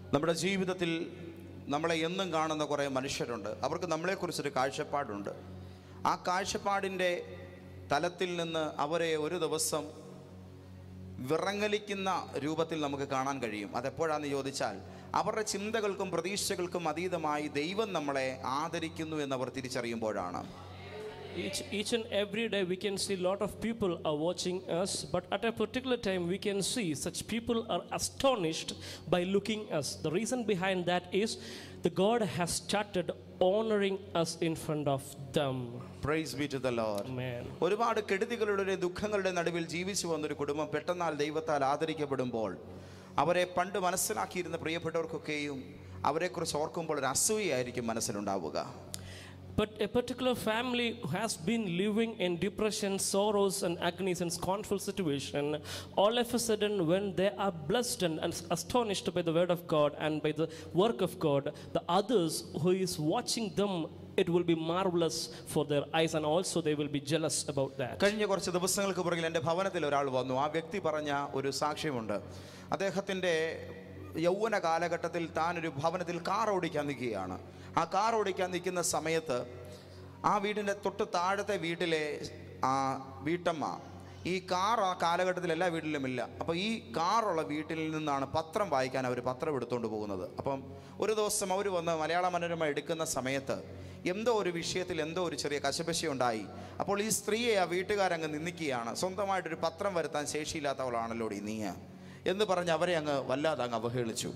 നമ്മുടെ ജീവിതത്തിൽ നമ്മളെ എന്നും കാണുന്ന കുറേ മനുഷ്യരുണ്ട്. അവർക്ക് നമ്മളെക്കുറിച്ചൊരു കാഴ്ചപ്പാടുണ്ട്. ആ കാഴ്ചപ്പാടിൻ്റെ തലത്തിൽ നിന്ന് അവരെ ഒരു ദിവസം വിറങ്ങലിക്കുന്ന രൂപത്തിൽ നമുക്ക് കാണാൻ കഴിയും. അതെപ്പോഴാണെന്ന് ചോദിച്ചാൽ, അവരുടെ ചിന്തകൾക്കും പ്രതീക്ഷകൾക്കും അതീതമായി ദൈവം നമ്മളെ ആദരിക്കുന്നു എന്നവർ തിരിച്ചറിയുമ്പോഴാണ്. Each and every day we can see a lot of people are watching us, but at a particular time we can see such people are astonished by looking us. The reason behind that is the God has started honoring us in front of them. Praise be to the Lord. Amen. ഒരുപാട് കെടുതികളുടെ ദുഃഖങ്ങളുടെ നടുവിൽ ജീവിച്ചു വന്നൊരു കുടുംബം പെട്ടെന്നാൽ ദൈവത്താൽ ആദരിക്കപ്പെടുമ്പോൾ അവരെ പണ്ട് മനസ്സിലാക്കിയിരുന്ന പ്രിയപ്പെട്ടവർക്കൊക്കെയും അവരെക്കുറിച്ച് ഓർക്കുമ്പോൾ ഒരു അസൂയയായിരിക്കും മനസ്സിലുണ്ടാവുക. But a particular family has been living in depression, sorrows and agonies and scornful situation, all of a sudden when they are blessed and astonished by the word of God and by the work of God, the others who is watching them, it will be marvelous for their eyes, and also they will be jealous about that. കഴിഞ്ഞ കുറച്ച് ദിവസങ്ങൾക്ക് പുറകിൽ എൻ്റെ ഭവനത്തിൽ ഒരാൾ വന്നു. ആ വ്യക്തി പറഞ്ഞ ഒരു സാക്ഷ്യമുണ്ട്. അദ്ദേഹത്തിൻ്റെ യൗവന കാലഘട്ടത്തിൽ താൻ ഒരു ഭവനത്തിൽ കാർ ഓടിക്കാൻ നിൽക്കുകയാണ്. ആ കാർ ഓടിക്കാൻ നിൽക്കുന്ന സമയത്ത് ആ വീടിൻ്റെ തൊട്ട് താഴത്തെ വീട്ടിലെ ആ വീട്ടമ്മ, ഈ കാർ ആ കാലഘട്ടത്തിൽ എല്ലാ വീട്ടിലുമില്ല. അപ്പോൾ ഈ കാറുള്ള വീട്ടിൽ നിന്നാണ് പത്രം വായിക്കാൻ അവർ പത്രം എടുത്തുകൊണ്ട് പോകുന്നത്. അപ്പം ഒരു ദിവസം അവർ വന്ന് മലയാള മനോരമ എടുക്കുന്ന സമയത്ത് എന്തോ ഒരു വിഷയത്തിൽ എന്തോ ഒരു ചെറിയ കശപശ ഉണ്ടായി. അപ്പോൾ ഈ സ്ത്രീയെ ആ വീട്ടുകാരങ്ങ് നിന്ദിക്കുകയാണ്. സ്വന്തമായിട്ടൊരു പത്രം വരുത്താൻ ശേഷിയില്ലാത്തവളാണല്ലോ നീ എന്ന് പറഞ്ഞ് അവരെ അങ്ങ് വല്ലാതെ അങ്ങ് അവഹേളിച്ചു.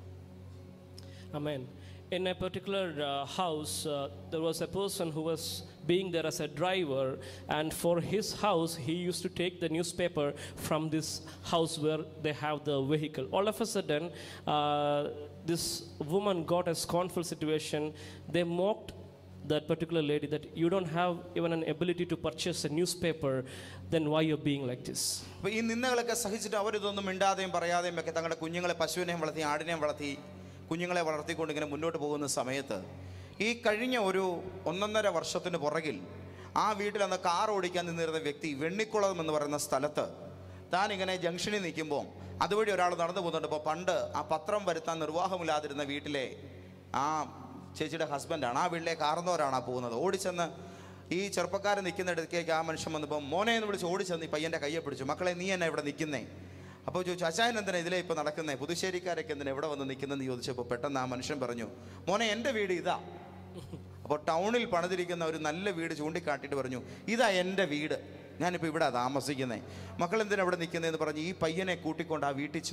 Amen. In a particular house, there was a person who was being there as a driver, and for his house he used to take the newspaper from this house where they have the vehicle. All of a sudden this woman got a scornful situation. They mocked that particular lady that you don't have even an ability to purchase a newspaper, then why you're being like this? അപ്പോൾ ഈ നിന്ദകളൊക്കെ സഹിച്ചിട്ട് അവരിതൊന്നും മിണ്ടാതെയും പറയാതെയും ഒക്കെ തങ്ങളുടെ കുഞ്ഞുങ്ങളെ, പശുവിനെയും വളർത്തി ആടിനെയും വളർത്തി കുഞ്ഞുങ്ങളെ വളർത്തിക്കൊണ്ട് ഇങ്ങനെ മുന്നോട്ട് പോകുന്ന സമയത്ത് ഈ കഴിഞ്ഞ ഒരു 1.5 വർഷത്തിന് പുറകിൽ ആ വീട്ടിൽ അന്ന് കാർ ഓടിക്കാൻ നിന്നിരുന്ന വ്യക്തി വെണ്ണിക്കുളം എന്ന് പറയുന്ന സ്ഥലത്ത് താൻ ഇങ്ങനെ ജംഗ്ഷനിൽ നിൽക്കുമ്പോൾ അതുവഴി ഒരാൾ നടന്നു പോകുന്നുണ്ട്. അപ്പോൾ പണ്ട് ആ പത്രം വരുത്താൻ നിർവാഹമില്ലാതിരുന്ന വീട്ടിലെ ആ ചേച്ചിയുടെ ഹസ്ബൻഡാണ്. ആ വീട്ടിലെ കാർന്നവരാണ് ആ പോകുന്നത്. ഓടിച്ചെന്ന് ഈ ചെറുപ്പക്കാരൻ നിൽക്കുന്നിടത്തേക്ക് ആ മനുഷ്യൻ വന്നപ്പോൾ മോനെ എന്ന് വിളിച്ച് ഓടിച്ചെന്ന് ഈ പയ്യൻ്റെ കയ്യെ പിടിച്ചു. മക്കളെ നീ എന്നെ ഇവിടെ നിൽക്കുന്നേ? അപ്പോൾ ചോദിച്ചു, അച്ചായൻ എന്തിനാ ഇതിലേ ഇപ്പോൾ നടക്കുന്നത്? പുതുശ്ശേരിക്കാരൊക്കെ എന്തിനാ എവിടെ വന്ന് നിൽക്കുന്നതെന്ന് ചോദിച്ചപ്പോൾ പെട്ടെന്ന് ആ മനുഷ്യൻ പറഞ്ഞു, മോനെ എൻ്റെ വീട് ഇതാ. അപ്പോൾ ടൗണിൽ പണിതിരിക്കുന്ന ഒരു നല്ല വീട് ചൂണ്ടിക്കാട്ടിയിട്ട് പറഞ്ഞു, ഇതാ എൻ്റെ വീട്, ഞാനിപ്പോൾ ഇവിടെ താമസിക്കുന്നത്. മക്കളെന്തിനാ ഇവിടെ നിൽക്കുന്നതെന്ന് പറഞ്ഞ് ഈ പയ്യനെ കൂട്ടിക്കൊണ്ട് ആ വീട്ടിൽ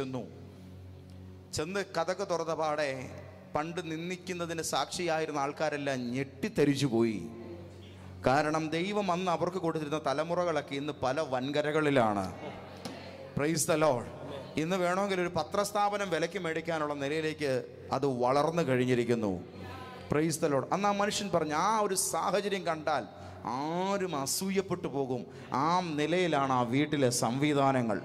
ചെന്ന് കഥക്ക് തുറന്ന പാടെ പണ്ട് നിന്ദിക്കുന്നതിന് സാക്ഷിയായിരുന്ന ആൾക്കാരെല്ലാം ഞെട്ടിത്തരിച്ചു പോയി. കാരണം ദൈവം അന്ന് അവർക്ക് കൊടുത്തിരുന്ന തലമുറകളൊക്കെ ഇന്ന് പല വൻകരകളിലാണ്. Price the Lord. ഇന്ന് വേണമെങ്കിൽ ഒരു പത്രസ്ഥാപനം വിലയ്ക്ക് മേടിക്കാനുള്ള നിലയിലേക്ക് അത് വളർന്നു കഴിഞ്ഞിരിക്കുന്നു. Praise the Lord. അന്ന് ആ മനുഷ്യൻ പറഞ്ഞ ആ ഒരു സാഹചര്യം കണ്ടാൽ ആരും അസൂയപ്പെട്ടു പോകും. ആ നിലയിലാണ് ആ വീട്ടിലെ സംവിധാനങ്ങൾ.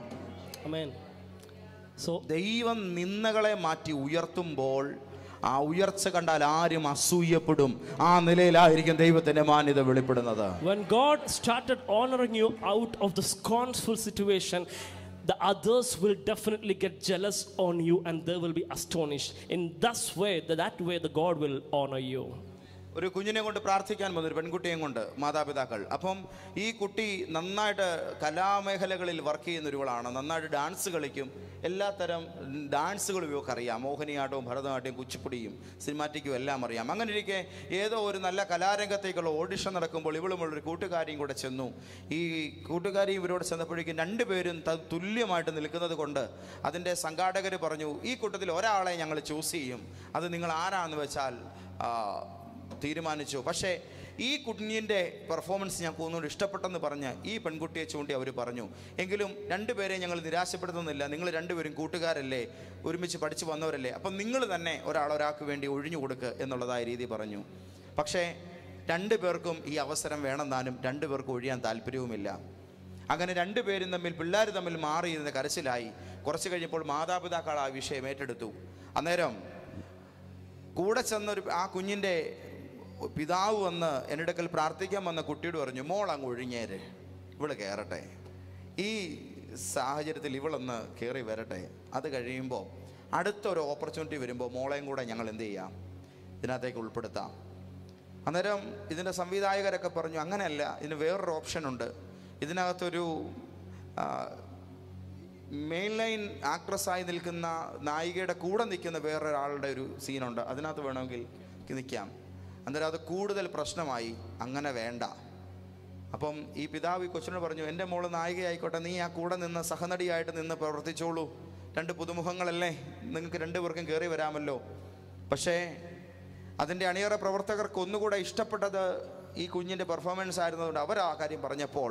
ദൈവം നിന്ദകളെ മാറ്റി ഉയർത്തുമ്പോൾ ആ ഉയർച്ച കണ്ടാൽ ആരും അസൂയപ്പെടും. ആ നിലയിലായിരിക്കും ദൈവത്തിന്റെ മാന്യത വെളിപ്പെടുന്നത്. When God started honoring you out of the scornful situation, the others will definitely get jealous on you and they will be astonished. In that way the God will honor you. ഒരു കുഞ്ഞിനെ കൊണ്ട് പ്രാർത്ഥിക്കാൻ വന്നു, ഒരു പെൺകുട്ടിയെയും കൊണ്ട് മാതാപിതാക്കൾ. അപ്പം ഈ കുട്ടി നന്നായിട്ട് കലാമേഖലകളിൽ വർക്ക് ചെയ്യുന്ന ഒരുവളാണ്. നന്നായിട്ട് ഡാൻസ് കളിക്കും. എല്ലാത്തരം ഡാൻസുകളും ഇവർക്ക് അറിയാം. മോഹിനിയാട്ടവും ഭരതനാട്യവും കുച്ചിപ്പുടിയും സിനിമാറ്റിക്കും എല്ലാം അറിയാം. അങ്ങനെ ഇരിക്കെ ഏതോ ഒരു നല്ല കലാരംഗത്തേക്കുള്ള ഓഡിഷൻ നടക്കുമ്പോൾ ഇവളുമുള്ളൊരു കൂട്ടുകാരിയും കൂടെ ചെന്നു. ഈ കൂട്ടുകാരിയും ഇവരോട് ചെന്നപ്പോഴേക്കും രണ്ടുപേരും തുല്യമായിട്ട് നിൽക്കുന്നത് കൊണ്ട് അതിൻ്റെ സംഘാടകർ പറഞ്ഞു, ഈ കൂട്ടത്തിൽ ഒരാളെ ഞങ്ങൾ ചൂസ് ചെയ്യും, അത് നിങ്ങൾ ആരാണെന്ന് വെച്ചാൽ തീരുമാനിച്ചു. പക്ഷേ ഈ കുഞ്ഞിൻ്റെ പെർഫോമൻസ് ഞങ്ങൾക്ക് ഒന്നുകൂടി ഇഷ്ടപ്പെട്ടെന്ന് പറഞ്ഞ് ഈ പെൺകുട്ടിയെ ചൂണ്ടി അവർ പറഞ്ഞു, എങ്കിലും രണ്ടുപേരെയും ഞങ്ങൾ നിരാശപ്പെടുത്തുന്നില്ല, നിങ്ങൾ രണ്ടുപേരും കൂട്ടുകാരല്ലേ, ഒരുമിച്ച് പഠിച്ചു വന്നവരല്ലേ, അപ്പം നിങ്ങൾ തന്നെ ഒരാൾക്ക് വേണ്ടി ഒഴിഞ്ഞു കൊടുക്കുക എന്നുള്ളതായ രീതി പറഞ്ഞു. പക്ഷേ രണ്ടുപേർക്കും ഈ അവസരം വേണമെന്നാലും രണ്ടുപേർക്കും ഒഴിയാൻ താല്പര്യവുമില്ല. അങ്ങനെ രണ്ടുപേരും പിള്ളേർ തമ്മിൽ മാറിയിരുന്ന കരച്ചിലായി. കുറച്ച് കഴിഞ്ഞപ്പോൾ മാതാപിതാക്കൾ ആ വിഷയം ഏറ്റെടുത്തു. അന്നേരം കൂടെ ചെന്നൊരു ആ കുഞ്ഞിൻ്റെ പിതാവ് വന്ന് എൻ്റെ അടുക്കൽ പ്രാർത്ഥിക്കാൻ വന്ന കുട്ടിയോട് പറഞ്ഞു, മോൾ അങ്ങ് ഒഴിഞ്ഞേര്, ഇവള് കയറട്ടെ, ഈ സാഹചര്യത്തിൽ ഇവളൊന്ന് കയറി വരട്ടെ. അത് കഴിയുമ്പോൾ അടുത്തൊരു ഓപ്പർച്യൂണിറ്റി വരുമ്പോൾ മോളെയും കൂടെ ഞങ്ങൾ എന്ത് ചെയ്യാം, ഇതിനകത്തേക്ക് ഉൾപ്പെടുത്താം. അന്നേരം ഇതിൻ്റെ സംവിധായകരൊക്കെ പറഞ്ഞു അങ്ങനെയല്ല, ഇതിന് വേറൊരു ഓപ്ഷനുണ്ട്. ഇതിനകത്തൊരു മെയിൻ ലൈൻ ആക്ട്രസ്സായി നിൽക്കുന്ന നായികയുടെ കൂടെ നിൽക്കുന്ന വേറൊരാളുടെ ഒരു സീനുണ്ട്, അതിനകത്ത് വേണമെങ്കിൽ നിൽക്കാം. അന്നേരം അത് കൂടുതൽ പ്രശ്നമായി. അങ്ങനെ വേണ്ട. അപ്പം ഈ പിതാവ് ഈ കൊച്ചിനോട് പറഞ്ഞു, എൻ്റെ മോള് നായികയായിക്കോട്ടെ, നീ ആ കൂടെ നിന്ന് സഹനടിയായിട്ട് നിന്ന് പ്രവർത്തിച്ചോളൂ. 2 പുതുമുഖങ്ങളല്ലേ, നിങ്ങൾക്ക് 2 പേർക്കും കയറി വരാമല്ലോ. പക്ഷേ അതിൻ്റെ അണിയറ പ്രവർത്തകർക്ക് ഒന്നുകൂടെ ഇഷ്ടപ്പെട്ടത് ഈ കുഞ്ഞിൻ്റെ പെർഫോമൻസ് ആയിരുന്നതുകൊണ്ട് അവർ ആ കാര്യം പറഞ്ഞപ്പോൾ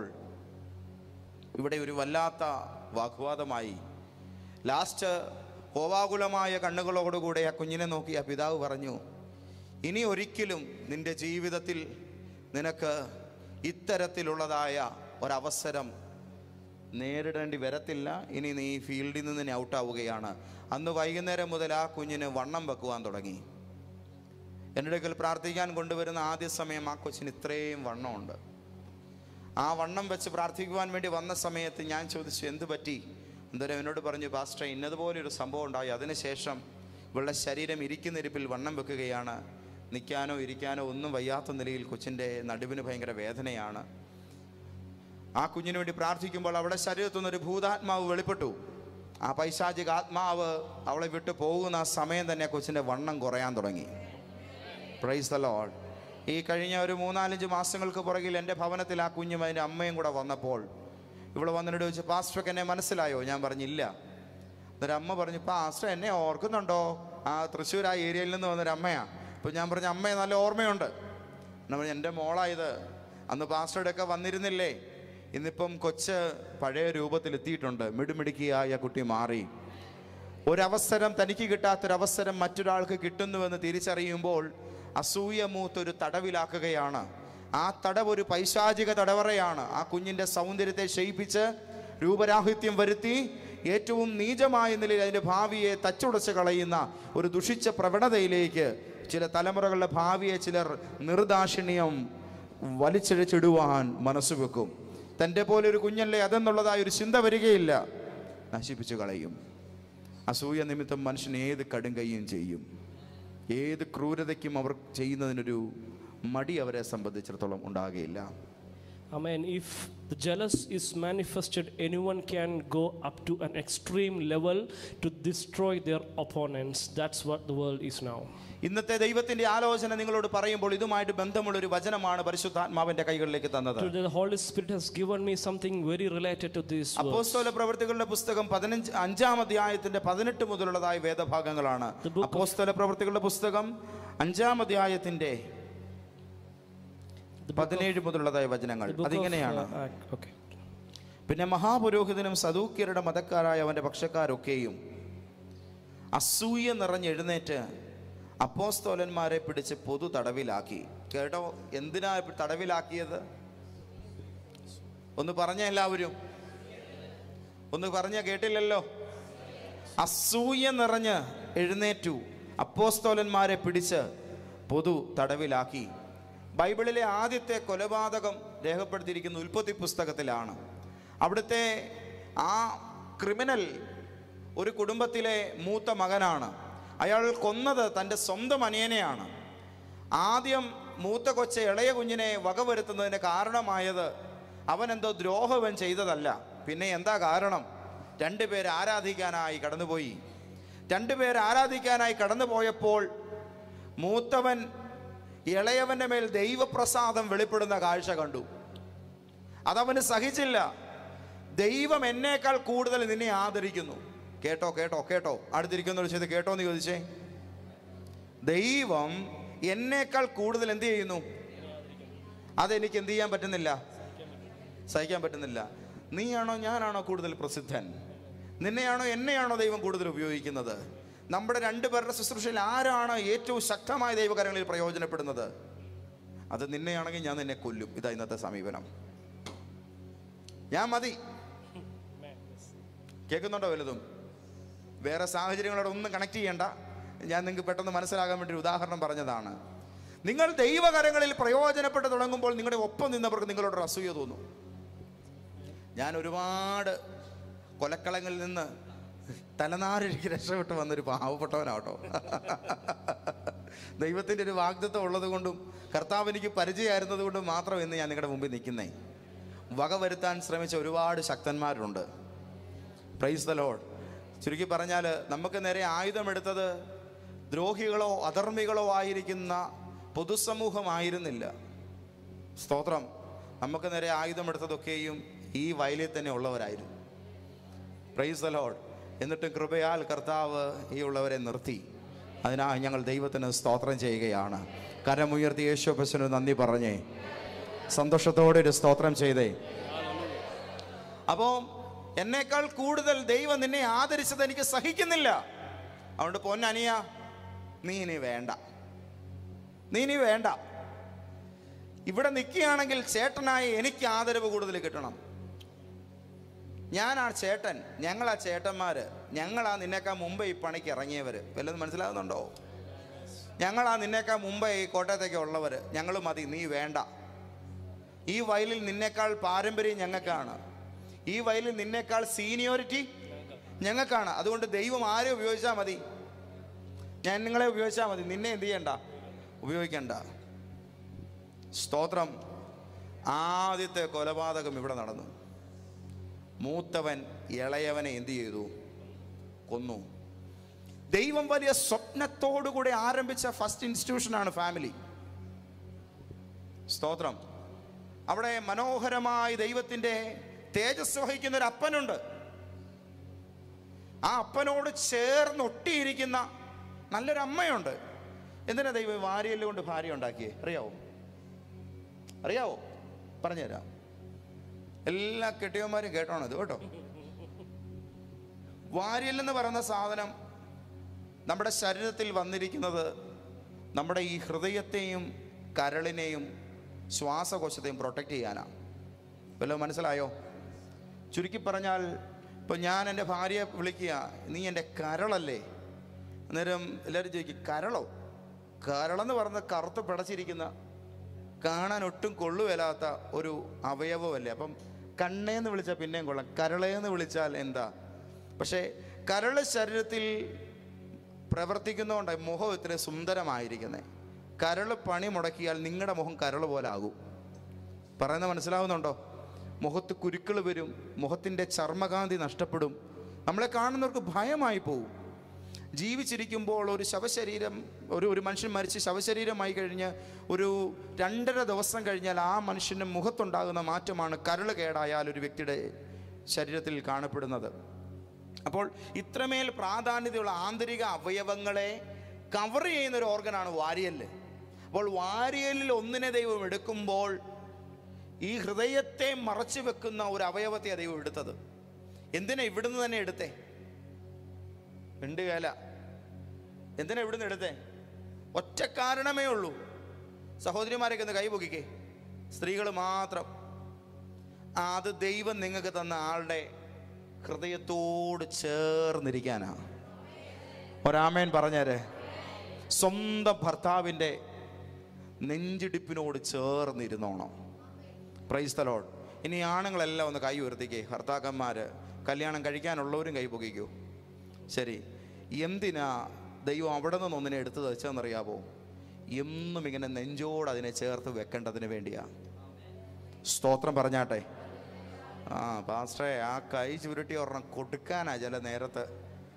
ഇവിടെ ഒരു വല്ലാത്ത വാഗ്വാദമായി. ലാസ്റ്റ് കോവാകുലമായ കണ്ണുകളോടുകൂടെ ആ കുഞ്ഞിനെ നോക്കി ആ പിതാവ് പറഞ്ഞു, ഇനി ഒരിക്കലും നിൻ്റെ ജീവിതത്തിൽ നിനക്ക് ഇത്തരത്തിലുള്ളതായ ഒരവസരം നേരിടേണ്ടി വരത്തില്ല. ഇനി നീ ഫീൽഡിൽ നിന്ന് ഔട്ടാവുകയാണ്. അന്ന് വൈകുന്നേരം മുതൽ ആ കുഞ്ഞിന് വണ്ണം വെക്കുവാൻ തുടങ്ങി. എൻ്റെ അടുക്കൽ പ്രാർത്ഥിക്കാൻ കൊണ്ടുവരുന്ന ആദ്യ സമയം ആ കൊച്ചിന് ഇത്രയും വണ്ണമുണ്ട്. ആ വണ്ണം വെച്ച് പ്രാർത്ഥിക്കുവാൻ വേണ്ടി വന്ന സമയത്ത് ഞാൻ ചോദിച്ചു, എന്ത് പറ്റി? അന്നേരം എന്നോട് പറഞ്ഞു, പാസ്റ്റർ ഇന്നതുപോലൊരു സംഭവം ഉണ്ടായി. അതിനുശേഷം ഇവളുടെ ശരീരം ഇരിക്കുന്നിരിപ്പിൽ വണ്ണം വെക്കുകയാണ്. നിൽക്കാനോ ഇരിക്കാനോ ഒന്നും വയ്യാത്ത നിലയിൽ കൊച്ചിൻ്റെ നടുവിന് ഭയങ്കര വേദനയാണ്. ആ കുഞ്ഞിന് വേണ്ടി പ്രാർത്ഥിക്കുമ്പോൾ അവളുടെ ശരീരത്തു നിന്നൊരു ഭൂതാത്മാവ് വെളിപ്പെട്ടു. ആ പൈശാചിക ആത്മാവ് അവളെ വിട്ടു പോകുന്ന ആ സമയം തന്നെ കൊച്ചിൻ്റെ വണ്ണം കുറയാൻ തുടങ്ങി. Praise the Lord. ഈ കഴിഞ്ഞ ഒരു 3-4 മാസങ്ങൾക്ക് പുറകിൽ എൻ്റെ ഭവനത്തിൽ ആ കുഞ്ഞും അതിൻ്റെ അമ്മയും കൂടെ വന്നപ്പോൾ ഇവിടെ വന്നിട്ട് ചോദിച്ചു, പാസ്റ്റർക്ക് എന്നെ മനസ്സിലായോ? ഞാൻ പറഞ്ഞില്ല. അന്നൊരു അമ്മ പറഞ്ഞു, പാസ്റ്റർ എന്നെ ഓർക്കുന്നുണ്ടോ? ആ തൃശ്ശൂർ ആ ഏരിയയിൽ നിന്ന് വന്നൊരു അമ്മയാണ്. അപ്പോൾ ഞാൻ പറഞ്ഞു, അമ്മയെ നല്ല ഓർമ്മയുണ്ട്. എന്നാ പറഞ്ഞു, എൻ്റെ മോളായത്. അന്ന് പാസ്റ്ററുടെ ഒക്കെ വന്നിരുന്നില്ലേ? ഇന്നിപ്പം കൊച്ച് പഴയ രൂപത്തിലെത്തിയിട്ടുണ്ട്. മിടുമിടുക്കിയായ കുട്ടി മാറി. ഒരവസരം തനിക്ക് കിട്ടാത്തൊരവസരം മറ്റൊരാൾക്ക് കിട്ടുന്നുവെന്ന് തിരിച്ചറിയുമ്പോൾ അസൂയ മൂത്തൊരു തടവിലാക്കുകയാണ്. ആ തടവ് ഒരു പൈശാചിക തടവറയാണ്. ആ കുഞ്ഞിൻ്റെ സൗന്ദര്യത്തെ ക്ഷയിപ്പിച്ച് രൂപരാഹിത്യം വരുത്തി ഏറ്റവും നീചമായ നിലയിൽ അതിൻ്റെ ഭാവിയെ തച്ചുടച്ച് കളയുന്ന ഒരു ദുഷിച്ച പ്രവണതയിലേക്ക് ചില തലമുറകളുടെ ഭാവിയെ ചിലർ നിർദാക്ഷിണ്യം വലിച്ചിഴച്ചിടുവാൻ മനസ്സ് വെക്കും. തൻ്റെ പോലെ ഒരു കുഞ്ഞല്ലേ അതെന്നുള്ളതായ ഒരു ചിന്ത വരികയില്ല, നശിപ്പിച്ചു കളയും. അസൂയ നിമിത്തം മനുഷ്യൻ ഏത് കടുങ്കയും ചെയ്യും. ഏത് ക്രൂരതയ്ക്കും അവർ ചെയ്യുന്നതിനൊരു മടി അവരെ സംബന്ധിച്ചിടത്തോളം ഉണ്ടാകുകയില്ല. Amen. If the jealous is manifested, anyone can go up to an extreme level to destroy their opponents. That's what the world is now. ഇന്നത്തെ ദൈവത്തിന്റെ ആലോചന നിങ്ങളോട് പറയുമ്പോൾ ഇതുമായിട്ട് ബന്ധമുള്ള ഒരു വചനമാണ് പരിശുദ്ധാത്മാവിന്റെ കൈകളിലേക്ക് തന്നത്. The Holy Spirit has given me something very related to this. അപ്പോസ്തല പ്രവൃത്തികളുടെ പുസ്തകം 5-ാം അധ്യായത്തിന്റെ 18 മുതലുള്ളതായ വേദഭാഗങ്ങളാണ്. അപ്പോസ്തല പ്രവൃത്തികളുടെ പുസ്തകം 5-ാം അധ്യായത്തിന്റെ 17 മുതലുള്ളതായ വചനങ്ങൾ. അതിങ്ങനെയാണ്. പിന്നെ മഹാപുരോഹിതനും സദൂക്യരുടെ മതക്കാരായ അവന്റെ പക്ഷക്കാരൊക്കെയും അസൂയ നിറഞ്ഞെഴുന്നേറ്റ് അപ്പോസ്തലന്മാരെ പിടിച്ച് പൊതു തടവിലാക്കി. കേട്ടോ, എന്തിനാ തടവിലാക്കിയത്? ഒന്ന് പറഞ്ഞ എല്ലാവരും, ഒന്ന് പറഞ്ഞ കേട്ടില്ലല്ലോ. അസൂയ നിറഞ്ഞ് എഴുന്നേറ്റു അപ്പോസ്തലന്മാരെ പിടിച്ച് പൊതു തടവിലാക്കി. ബൈബിളിലെ ആദ്യത്തെ കൊലപാതകം രേഖപ്പെടുത്തിയിരിക്കുന്ന ഉൽപ്പത്തി പുസ്തകത്തിലാണ്. അവിടുത്തെ ആ ക്രിമിനൽ ഒരു കുടുംബത്തിലെ മൂത്ത മകനാണ്. അയാൾ കൊന്നത് തൻ്റെ സ്വന്തം അനിയനെയാണ്. ആദ്യം മൂത്ത കൊച്ച ഇളയ കുഞ്ഞിനെ വകവരുത്തുന്നതിന് കാരണമായത് അവനെന്തോ ദ്രോഹവൻ ചെയ്തതല്ല. പിന്നെ എന്താ കാരണം? 2 പേർ ആരാധിക്കാനായി കടന്നുപോയി. 2 പേർ ആരാധിക്കാനായി കടന്നുപോയപ്പോൾ മൂത്തവൻ ഇളയവൻ്റെ മേൽ ദൈവപ്രസാദം വെളിപ്പെടുന്ന കാഴ്ച കണ്ടു. അതവന് സഹിച്ചില്ല. ദൈവം എന്നേക്കാൾ കൂടുതൽ നിന്നെ ആദരിക്കുന്നു. കേട്ടോ കേട്ടോ കേട്ടോ, അടുത്തിരിക്കുന്നവർ ചെയ്ത് കേട്ടോ എന്ന് ചോദിച്ചേ. ദൈവം എന്നേക്കാൾ കൂടുതൽ എന്ത് ചെയ്യുന്നു? അതെനിക്ക് എന്ത് ചെയ്യാൻ പറ്റുന്നില്ല, സഹിക്കാൻ പറ്റുന്നില്ല. നീയാണോ ഞാനാണോ കൂടുതൽ പ്രസിദ്ധൻ? നിന്നെയാണോ എന്നെയാണോ ദൈവം കൂടുതൽ ഉപയോഗിക്കുന്നത്? നമ്മുടെ 2 പേരുടെ ശുശ്രൂഷയിൽ ആരാണ് ഏറ്റവും ശക്തമായ ദൈവകരങ്ങളിൽ പ്രയോജനപ്പെടുന്നത്? അത് നിന്നെയാണെങ്കിൽ ഞാൻ നിന്നെ കൊല്ലും. ഇതാ ഇന്നത്തെ സമീപനം. ഞാൻ മതി. കേൾക്കുന്നുണ്ടോ വലുതും? വേറെ സാഹചര്യങ്ങളോട് ഒന്നും കണക്ട് ചെയ്യേണ്ട. ഞാൻ നിങ്ങൾക്ക് പെട്ടെന്ന് മനസ്സിലാകാൻ വേണ്ടി ഒരു ഉദാഹരണം പറഞ്ഞതാണ്. നിങ്ങൾ ദൈവകരങ്ങളിൽ പ്രയോജനപ്പെട്ട് തുടങ്ങുമ്പോൾ നിങ്ങളുടെ ഒപ്പം നിന്നവർക്ക് നിങ്ങളോടൊരു അസൂയ തോന്നും. ഞാൻ ഒരുപാട് കൊലക്കളങ്ങളിൽ നിന്ന് തലനാരിഴയ്ക്ക് രക്ഷപ്പെട്ട് വന്നൊരു പാവപ്പെട്ടവനാട്ടോ. ദൈവത്തിൻ്റെ ഒരു വാഗ്ദത്തം ഉള്ളത് കൊണ്ടും കർത്താവ് എനിക്ക് പരിചയമായിരുന്നത് കൊണ്ടും മാത്രം ഇന്ന് ഞാൻ നിങ്ങളുടെ മുമ്പിൽ നിൽക്കുന്നേ. വക വരുത്താൻ ശ്രമിച്ച ഒരുപാട് ശക്തന്മാരുണ്ട്. Price the Lord. ചുരുക്കി പറഞ്ഞാൽ നമുക്ക് നേരെ ആയുധമെടുത്തത് ദ്രോഹികളോ അധർമ്മികളോ ആയിരിക്കുന്ന പൊതുസമൂഹമായിരുന്നില്ല. സ്തോത്രം. നമുക്ക് നേരെ ആയുധമെടുത്തതൊക്കെയും ഈ വയലിൽ തന്നെ ഉള്ളവരായിരുന്നു. Price the Lord. എന്നിട്ടും കൃപയാൽ കർത്താവ് ഈ ഉള്ളവരെ നിർത്തി. അതിനായി ഞങ്ങൾ ദൈവത്തിന് സ്തോത്രം ചെയ്യുകയാണ്. കരമുയർത്തി യേശുപ്പച്ചന് നന്ദി പറഞ്ഞേ, സന്തോഷത്തോടെ ഒരു സ്തോത്രം ചെയ്തേ. അപ്പോൾ എന്നേക്കാൾ കൂടുതൽ ദൈവം നിന്നെ ആദരിച്ചത് എനിക്ക് സഹിക്കുന്നില്ല. അതുകൊണ്ട് പൊന്നനിയ, നീ ഇനി വേണ്ട, നീ ഇനി വേണ്ട. ഇവിടെ നിൽക്കുകയാണെങ്കിൽ ചേട്ടനായി എനിക്ക് ആദരവ് കൂടുതൽ കിട്ടണം. ഞാനാ ചേട്ടൻ, ഞങ്ങളാ ചേട്ടന്മാർ, ഞങ്ങളാ നിന്നേക്കാൾ മുമ്പേ ഈ പണിക്ക് ഇറങ്ങിയവർ. വല്ലതും മനസ്സിലാകുന്നുണ്ടോ? ഞങ്ങളാ നിന്നേക്കാൾ മുമ്പേ ഈ കോട്ടയത്തേക്ക് ഉള്ളവർ. ഞങ്ങൾ മതി, നീ വേണ്ട. ഈ വയലിൽ നിന്നേക്കാൾ പാരമ്പര്യം ഞങ്ങൾക്കാണ്. ഈ വയലിൽ നിന്നേക്കാൾ സീനിയോറിറ്റി ഞങ്ങൾക്കാണ്. അതുകൊണ്ട് ദൈവം ആരെ ഉപയോഗിച്ചാൽ മതി? ഞാൻ നിങ്ങളെ ഉപയോഗിച്ചാൽ മതി, നിന്നെ എന്ത് ചെയ്യണ്ട, ഉപയോഗിക്കണ്ട. സ്തോത്രം. ആദ്യത്തെ കൊലപാതകം ഇവിടെ നടന്നു. മൂത്തവൻ ഇളയവനെ എന്ത് ചെയ്തു? കൊന്നു. ദൈവം വലിയ സ്വപ്നത്തോടുകൂടി ആരംഭിച്ച ഫസ്റ്റ് ഇൻസ്റ്റിറ്റ്യൂഷനാണ് ഫാമിലി. സ്തോത്രം. അവിടെ മനോഹരമായി ദൈവത്തിൻ്റെ തേജസ് വഹിക്കുന്ന ഒരു അപ്പനുണ്ട്. ആ അപ്പനോട് ചേർന്നൊട്ടിയിരിക്കുന്ന നല്ലൊരു അമ്മയുണ്ട്. എന്തിനാ ദൈവം വാരിയല് കൊണ്ട് ഭാര്യ ഉണ്ടാക്കിയേ? അറിയാവോ? പറഞ്ഞുതരാം. എല്ലാ കെട്ടിയന്മാരും കേട്ടോണത് കേട്ടോ. വാരിയലെന്ന് പറയുന്ന സാധനം നമ്മുടെ ശരീരത്തിൽ വന്നിരിക്കുന്നത് നമ്മുടെ ഈ ഹൃദയത്തെയും കരളിനെയും ശ്വാസകോശത്തെയും പ്രൊട്ടക്റ്റ് ചെയ്യാനാണ്. വല്ലതും മനസ്സിലായോ? ചുരുക്കി പറഞ്ഞാൽ, ഇപ്പോൾ ഞാൻ എൻ്റെ ഭാര്യയെ വിളിക്കുക, നീ എൻ്റെ കരളല്ലേ? അന്നേരം എല്ലാവരും ചോദിക്കും, കരളോ? കരളെന്ന് പറഞ്ഞ കറുത്ത് പിടച്ചിരിക്കുന്ന, കാണാൻ ഒട്ടും കൊള്ളുവല്ലാത്ത ഒരു അവയവമല്ലേ. അപ്പം കണ്ണേന്ന് വിളിച്ചാൽ പിന്നെയും കൊള്ളാം, കരളേന്ന് വിളിച്ചാൽ എന്താ? പക്ഷേ കരള് ശരീരത്തിൽ പ്രവർത്തിക്കുന്നതുകൊണ്ടാണ് മുഖം ഇത്ര സുന്ദരമായിരിക്കുന്നത്. കരള് പണി മുടക്കിയാൽ നിങ്ങളുടെ മുഖം കരള് പോലെ ആകും. പറയുന്നത് മനസ്സിലാവുന്നുണ്ടോ? മുഖത്ത് കുരുക്കൾ വരും, മുഖത്തിൻ്റെ ചർമ്മകാന്തി നഷ്ടപ്പെടും, നമ്മളെ കാണുന്നവർക്ക് ഭയമായി പോവും. ജീവിച്ചിരിക്കുമ്പോൾ ഒരു ശവശരീരം, ഒരു മനുഷ്യൻ മരിച്ച് ശവശരീരമായി കഴിഞ്ഞ് ഒരു 2.5 ദിവസം കഴിഞ്ഞാൽ ആ മനുഷ്യൻ്റെ മുഖത്തുണ്ടാകുന്ന മാറ്റമാണ് കരൾ കേടായാൽ ഒരു വ്യക്തിയുടെ ശരീരത്തിൽ കാണപ്പെടുന്നത്. അപ്പോൾ ഇത്രമേൽ പ്രാധാന്യതയുള്ള ആന്തരിക അവയവങ്ങളെ കവർ ചെയ്യുന്ന ഒരു ഓർഗനാണ് വാരിയല്. അപ്പോൾ വാരിയലിൽ ഒന്നിനെ ദൈവം എടുക്കുമ്പോൾ ഈ ഹൃദയത്തെ മറച്ചു വെക്കുന്ന ഒരു അവയവത്തെ ദൈവം എടുത്തത്. എന്തിനാ ഇവിടുന്ന് തന്നെ എടുത്തേ? വേല എന്തിനാ ഇവിടുന്ന് എടുത്തേ? ഒറ്റ കാരണമേ ഉള്ളൂ. സഹോദരിമാരൊക്കെ ഒന്ന് കൈ പൊക്കിക്കേ, സ്ത്രീകൾ മാത്രം. അത് ദൈവം നിങ്ങൾക്ക് തന്ന ആളുടെ ഹൃദയത്തോട് ചേർന്നിരിക്കാനാ. ഒരാമേൻ പറഞ്ഞേരെ. സ്വന്തം ഭർത്താവിൻ്റെ നെഞ്ചിടിപ്പിനോട് ചേർന്നിരുന്നോണം. Praise the Lord. ഇനി ആണുങ്ങളെല്ലാം ഒന്ന് കൈ ഉയർത്തിക്കേ. ഭർത്താക്കന്മാർ, കല്യാണം കഴിക്കാനുള്ളവരും കൈ പൊക്കിക്കോ. ശരി. എന്തിനാ ദൈവം അവിടെ നിന്ന് ഒന്നിനെ എടുത്ത് വെച്ചതെന്നറിയാവോ? എന്നും ഇങ്ങനെ നെഞ്ചോട് അതിനെ ചേർത്ത് വെക്കേണ്ടതിന് വേണ്ടിയാ. സ്തോത്രം പറഞ്ഞാട്ടെ. പാസ്റ്ററെ, ആ കൈ ചുരുട്ടി ഒരെണ്ണം കൊടുക്കാനാ ചില നേരത്ത്.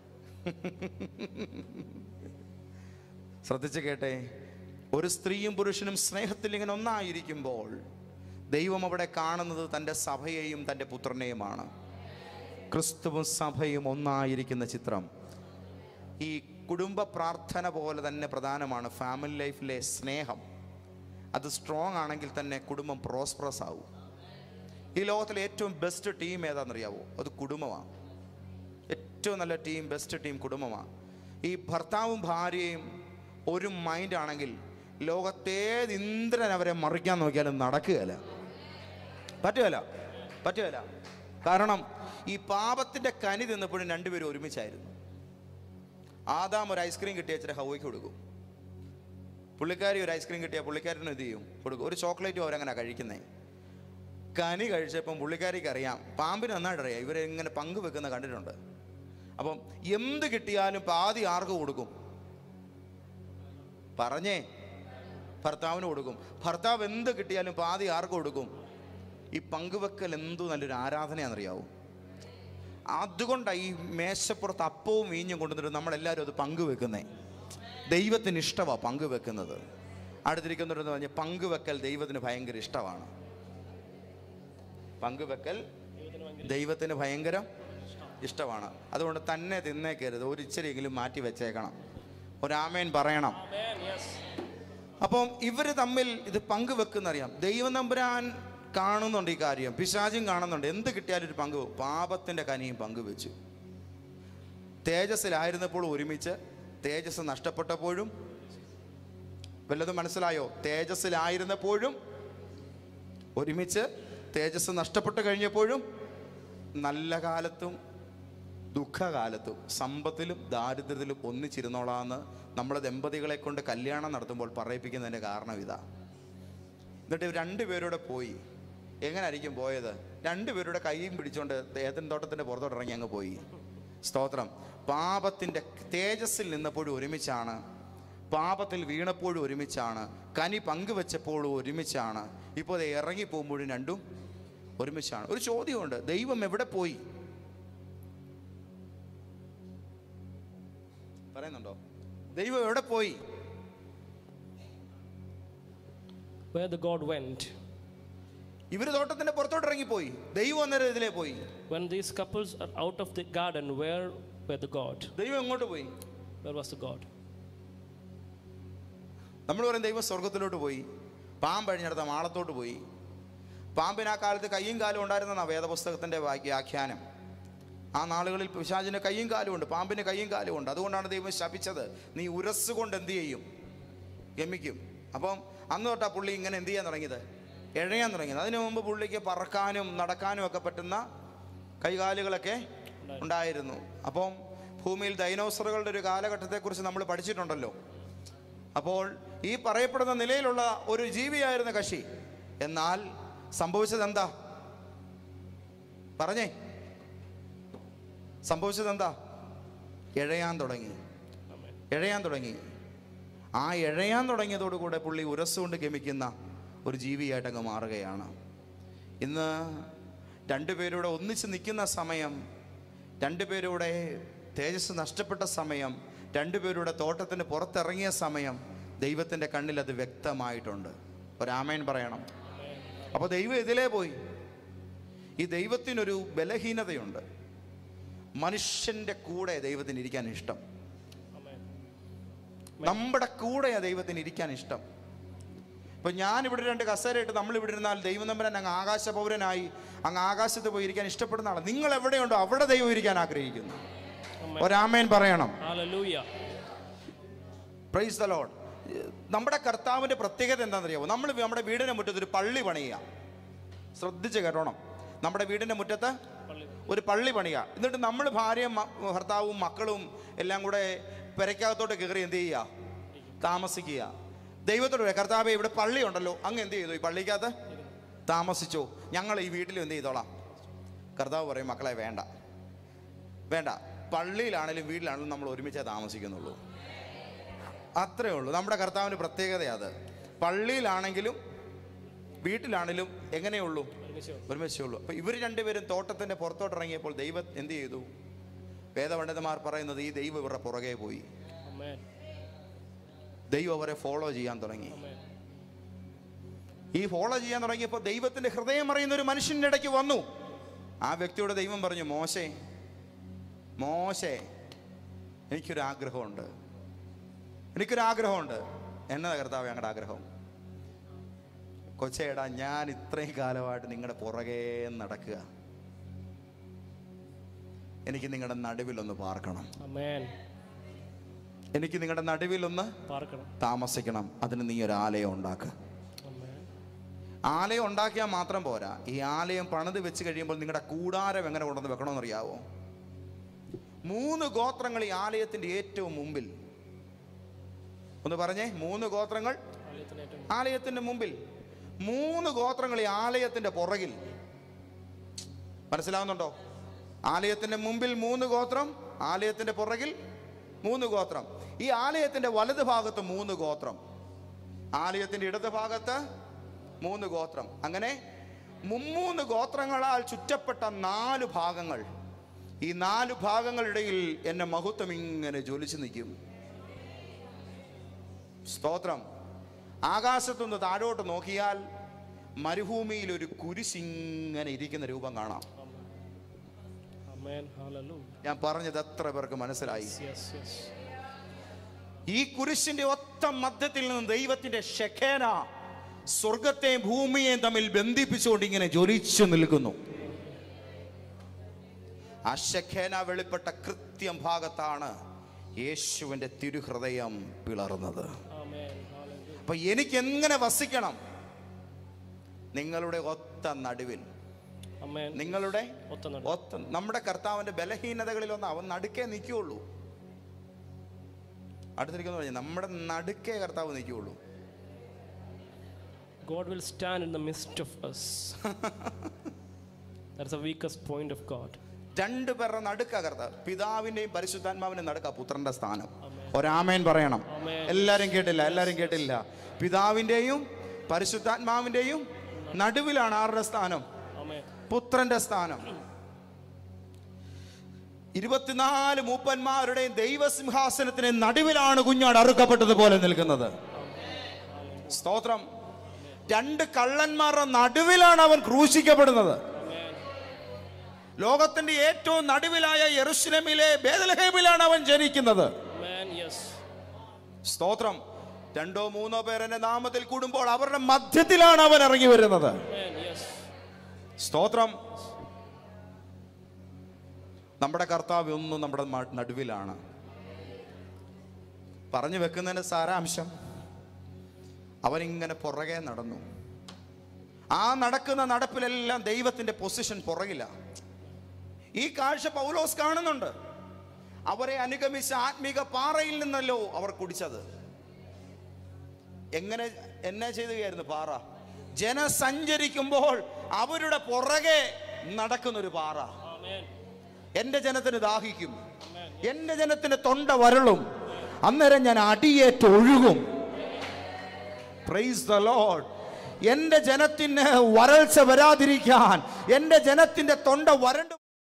ശ്രദ്ധിച്ച് കേട്ടെ. ഒരു സ്ത്രീയും പുരുഷനും സ്നേഹത്തിൽ ഇങ്ങനെ ഒന്നായിരിക്കുമ്പോൾ ദൈവം അവിടെ കാണുന്നത് തൻ്റെ സഭയെയും തൻ്റെ പുത്രനെയുമാണ്. ക്രിസ്തുവും സഭയും ഒന്നായിരിക്കുന്ന ചിത്രം. ഈ കുടുംബ പ്രാർത്ഥന പോലെ തന്നെ പ്രധാനമാണ് ഫാമിലി ലൈഫിലെ സ്നേഹം. അത് സ്ട്രോങ് ആണെങ്കിൽ തന്നെ കുടുംബം പ്രോസ്പറസ് ആവും. ഈ ലോകത്തിലെ ഏറ്റവും ബെസ്റ്റ് ടീം ഏതാണെന്നറിയാവോ? അത് കുടുംബമാണ്. ഏറ്റവും നല്ല ടീം, ബെസ്റ്റ് ടീം കുടുംബമാണ്. ഈ ഭർത്താവും ഭാര്യയും ഒരു മൈൻഡ് ആണെങ്കിൽ ലോകത്തേത് ഇന്ദ്രൻ അവരെ മറിക്കാൻ നോക്കിയാലും നടക്കുകയില്ല, പറ്റുകയില്ല. കാരണം ഈ പാപത്തിൻ്റെ കനി തിന്നപ്പോഴും രണ്ടുപേരും ഒരുമിച്ചായിരുന്നു. ആദാം ഒരു ഐസ്ക്രീം കിട്ടിയ വെച്ചിട്ട് ഹൗവയ്ക്ക് കൊടുക്കും. പുള്ളിക്കാരി ഒരു ഐസ്ക്രീം കിട്ടിയാൽ പുള്ളിക്കാരനും എന്ത് ചെയ്യും? കൊടുക്കും. ഒരു ചോക്ലേറ്റും അവരങ്ങനെ കഴിക്കുന്നേ. കനി കഴിച്ചപ്പം പുള്ളിക്കാരിക്ക് അറിയാം, പാമ്പിന് നന്നായിട്ട് അറിയാം ഇവരെങ്ങനെ പങ്കുവെക്കുന്ന കണ്ടിട്ടുണ്ട്. അപ്പം എന്ത് കിട്ടിയാലും പാതി ആർക്ക് കൊടുക്കും? പറഞ്ഞേ, ഭർത്താവിന് കൊടുക്കും. ഭർത്താവ് എന്ത് കിട്ടിയാലും പാതി ആർക്ക് കൊടുക്കും? ഈ പങ്കുവെക്കൽ എന്തു നല്ലൊരു ആരാധനയാണെന്നറിയാവോ? അതുകൊണ്ടാണ് ഈ മേശപ്പുറത്ത് അപ്പവും വീഞ്ഞും കൊണ്ടുവന്നിട്ട് നമ്മളെല്ലാവരും അത് പങ്കുവെക്കുന്നേ. ദൈവത്തിന് ഇഷ്ടമാണ് പങ്കുവെക്കുന്നത്. അടുത്തിരിക്കുന്നവരെന്ന് പറഞ്ഞാൽ പങ്കുവെക്കൽ ദൈവത്തിന് ഭയങ്കര ഇഷ്ടമാണ്. പങ്കുവെക്കൽ ദൈവത്തിന് ഭയങ്കര ഇഷ്ടമാണ്. അതുകൊണ്ട് തന്നെ തിന്നേക്കരുത്, ഒരു ഇച്ചിരിയെങ്കിലും മാറ്റി വെച്ചേക്കണം. ഒരാമേൻ പറയണം. അപ്പം ഇവർ തമ്മിൽ ഇത് പങ്കുവെക്കുന്നറിയാം. ദൈവം തമ്പുരാൻ കാണുന്നുണ്ട് ഈ കാര്യം, പിശാചും കാണുന്നുണ്ട്. എന്ത് കിട്ടിയാലും ഒരു പങ്കു. പാപത്തിൻ്റെ കനിയും പങ്കുവെച്ചു. തേജസ്സിലായിരുന്നപ്പോൾ ഒരുമിച്ച്, തേജസ് നഷ്ടപ്പെട്ടപ്പോഴും. വല്ലതും മനസ്സിലായോ? തേജസ്സിലായിരുന്നപ്പോഴും ഒരുമിച്ച്, തേജസ് നഷ്ടപ്പെട്ട് കഴിഞ്ഞപ്പോഴും, നല്ല കാലത്തും ദുഃഖകാലത്തും, സമ്പത്തിലും ദാരിദ്ര്യത്തിലും ഒന്നിച്ചിരുന്നോളാന്ന് നമ്മളെ ദമ്പതികളെ കൊണ്ട് കല്യാണം നടത്തുമ്പോൾ പറയിപ്പിക്കുന്നതിൻ്റെ കാരണം ഇതാ. എന്നിട്ട് രണ്ടുപേരുടെ പോയി. എങ്ങനായിരിക്കും പോയത്? രണ്ടുപേരുടെ കൈയും പിടിച്ചുകൊണ്ട് ഏതൻ തോട്ടത്തിൻ്റെ പുറത്തോട്ട് ഇറങ്ങി അങ്ങ് പോയി. സ്തോത്രം. പാപത്തിൻ്റെ തേജസ്സിൽ നിന്നപ്പോഴും ഒരുമിച്ചാണ്, പാപത്തിൽ വീണപ്പോഴും ഒരുമിച്ചാണ്, കനി പങ്കുവെച്ചപ്പോഴും ഒരുമിച്ചാണ്, ഇപ്പോൾ അത് ഇറങ്ങിപ്പോകുമ്പോഴും രണ്ടും ഒരുമിച്ചാണ്. ഒരു ചോദ്യമുണ്ട്, ദൈവം എവിടെ പോയി? പറയുന്നുണ്ടോ? ദൈവം എവിടെ പോയി? Where the God went. ഇവര് തോട്ടത്തിന്റെ പുറത്തോട്ട് ഇറങ്ങിപ്പോയി. ദൈവം അന്നേരം ഇതിലേ പോയി. When these couples are out of the garden, where were the God? ദൈവം എങ്ങോട്ട് പോയി? Where was the God? നമ്മൾ പറയും ദൈവം സ്വർഗത്തിലോട്ട് പോയി, പാമ്പ് അഴിഞ്ഞെടുത്ത മാളത്തോട്ട് പോയി. പാമ്പിന് ആ കാലത്ത് കയ്യും കാലും ഉണ്ടായിരുന്ന വേദപുസ്തകത്തിൻ്റെ വ്യാഖ്യാനം. ആ നാളുകളിൽ പിശാചിന് കയ്യും കാലും ഉണ്ട്, പാമ്പിന് കയ്യും കാലും ഉണ്ട്. അതുകൊണ്ടാണ് ദൈവം ശപിച്ചത്, നീ ഉരസ് കൊണ്ട് എന്ത് ചെയ്യും? ഗമിക്കും. അപ്പം അന്ന് തൊട്ടാ പുള്ളി ഇങ്ങനെ എന്ത് ചെയ്യാൻ തുടങ്ങിയത്? എഴയാൻ തുടങ്ങിയത്. അതിനു മുമ്പ് പുള്ളിക്ക് പറക്കാനും നടക്കാനും ഒക്കെ പറ്റുന്ന കൈകാലുകളൊക്കെ ഉണ്ടായിരുന്നു. അപ്പം ഭൂമിയിൽ ഡൈനോസറുകളുടെ ഒരു കാലഘട്ടത്തെക്കുറിച്ച് നമ്മൾ പഠിച്ചിട്ടുണ്ടല്ലോ. അപ്പോൾ ഈ പറയപ്പെടുന്ന നിലയിലുള്ള ഒരു ജീവിയായിരുന്ന കക്ഷി. എന്നാൽ സംഭവിച്ചത് എന്താ? പറഞ്ഞേ, സംഭവിച്ചത് എന്താ? എഴയാൻ തുടങ്ങി. ആ എഴയാൻ തുടങ്ങിയതോടുകൂടെ പുള്ളി ഉരസ്സുകൊണ്ട് ഗമിക്കുന്ന ഒരു ജീവിയായിട്ട് അങ്ങ് മാറുകയാണ്. ഇന്ന് രണ്ടുപേരൂടെ ഒന്നിച്ച് നിൽക്കുന്ന സമയം, രണ്ടുപേരൂടെ തേജസ് നഷ്ടപ്പെട്ട സമയം, രണ്ടുപേരുടെ തോട്ടത്തിന് പുറത്തിറങ്ങിയ സമയം ദൈവത്തിൻ്റെ കണ്ണിൽ അത് വ്യക്തമായിട്ടുണ്ട്. ഒരാമേൻ പറയണം. അപ്പോൾ ദൈവം ഇതിലേ പോയി. ഈ ദൈവത്തിനൊരു ബലഹീനതയുണ്ട്. മനുഷ്യൻ്റെ കൂടെ ദൈവത്തിന് ഇരിക്കാൻ ഇഷ്ടം. നമ്മുടെ കൂടെയാണ് ദൈവത്തിന് ഇരിക്കാൻ ഇഷ്ടം. ഇപ്പം ഞാനിവിടെ രണ്ട് കസേരയിട്ട് നമ്മളിവിടെ ഇരുന്നാൽ ദൈവം തമ്പുരാൻ അങ്ങ് ആകാശ പൗരനായി അങ്ങ് ആകാശത്ത് പോയി ഇരിക്കാൻ ഇഷ്ടപ്പെടുന്ന ആളാണ്. നിങ്ങൾ എവിടെയുണ്ടോ അവിടെ ദൈവം ഇരിക്കാൻ ആഗ്രഹിക്കുന്നു. ഒരാമേൻ പറയണം. Praise the Lord. നമ്മുടെ കർത്താവിൻ്റെ പ്രത്യേകത എന്താണെന്നറിയാമോ? നമ്മൾ നമ്മുടെ വീടിൻ്റെ മുറ്റത്ത് ഒരു പള്ളി പണിയുക. ശ്രദ്ധിച്ച് കേട്ടോണം. നമ്മുടെ വീടിൻ്റെ മുറ്റത്ത് ഒരു പള്ളി പണിയുക. എന്നിട്ട് നമ്മൾ ഭാര്യയും ഭർത്താവും മക്കളും എല്ലാം കൂടെ പെരയ്ക്കകത്തോട്ട് കയറി എന്ത് ചെയ്യുക? താമസിക്കുക. ദൈവത്തോട് പറയാം, കർത്താവേ ഇവിടെ പള്ളി ഉണ്ടല്ലോ, അങ്ങ് എന്ത് ചെയ്തു? ഈ പള്ളിക്കകത്ത് താമസിച്ചോ, ഞങ്ങൾ ഈ വീട്ടിൽ എന്ത് ചെയ്തോളാം. കർത്താവ് പറയും, മക്കളെ വേണ്ട വേണ്ട, പള്ളിയിലാണേലും വീട്ടിലാണെങ്കിലും നമ്മൾ ഒരുമിച്ചേ താമസിക്കുന്നുള്ളൂ. അത്രേ ഉള്ളൂ. നമ്മുടെ കർത്താവിൻ്റെ പ്രത്യേകത അത്. പള്ളിയിലാണെങ്കിലും വീട്ടിലാണെങ്കിലും എങ്ങനെയുള്ളൂ? ഒരുമിച്ചേ ഉള്ളൂ. അപ്പോൾ ഇവർ രണ്ടുപേരും തോട്ടത്തിൻ്റെ പുറത്തോട്ടിറങ്ങിയപ്പോൾ ദൈവം എന്ത് ചെയ്തു? വേദപണ്ഡിതന്മാർ പറയുന്നത് ഈ ദൈവം ഇവരുടെ പുറകെ പോയി. ദൈവം അവരെ ഫോളോ ചെയ്യാൻ തുടങ്ങി. ഈ ഫോളോ ചെയ്യാൻ തുടങ്ങിയപ്പോൾ ദൈവത്തിൻ്റെ ഹൃദയം അറിയുന്ന ഒരു മനുഷ്യൻ്റെ ഇടയ്ക്ക് വന്നു. ആ വ്യക്തിയോട് ദൈവം പറഞ്ഞു, മോശേ എനിക്കൊരാഗ്രഹമുണ്ട്. എന്നതാ കർത്താവേ ഞങ്ങളുടെ ആഗ്രഹം? കൊച്ചേടാ, ഞാൻ ഇത്രയും കാലമായിട്ട് നിങ്ങളുടെ പുറകെ നടക്കുക, എനിക്ക് നിങ്ങളുടെ നടുവിലൊന്ന് പാർക്കണം. എനിക്ക് നിങ്ങളുടെ നടുവിലൊന്ന് താമസിക്കണം. അതിന് നീ ഒരു ആലയം ഉണ്ടാക്കുക. ആലയം ഉണ്ടാക്കിയാൽ മാത്രം പോരാ, ഈ ആലയം പണിത് വെച്ച് കഴിയുമ്പോൾ നിങ്ങളുടെ കൂടാരം എങ്ങനെ കൊണ്ടുവന്ന് വെക്കണമെന്നറിയാവോ? 3 ഗോത്രങ്ങൾ ഈ ആലയത്തിൻ്റെ ഏറ്റവും മുമ്പിൽ. ഒന്ന് പറഞ്ഞേ, 3 ഗോത്രങ്ങൾ ആലയത്തിൻ്റെ മുമ്പിൽ, 3 ഗോത്രങ്ങൾ ഈ ആലയത്തിൻ്റെ പുറകിൽ. മനസ്സിലാവുന്നുണ്ടോ? ആലയത്തിൻ്റെ മുമ്പിൽ 3 ഗോത്രം, ആലയത്തിൻ്റെ പുറകിൽ 3 ഗോത്രം. ഈ ആലയത്തിൻ്റെ വലത് ഭാഗത്ത് 3 ഗോത്രം, ആലയത്തിൻ്റെ ഇടത് ഭാഗത്ത് 3 ഗോത്രം. അങ്ങനെ 3 ഗോത്രങ്ങളാൽ ചുറ്റപ്പെട്ട 4 ഭാഗങ്ങൾ. ഈ 4 ഭാഗങ്ങളിടയിൽ എൻ്റെ മഹത്വം ഇങ്ങനെ ജ്വലിച്ചു നിൽക്കും. സ്തോത്രം. ആകാശത്തുനിന്ന് താഴോട്ട് നോക്കിയാൽ മരുഭൂമിയിൽ ഒരു കുരിശിങ്ങനെ ഇരിക്കുന്ന രൂപം കാണാം. ഞാൻ പറഞ്ഞത് എത്ര പേർക്ക് മനസ്സിലായി? ഈ കുരിശിന്റെ ഒത്ത മധ്യത്തിൽ നിന്ന് ദൈവത്തിന്റെ ഷെഖേന സ്വർഗത്തെയും ഭൂമിയെയും തമ്മിൽ ബന്ധിപ്പിച്ചുകൊണ്ട് ഇങ്ങനെ ജ്വലിച്ചു നിൽക്കുന്നു. ആ ഷെഖേന വെളിപ്പെട്ട കൃത്യം ഭാഗത്താണ് യേശുവിന്റെ തിരുഹൃദയം പിളർന്നത്. അപ്പൊ എനിക്ക് എങ്ങനെ വസിക്കണം? നിങ്ങളുടെ ഒത്ത നടുവിൽ. നിങ്ങളുടെ ഒത്ത. നമ്മുടെ കർത്താവിന്റെ ബലഹീനതകളിലൊന്നും അവൻ നടുക്കേ നിൽക്കുകയുള്ളൂ. അടുത്തിരിക്കുന്നു പറഞ്ഞു, നമ്മുടെ നടുക്കേ കർത്താവ് നിൽക്കുകയുള്ളൂ. God will stand in the midst of us. That's the weakest point of God. 2 പേരുടെ നടുക്ക കർത്താവ്. പിതാവിന്റെയും പരിശുദ്ധാത്മാവിന്റെയും നടുക്ക പുത്രന്റെ സ്ഥാനം. ഒരാമേൻ പറയണം. എല്ലാരും കേട്ടില്ല. പിതാവിന്റെയും പരിശുദ്ധാത്മാവിന്റെയും നടുവിലാണ് ആരുടെ സ്ഥാനം? പുത്രന്റെ സ്ഥാനം. 24 മൂപ്പന്മാരുടെയും ദൈവസിംഹാസനത്തിന് നടുവിലാണ് കുഞ്ഞാട് അറുക്കപ്പെട്ടതുപോലെ നിൽക്കുന്നത്. സ്തോത്രം. 2 കള്ളന്മാരുടെ നടുവിലാണ് അവൻ ക്രൂശിക്കപ്പെടുന്നത്. ലോകത്തിന്റെ ഏറ്റവും നടുവിലായ യെരൂശലേമിലെ ബേത്ലഹേമിലാണ് അവൻ ജനിക്കുന്നത്. സ്തോത്രം. 2-3 പേർ എന്റെ നാമത്തിൽ കൂടുമ്പോൾ അവരുടെ മധ്യത്തിലാണ് അവൻ ഇറങ്ങി വരുന്നത്. സ്തോത്രം. നമ്മുടെ കർത്താവ് ഒന്നും നമ്മുടെ നടുവിലാണ്. പറഞ്ഞു വെക്കുന്നതിന്റെ സാരാംശം, അവനിങ്ങനെ പുറകെ നടന്നു. ആ നടക്കുന്ന നടപ്പിലെല്ലാം ദൈവത്തിന്റെ പൊസിഷൻ പുറകില്ല. ഈ കാഴ്ച പൗലോസ് കാണുന്നുണ്ട്. അവരെ അനുഗമിച്ച ആത്മീക പാറയിൽ നിന്നല്ലോ അവർ കുടിച്ചത്. എന്നെ ചെയ്യുകയായിരുന്നു പാറ? ജനസഞ്ചരിക്കുമ്പോൾ അവരുടെ പുറകെ നടക്കുന്നൊരു പാറ. എന്റെ ജനത്തിന് ദാഹിക്കും, എന്റെ ജനത്തിന് തൊണ്ട വരളും, അന്നേരം ഞാൻ അടിയേറ്റൊഴുകും. Price the Lord. എന്റെ ജനത്തിന് വരൾച്ച വരാതിരിക്കാൻ, എന്റെ ജനത്തിന്റെ തൊണ്ട വരണ്ടു.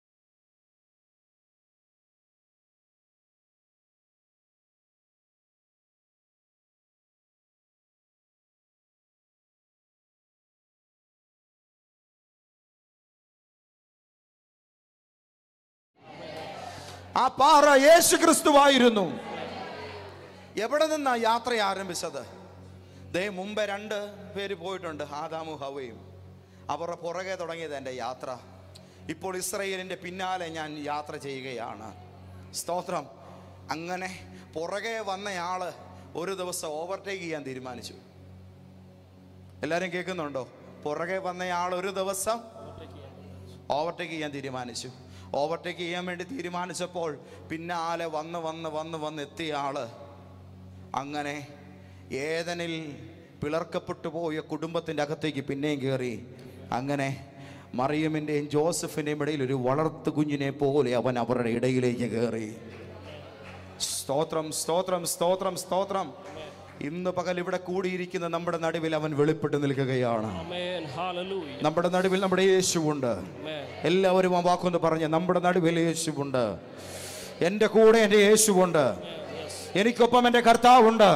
ആ പാറ യേശു ക്രിസ്തുവായിരുന്നു. എവിടെ നിന്നാ യാത്ര ആരംഭിച്ചത്? മുമ്പേ 2 പേര് പോയിട്ടുണ്ട്, ആദാമും ഹവയും. അവരുടെ പുറകെ തുടങ്ങിയത് എൻ്റെ യാത്ര. ഇപ്പോൾ ഇസ്രായേലിൻ്റെ പിന്നാലെ ഞാൻ യാത്ര ചെയ്യുകയാണ്. സ്തോത്രം. അങ്ങനെ പുറകെ വന്നയാള് ഒരു ദിവസം ഓവർടേക്ക് ചെയ്യാൻ തീരുമാനിച്ചു. എല്ലാവരും കേൾക്കുന്നുണ്ടോ? പുറകെ വന്നയാൾ ഒരു ദിവസം ഓവർടേക്ക് ചെയ്യാൻ തീരുമാനിച്ചു. ഓവർടേക്ക് ചെയ്യാൻ വേണ്ടി തീരുമാനിച്ചപ്പോൾ പിന്നാലെ വന്ന് എത്തിയ ആള് അങ്ങനെ ഏദനിൽ പിളർക്കപ്പെട്ടു പോയ കുടുംബത്തിൻ്റെ അകത്തേക്ക് പിന്നെയും കയറി. അങ്ങനെ മറിയമിൻ്റെയും ജോസഫിൻ്റെയും ഇടയിൽ ഒരു വളർത്തു കുഞ്ഞിനെ പോലെ അവൻ അവരുടെ ഇടയിലേക്ക് കയറി. സ്തോത്രം, സ്തോത്രം, സ്തോത്രം, സ്തോത്രം. ഇന്ന് പകൽ ഇവിടെ കൂടിയിരിക്കുന്ന നമ്മുടെ നടുവിൽ അവൻ വെളിപ്പെട്ട് നിൽക്കുകയാണ്. നമ്മുടെ നടുവിൽ നമ്മുടെ യേശുവുണ്ട്. എല്ലാവരും ആ വാക്കൊന്ന് പറഞ്ഞ്, നമ്മുടെ നടുവിൽ യേശുവുണ്ട്. എൻ്റെ കൂടെ എൻ്റെ യേശുവുണ്ട്. എനിക്കൊപ്പം എൻ്റെ കർത്താവുണ്ട്.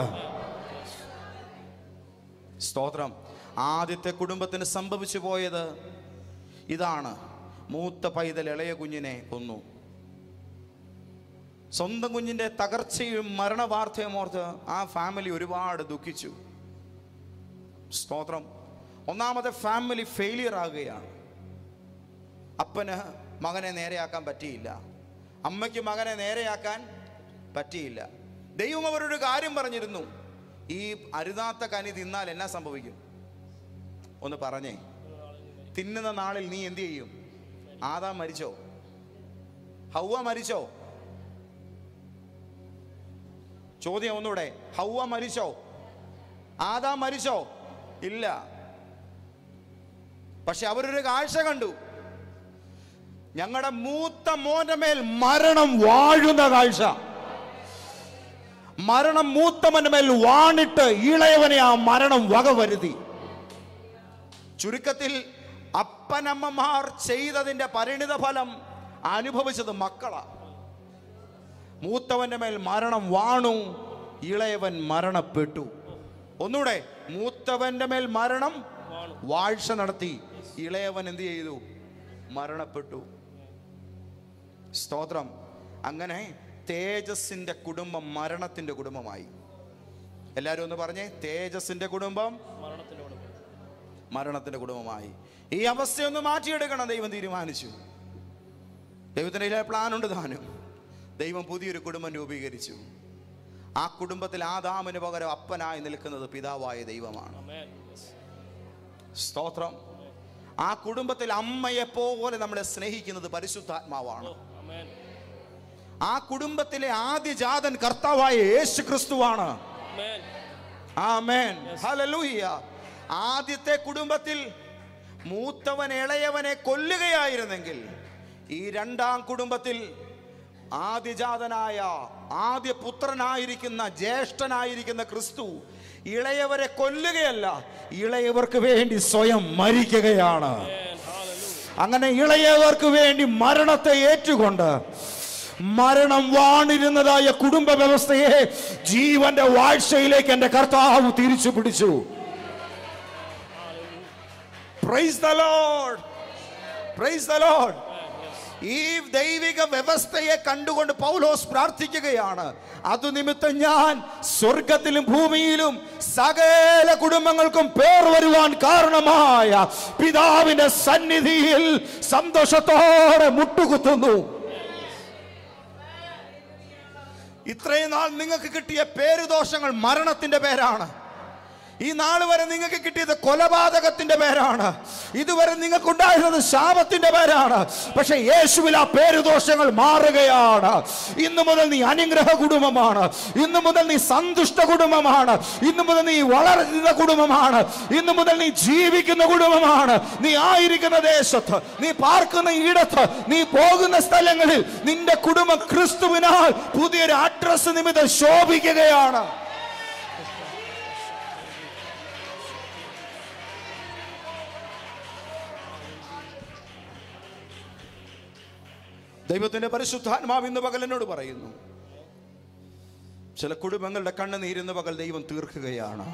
സ്തോത്രം. ആദ്യത്തെ കുടുംബത്തിന് സംഭവിച്ചു പോയത് ഇതാണ്. മൂത്ത പൈതൽ ഇളയ കുഞ്ഞിനെ കൊന്നു. സ്വന്തം കുഞ്ഞിൻ്റെ തകർച്ചയും മരണവാർത്തയും ഓർത്ത് ആ ഫാമിലി ഒരുപാട് ദുഃഖിച്ചു. സ്തോത്രം. ഒന്നാമത്തെ ഫാമിലി ഫെയിലിയർ ആകുകയാണ്. അപ്പന് മകനെ നേരെയാക്കാൻ പറ്റിയില്ല, അമ്മയ്ക്ക് മകനെ നേരെയാക്കാൻ പറ്റിയില്ല. ദൈവം അവരൊരു കാര്യം പറഞ്ഞിരുന്നു, ഈ അരുതാത്ത കനി തിന്നാൽ എന്നാ സംഭവിക്കും? ഒന്ന് പറഞ്ഞേ. തിന്നുന്ന നാളിൽ നീ എന്ത് ചെയ്യും? ആദാം മരിച്ചോ? ഹൗവ മരിച്ചോ? ചോദ്യം ഒന്നുകൂടെ. ഹൗവ മരിച്ചോ? ആദാം മരിച്ചോ? ഇല്ല. പക്ഷെ അവരൊരു കാഴ്ച കണ്ടു. ഞങ്ങളുടെ മൂത്ത മോന്റെ മേൽ മരണം വാഴുന്ന കാഴ്ച. മരണം മൂത്തവന്റെ മേൽ വാണിട്ട് ഇളയവനെ ആ മരണം വകവരുതി. ചുരുക്കത്തിൽ അപ്പനമ്മമാർ ചെയ്തതിന്റെ പരിണിത ഫലം അനുഭവിച്ചത് മക്കളാ. മൂത്തവന്റെ മേൽ മരണം വാണു, ഇളയവൻ മരണപ്പെട്ടു. ഒന്നുകൂടെ, മൂത്തവന്റെ മേൽ മരണം വാഴ്ച നടത്തി, ഇളയവൻ എന്ത് ചെയ്തു? മരണപ്പെട്ടു. സ്തോത്രം. അങ്ങനെ തേജസ്സിന്റെ കുടുംബം മരണത്തിന്റെ കുടുംബമായി. എല്ലാവരും ഒന്ന് പറഞ്ഞേ, തേജസ്സിന്റെ കുടുംബം മരണത്തിന്റെ കുടുംബമായി. ഈ അവസ്ഥയൊന്ന് മാറ്റിയെടുക്കണം ദൈവം തീരുമാനിച്ചു. ദൈവത്തിന്റെ പ്ലാൻ ഉണ്ട് താനും. ദൈവം പുതിയൊരു കുടുംബം രൂപീകരിച്ചു. ആ കുടുംബത്തിൽ ആദാമിന് പകരം അപ്പനായി നിൽക്കുന്നത് പിതാവായ ദൈവമാണ്. സ്തോത്രം. ആ കുടുംബത്തിൽ അമ്മയെ പോലെ നമ്മളെ സ്നേഹിക്കുന്നത് പരിശുദ്ധാത്മാവാണ്. ആ കുടുംബത്തിലെ ആദ്യജാതൻ കർത്താവായ യേശു ക്രിസ്തുവാണ്. ആമേൻ, ഹല്ലേലൂയ. ആദ്യത്തെ കുടുംബത്തിൽ മൂത്തവൻ ഇളയവനെ കൊല്ലുകയായിരുന്നെങ്കിൽ, ഈ രണ്ടാം കുടുംബത്തിൽ ആദ്യജാതനായ ആദ്യ പുത്രനായിരിക്കുന്ന ജ്യേഷ്ഠനായിരിക്കുന്ന ക്രിസ്തു ഇളയവരെ കൊല്ലുകയല്ല, ഇളയവർക്ക് വേണ്ടി സ്വയം മരിക്കുകയാണ്. അങ്ങനെ ഇളയവർക്ക് വേണ്ടി മരണത്തെ ഏറ്റുകൊണ്ട് മരണം വാണിരുന്നതായ കുടുംബ വ്യവസ്ഥയെ ജീവന്റെ വാഴ്ചയിലേക്ക് എന്റെ കർത്താവ് തിരിച്ചു പിടിച്ചു. Praise the Lord, praise the Lord. ഈ ദൈവിക വ്യവസ്ഥയെ കണ്ടുകൊണ്ട് പൗലോസ് പ്രാർത്ഥിക്കുകയാണ്, അതു നിമിത്തം ഞാൻ സ്വർഗത്തിലും ഭൂമിയിലും സകല കുടുംബങ്ങൾക്കും പേർ വരുവാൻ കാരണമായ പിതാവിന്റെ സന്നിധിയിൽ സന്തോഷത്തോടെ മുട്ടുകുത്തുന്നു. ഇത്രയും നാൾ നിങ്ങൾക്ക് കിട്ടിയ പേരുദോഷങ്ങൾ മരണത്തിന്റെ പേരാണ്. ഈ നാൾ വരെ നിങ്ങൾക്ക് കിട്ടിയത് കൊലപാതകത്തിന്റെ പേരാണ്. ഇതുവരെ നിങ്ങൾക്കുണ്ടായിരുന്നത് ശാപത്തിന്റെ പേരാണ്. പക്ഷെ യേശുവിൽ ആ പേരുദോഷങ്ങൾ മാറുകയാണ്. ഇന്നു മുതൽ നീ അനുഗ്രഹ കുടുംബമാണ്. ഇന്നു മുതൽ നീ സന്തുഷ്ട കുടുംബമാണ്. ഇന്നു മുതൽ നീ വളരുന്ന കുടുംബമാണ്. ഇന്നു മുതൽ നീ ജീവിക്കുന്ന കുടുംബമാണ്. നീ ആയിരിക്കുന്ന ദേശത്ത്, നീ പാർക്കുന്ന ഇടത്ത്, നീ പോകുന്ന സ്ഥലങ്ങളിൽ നിന്റെ കുടുംബം ക്രിസ്തുവിനാൽ പുതിയൊരു അഡ്രസ് നിമിത്തം ശോഭിക്കുകയാണ്. ദൈവത്തിന്റെ പരിശുദ്ധാത്മാവ് ഇന്ന് പകൽ എന്നോട് പറയുന്നു, ചില കുടുംബങ്ങളുടെ കണ്ണുനീരിന്ന് പകൽ ദൈവം തീർക്കുകയാണ്.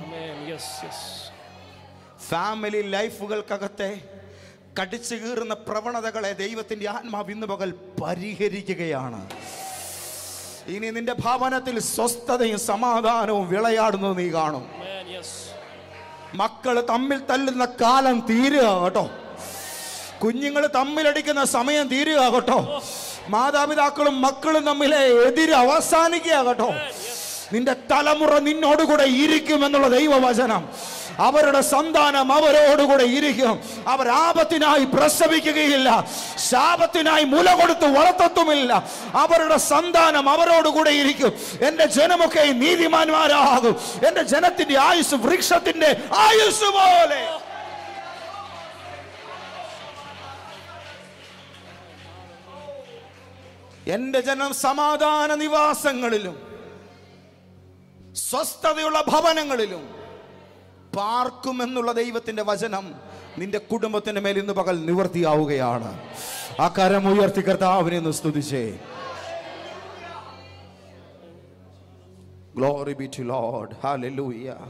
ഫാമിലി ലൈഫുകൾക്കകത്തെ കടിച്ചു കീറുന്ന പ്രവണതകളെ ദൈവത്തിന്റെ ആത്മാവ് ഇന്ന് പകൽ പരിഹരിക്കുകയാണ്. ഇനി നിന്റെ ഭവനത്തിൽ സ്വസ്ഥതയും സമാധാനവും വിളയാടുന്നത് നീ കാണും. മക്കള് തമ്മിൽ തല്ലുന്ന കാലം തീരുക കേട്ടോ. കുഞ്ഞുങ്ങൾ തമ്മിലടിക്കുന്ന സമയം തീരുക കേട്ടോ. മാതാപിതാക്കളും മക്കളും തമ്മിലെ എതിര് അവസാനിക്കുക കേട്ടോ. നിന്റെ തലമുറ നിന്നോടുകൂടെ ഇരിക്കുമെന്നുള്ള ദൈവവചനം. അവരുടെ സന്താനം അവരോടുകൂടെ ഇരിക്കും. അവർ ആപത്തിനായി പ്രസവിക്കുകയില്ല, ശാപത്തിനായി മുല കൊടുത്ത് വളർത്തത്തുമില്ല. അവരുടെ സന്താനം അവരോടുകൂടെ ഇരിക്കും. എന്റെ ജനമൊക്കെ നീതിമാന്മാരാകും. എന്റെ ജനത്തിന്റെ ആയുസ് വൃക്ഷത്തിന്റെ ആയുസ് പോലെ. എന്റെ ജനം സമാധാന നിവാസങ്ങളിലും സ്വസ്ഥതയുള്ള ഭവനങ്ങളിലും പാർക്കുമെന്നുള്ള ദൈവത്തിന്റെ വചനം നിന്റെ കുടുംബത്തിന്റെ മേൽ ഇന്ന് പകൽ നിവർത്തിയാവുകയാണ്. ആ കരം ഉയർത്തി കർത്താവിനെ ഒന്ന് സ്തുതിച്ചേ. Glory be to Lord. Hallelujah.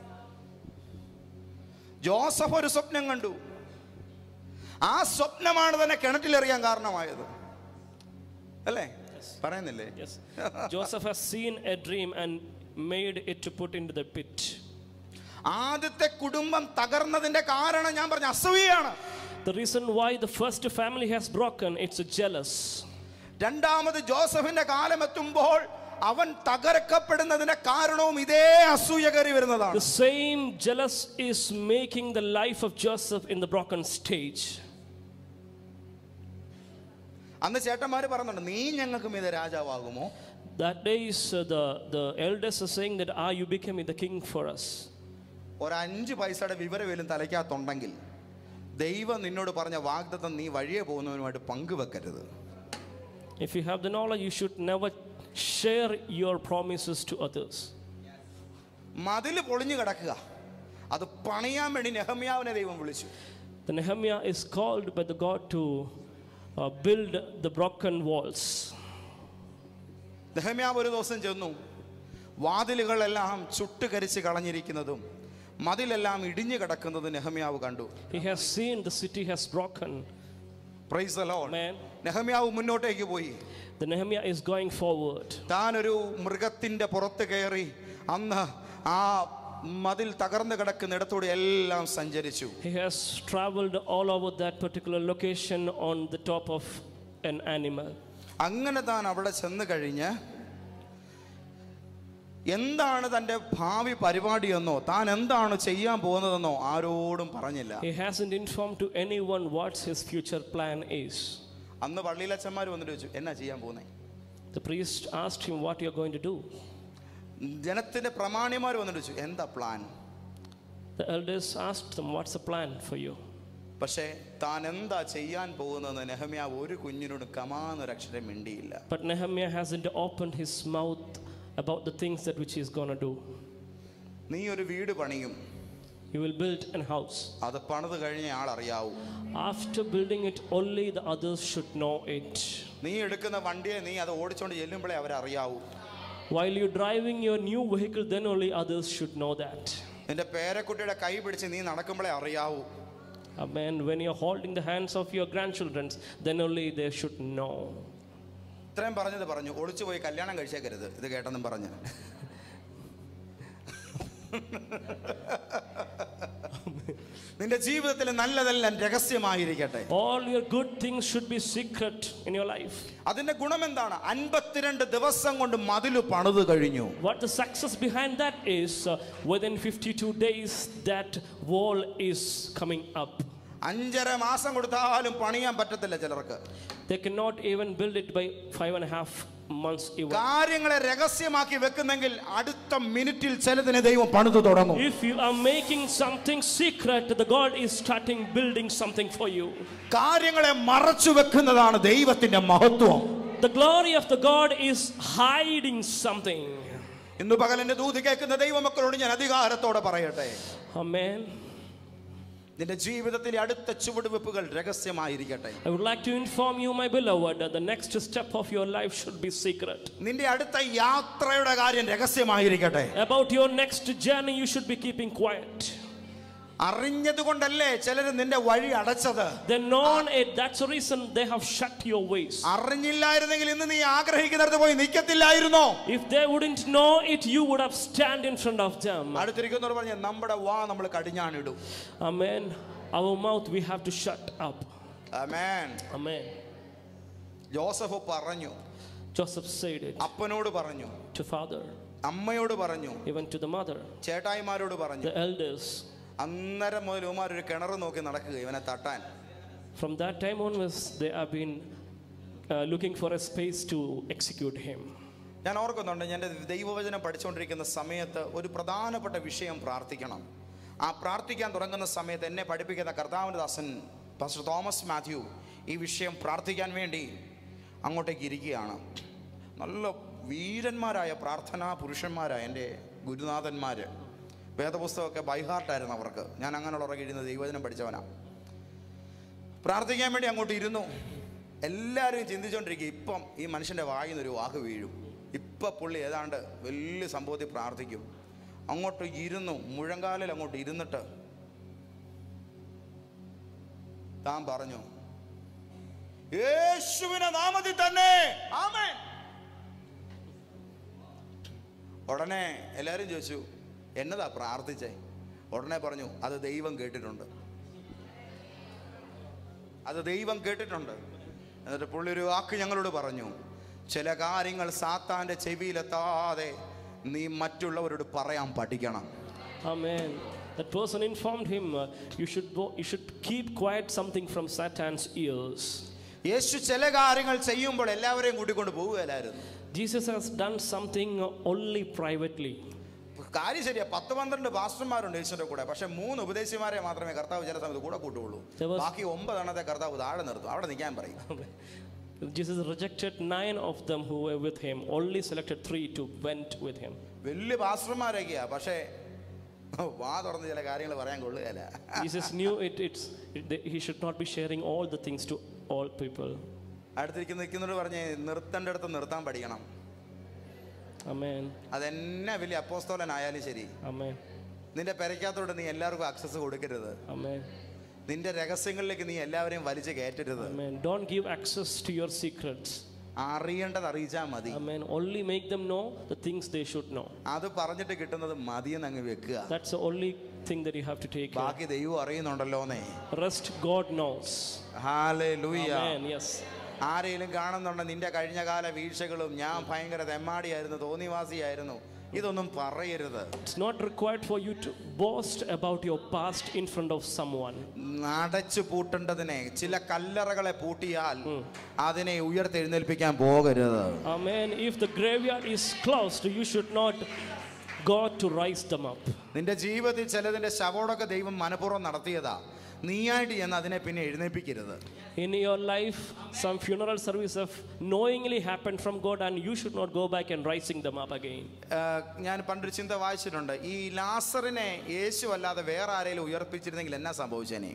Joseph ഒരു സ്വപ്നം കണ്ടു. ആ സ്വപ്നമാണ് തന്നെ കിണറ്റിലെറിയാൻ കാരണമായത്. അല്ലേ? പറയുന്നില്ലേ? Joseph has seen a dream and made it to put into the pit. ആദ്യത്തെ കുടുംബം തകർന്നതിന്റെ കാരണം ഞാൻ പറഞ്ഞ അസൂയയാണ്. The reason why the first family has broken, it's jealous. രണ്ടാമത് ജോസഫിന്റെ കാലം എത്തുമ്പോൾ അവൻ തകർക്കപ്പെടുന്നതിന്റെ കാരണവും ഇതേ അസൂയ കയറി വരുന്നതാണ്. The same jealous is making the life of Joseph in the broken stage. അന്ന് ചേട്ടന്മാര് പറയുന്നുണ്ട്, നീ ഞങ്ങൾക്ക് മീതെ രാജാവാകുമോ? That day the elders are saying that you became the king for us. ഒരു 5 പൈസയുടെ വിവരവേലും തലയ്ക്കകത്തുണ്ടെങ്കിൽ ദൈവം നിന്നോട് പറഞ്ഞ വാഗ്ദത്തം നീ വഴിയെ പോകുന്നവനുമായിട്ട് പങ്കുവെക്കരുത്. If you have the knowledge, you should never share your promises to others. മതിൽ പൊളിഞ്ഞു കിടക്കുക, അത് പണിയാൻ വേണ്ടി നെഹമ്യാവിനെ ദൈവം വിളിച്ചു. The Nehemiah is called by the God to build the broken walls. നെഹമ്യാവ് ഒരു ദിവസം ചെന്നു, വാതിലുകളെല്ലാം ചുട്ടുകരിച്ച് കളഞ്ഞിരിക്കുന്നതും മതിലെല്ലാം ഇടിഞ്ഞു കിടക്കുന്നതും നെഹമ്യാവ് കണ്ടു. He has seen the city has broken. Praise the Lord. Amen. നെഹമ്യാവ് മുന്നോട്ടേക്ക് പോയി. The Nehemiah is going forward. താനൊരു മൃഗത്തിന്റെ പുറത്ത് കയറി അന്ന് ആ മതിൽ തകർന്നു കിടക്കുന്നിടത്തൂടെ എല്ലാം സഞ്ചരിച്ചു. He has traveled all over that particular location on the top of an animal. അങ്ങനെ താൻ അവിടെ ചെന്ന് കഴിഞ്ഞ് എന്താണ് തൻ്റെ ഭാവി പരിപാടിയെന്നോ താൻ എന്താണ് ചെയ്യാൻ പോകുന്നതെന്നോ ആരോടും പറഞ്ഞില്ല. He hasn't informed to anyone what his future plan is. അന്ന് പള്ളിയിലച്ചന്മാർ വന്നിട്ട് ചോദിച്ചു, എന്നാ ചെയ്യാൻ പോകുന്നേ? The priest asked him, what you are going to do? ജനത്തിന്റെ പ്രമാണിമാർ വന്നിട്ട് ചോദിച്ചു, എന്താ plan? The elders asked them, what's the plan for you? പക്ഷേ താൻ എന്താ ചെയ്യാൻ പോകുന്നതെന്ന് നെഹമ്യാവ് ഒരു കുഞ്ഞിനോട് കമാന്നൊരു അക്ഷരം മിണ്ടിയില്ല. But Nehemiah hasn't opened his mouth about the things that which he is going to do. നീ ഒരു വീട് പണിയും, You will build a house. അത് പണിത് കഴിഞ്ഞ ആൾ അറിയാവൂ. After building it, only the others should know it. നീ എടുക്കുന്ന വണ്ടിയെ നീ അത് ഓടിച്ചോണ്ട് ചെല്ലുമ്പോഴേ അവരറിയാവൂ. While you're driving your new vehicle, then only others should know that. നിന്റെ പേരക്കുട്ടിയുടെ കൈ പിടിച്ച് നീ നടക്കുമ്പോഴേ അറിയാവൂ. Amen. When you're holding the hands of your grandchildren, then only they should know. ഇത്രയും പറഞ്ഞു, ഒളിച്ചു പോയി കല്യാണം കഴിച്ചേക്കരുത്, ഇത് കേട്ടെന്നും പറഞ്ഞു. നിന്റെ ജീവിതത്തിൽ നല്ലതെല്ലാം രഹസ്യമായിരിക്കട്ടെ. All your good things should be secret in your life. അതിന്റെ ഗുണം എന്താണ്? 52 ദിവസം കൊണ്ട് മതിൽ പണിതു കഴിഞ്ഞു. What the success behind that is, within 52 days that wall is coming up. 5.5 മാസം കൊടുത്താലും പണിയാൻ പറ്റത്തില്ല ചിലർക്ക്. They cannot even build it by 5.5 months even. കാര്യങ്ങളെ രഹസ്യമാക്കി വെക്കുന്നെങ്കിൽ അടുത്ത മിനിറ്റിൽ ചിലതിനെ ദൈവം പണിതു തുടങ്ങും. If you are making something secret, the God is starting building something for you. കാര്യങ്ങളെ മറച്ചു വെക്കുന്നതാണ് ദൈവത്തിന്റെ മഹത്വം. The glory of the God is hiding something. ഇന്ന് പകലിന്റെ ദൂത് കേൾക്കുന്ന ദൈവമക്കളോട് ഞാൻ അധികാരത്തോടെ പറയട്ടെ, Amen. നിന്റെ ജീവിതത്തിലെ അടുത്ത ചുവടുവെപ്പുകൾ രഹസ്യമായിരിക്കട്ടെ. I would like to inform you, my beloved, that the next step of your life should be secret. നിന്റെ അടുത്ത യാത്രയുടെ കാര്യം രഹസ്യമായിരിക്കട്ടെ. About your next journey, you should be keeping quiet. അറിഞ്ഞതുകൊണ്ടല്ലേ ചിലർ നിന്റെ വഴി അടച്ചത്. They known it. That's the reason they have shut your ways. അറിഞ്ഞില്ലായിരുന്നെങ്കിൽ ഇന്ന് നീ ആഗ്രഹിക്കുന്നിടത്ത് പോയി നിൽക്കത്തില്ലായിരുന്നോ? If they wouldn't know it, you would have stand in front of them. അടുത്തിരിക്കുന്നവർ പറഞ്ഞു, നമ്മുടെ വാ നമ്മൾ കടിഞ്ഞാണിടും. Amen. Our mouth we have to shut up. ആമേൻ. Amen. Joseph പറഞ്ഞു, Joseph said it അപ്പനോട് പറഞ്ഞു, to father, അമ്മയോട് പറഞ്ഞു, even to the mother, ചേട്ടായിമാരോട് പറഞ്ഞു. the elders. അന്നേരം മുതൽ ഉമാർ ഒരു കിണർ നോക്കി നടക്കുക ഇവനെ തട്ടാൻ. From that time onwards, they have been looking for a space to execute him. ഞാൻ ഓർക്കുന്നുണ്ട്, ഞാൻ ദൈവവചനം പഠിച്ചുകൊണ്ടിരിക്കുന്ന സമയത്ത് ഒരു പ്രധാനപ്പെട്ട വിഷയം പ്രാർത്ഥിക്കണം. ആ പ്രാർത്ഥിക്കാൻ തുടങ്ങുന്ന സമയത്ത് എന്നെ പഠിപ്പിക്കുന്ന കർത്താവിൻ്റെ ദാസൻ പാസ്റ്റർ തോമസ് മാത്യു ഈ വിഷയം പ്രാർത്ഥിക്കാൻ വേണ്ടി അങ്ങോട്ടേക്ക് ഇരിക്കുകയാണ്. നല്ല വീരന്മാരായ പ്രാർത്ഥനാ പുരുഷന്മാരായ എൻ്റെ ഗുരുനാഥന്മാർ. വേദപുസ്തകമൊക്കെ ബൈഹാർട്ടായിരുന്നു അവർക്ക്. ഞാൻ അങ്ങനെയുള്ളവർക്ക് ഇരുന്ന് ദൈവവചനം പഠിച്ചവനാണ്. പ്രാർത്ഥിക്കാൻ വേണ്ടി അങ്ങോട്ട് ഇരുന്നു. എല്ലാവരും ചിന്തിച്ചുകൊണ്ടിരിക്കുക, ഇപ്പം ഈ മനുഷ്യൻ്റെ വായിൽ നിന്നൊരു വാക്ക് വീഴും, ഇപ്പം പുള്ളി ഏതാണ്ട് വലിയ സംഭവത്തിൽ പ്രാർത്ഥിക്കും. അങ്ങോട്ട് ഇരുന്നു, മുഴങ്കാലിൽ അങ്ങോട്ട് ഇരുന്നിട്ട് താൻ പറഞ്ഞു, യേശുവിന്റെ നാമത്തിൽ തന്നെ ആമേൻ. ഉടനെ എല്ലാവരും ചോദിച്ചു, എന്നതാ പ്രാർത്ഥിച്ചേ? ഉടനെ പറഞ്ഞു, അത് ദൈവം കേട്ടിട്ടുണ്ട്, അത് ദൈവം കേട്ടിട്ടുണ്ട്. എന്നിട്ട് പുള്ളി ഒരു വാക്ക് ഞങ്ങളോട് പറഞ്ഞു, ചില കാര്യങ്ങൾ സാത്താൻ്റെ ചെവിയിലെത്താതെ നീ മറ്റുള്ളവരോട് പറയാൻ പഠിക്കണം. Amen. That person informed him, you should keep quiet something from Satan's ears. യേശു ചില കാര്യങ്ങൾ ചെയ്യുമ്പോൾ എല്ലാവരെയും കൂട്ടിക്കൊണ്ട് പോവുകയല്ലായിരുന്നു. Jesus has done something only privately. കാര്യം ശരിയാ, 10-12 പാസ്റ്റർമാരുണ്ട് യേശുവിന്റെ കൂടെ. പക്ഷെ 3 ഉപദേശിമാരെ മാത്രമേ കർത്താവ് ചില സമയത്ത് കൂടെ കൂട്ടുള്ളൂ. ബാക്കി 9 എണ്ണത്തെ കർത്താവ് താഴെ നിർത്തും, അവിടെ നിൽക്കാൻ പറയും. Jesus rejected 9 of them who were with him, only selected 3 to went with him. വലിയ പാസ്റ്റർമാരൊക്കെയാ, പക്ഷേ വാ തുറന്ന് ചില കാര്യങ്ങൾ പറയാൻ കൊള്ളുകയില്ല. Jesus knew he should not be sharing all the things to all people. അടുത്തിരിക്കുന്നവരോട് പറഞ്ഞ് നിർത്തേണ്ടടുത്ത് നിർത്താൻ പഠിക്കണം. Amen. അതെന്നെ വലിയ അപ്പോസ്തലനായാലും ശരി, Amen. നിന്റെ പെരയ്ക്കകത്തോട് നീ എല്ലാവർക്കും ആക്സസ് കൊടുക്കരുത്. Amen. നിന്റെ രഹസ്യങ്ങളിലേക്ക് നീ എല്ലാവരെയും വലിച്ചു കയറ്റരുത്. Amen. Don't give access to your secrets. അറിയേണ്ടത് അറിയിച്ചാൽ മതി. Amen. Only make them know the things they should know. അത് പറഞ്ഞിട്ട് കിട്ടുന്നത് മതിയെന്ന് അങ്ങ് വെക്കുക. That's the only thing that you have to take care. ബാക്കി ദൈവം അറിയുന്നുണ്ടല്ലോന്നേ. Rest God knows. ഹല്ലേലൂയ. Amen. Yes. ആരെങ്കിലും കാണുന്നുണ്ട് നിന്റെ കഴിഞ്ഞകാല വീഴ്ചകളും, ഞാൻ ഭയങ്കര തെമ്മാടിയായിരുന്നു, തോന്നിവാസിയായിരുന്നു, ഇതൊന്നും പറയരുത്. It's not required for you to boast about your past in front of someone. അടച്ചു പൂട്ടേണ്ടതിനെ, ചില കല്ലറകളെ പൂട്ടിയാൽ അതിനെ ഉയർത്തെഴുന്നേൽപ്പിക്കാൻ പോകരുത്. Amen. If the graveyard is closed, you should not go to rise them up. നിന്റെ ജീവിതത്തിൽ ചിലതിന്റെ ശവോടൊക്കെ ദൈവം മനഃപൂർവ്വം നടത്തിയതാ, നീയായിട്ട് എന്ന് അതിനെ പിന്നെ എഴുന്നേൽപ്പിക്കരുത്. In your life, some funeral service have knowingly happened from God, and you should not go back and rising them up again. ഞാൻ പണ്ടൊരു ചിന്ത വായിച്ചിട്ടുണ്ട്, ഈ ലാസറിനെ യേശു അല്ലാതെ വേറെ ആരെങ്കിലും ഉയർപ്പിച്ചിരുന്നെങ്കിൽ എന്നാ സംഭവിച്ചേനെ?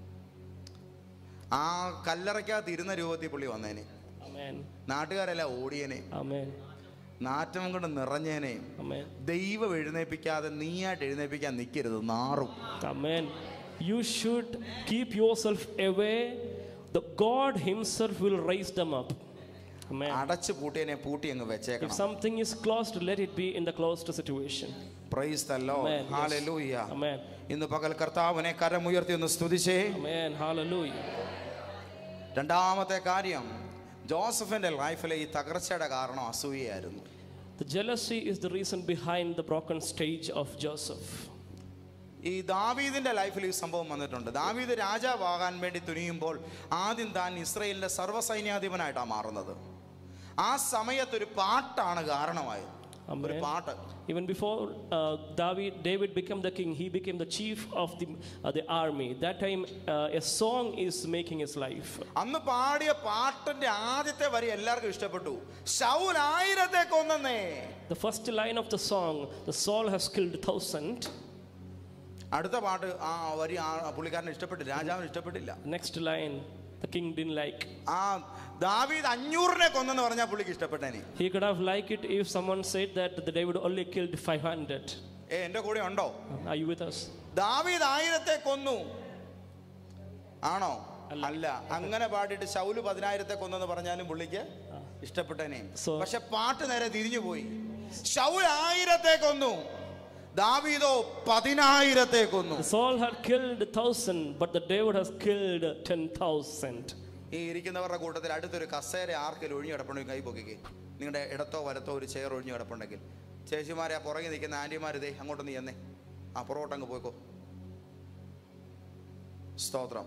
ആ കല്ലറയ്ക്കകത്ത് ഇരുന്ന രൂപത്തിൽ പുള്ളി വന്നേനെ. Amen. നാട്ടുകാരെല്ലാം ഓടിയനെ, Amen. നാറ്റം കൊണ്ട് നിറഞ്ഞേനെ. Amen. ദൈവം എഴുന്നേൽപ്പിക്കാതെ നീയായിട്ട് എഴുന്നേൽപ്പിക്കാൻ നിൽക്കരുത്, നാറും. Amen. You should keep yourself away. The God himself will raise them up. Amen. അടച്ചു പൂട്ടിയനെ പൂട്ടി അങ്ങ് If വെച്ചേക്കണം. something is closed, let it be in the closed situation. Praise the Lord. Amen. Yes. Hallelujah. Amen. ഇന്ന് പകൽ കർത്താവിനെ കരമുയർത്തി ഒന്ന് സ്തുതിച്ചേ. Amen. Hallelujah. രണ്ടാമത്തെ കാര്യം, ജോസഫിന്റെ ലൈഫിലെ ഈ തകർച്ചയുടെ കാരണം അസൂയയായിരുന്നു. The jealousy is the reason behind the broken stage of Joseph. ഈ ദാവീദിന്റെ ലൈഫിൽ ഈ സംഭവം വന്നിട്ടുണ്ട്. ദാവീദ് രാജാവാകാൻ വേണ്ടി തുനിയുമ്പോൾ ആദ്യം താൻ ഇസ്രായേലിന്റെ സർവ്വസൈന്യാധിപനായിട്ടാണ് മാറുന്നത്. ആ സമയത്ത് ഒരു പാട്ടാണ് കാരണമായത്. ഒരു പാട്ട്. Even before David became the king, he became the chief of the army. That time a song is making his life. അന്ന് പാടിയ പാട്ടിന്റെ ആദ്യത്തെ വരി എല്ലാവർക്കും ഇഷ്ടപ്പെട്ടു. Saul 1000 കൊന്നേ. The first line of the song, the Saul has killed 1,000. അടുത്ത പാട്ട് ആ വരി പുള്ളിക്കാരന് ഇഷ്ടപ്പെട്ടില്ല, രാജാവിന് ഇഷ്ടപ്പെട്ടില്ല. Next line the king didn't like. ആ ദാവീദ് 500 കൊന്നെന്ന് പറഞ്ഞാൽ പുള്ളിക്ക് ഇഷ്ടപ്പെട്ടേനെ. He could have liked it if someone said that the David only killed 500. എന്റെ കൂടെ ഉണ്ടോ? Are you with us? ദാവീദ് 1000 കൊന്നു ആണോ? അല്ല. അങ്ങനെ പാടിയിട്ട് ശൗല് 10,000 കൊന്നെന്ന് പറഞ്ഞാലും പുള്ളിക്ക് ഇഷ്ടപ്പെട്ടേനെ. പക്ഷെ പാട്ട് നേരെ തിരിഞ്ഞു പോയി. ശൗൽ 1000 കൊന്നു, ദാവീദോ 10,000 കൊന്നു. Saul had killed 1,000, but the David has killed 10,000. ഈ ഇരിക്കുന്നവരുടെ കൂട്ടത്തിൽ അടുത്തൊരു കസേര ആർക്കെങ്കിലും ഒഴിഞ്ഞു കിടപ്പുണ്ടെങ്കിൽ കൈ പൊക്കിക്കേ. നിങ്ങളുടെ ഇടത്തോ വലത്തോ ഒരു ചെയർ ഒഴിഞ്ഞു കിടപ്പുണ്ടെങ്കിൽ, ചേച്ചിമാരെ ആ പുറകെ നിൽക്കുന്ന ആൻറ്റിമാരിതേ അങ്ങോട്ട് നീ എന്നേ ആ പുറകോട്ടങ്ങ് പോയിക്കോ. സ്തോത്രം.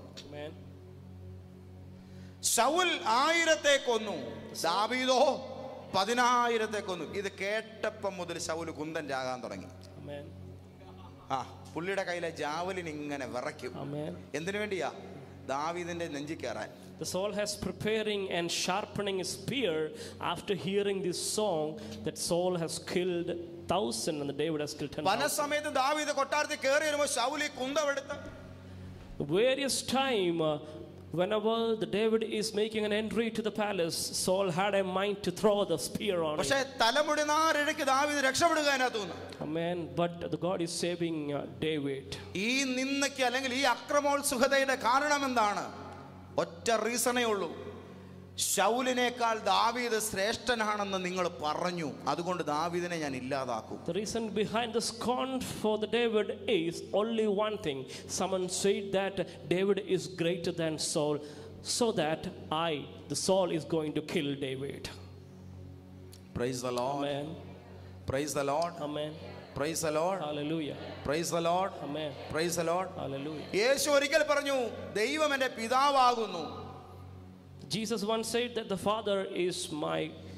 ശൗൽ 1000 കൊന്നു, ദാവീദോ 10,000 കൊന്നു. ഇത് കേട്ടപ്പം മുതൽ ശൗല് കുന്തൻ ചാകാൻ തുടങ്ങി. ആ പുള്ളിയുടെ കയ്യിലെ ജാവലിൻ ഇങ്ങനെ വിറയ്ക്കും. എന്തിനു വേണ്ടിയാ? ദാവീദിന്റെ നെഞ്ചി കയറാൻ. The Saul has preparing and sharpening his spear after hearing this song that Saul has killed 1,000 and the David has killed 10,000. പല സമയത്ത് ദാവീദ് കൊട്ടാരത്തിൽ കയറി വരുമ്പോൾ Saul കുന്തമെടുത്ത് various time whenever the David is making an entry to the palace, Saul had a mind to throw the spear on him. പക്ഷേ തലമുടി നാരിഴയ്ക്ക് ദാവീദ് രക്ഷപ്പെടുക അതിനകത്തുനിന്ന്. Amen. But the God is saving David. ഈ നിന്ദയ്ക്ക് അല്ലെങ്കിൽ ഈ അക്രമോത്സുകതയുടെ കാരണം എന്താണ്? ഒറ്റ റീസണേ ഉള്ളൂ. ശൗലിനേക്കാൾ ദാവീദ് ശ്രേഷ്ഠനാണെന്ന് നിങ്ങൾ പറഞ്ഞു, അതുകൊണ്ട് ദാവീദിനെ ഞാൻ ഇല്ലാതാക്കും. The reason behind the scorn for the David is only one thing. Someone said that David is greater than Saul, so that the Saul is going to kill David. Praise the Lord. Amen. Praise the Lord. Amen. Praise the Lord. Hallelujah. Praise the Lord. Amen. Praise the Lord. Hallelujah. യേശു ഒരിക്കൽ പറഞ്ഞു, ദൈവം എൻ്റെ പിതാവാകുന്നു. Jesus once said that the Father is my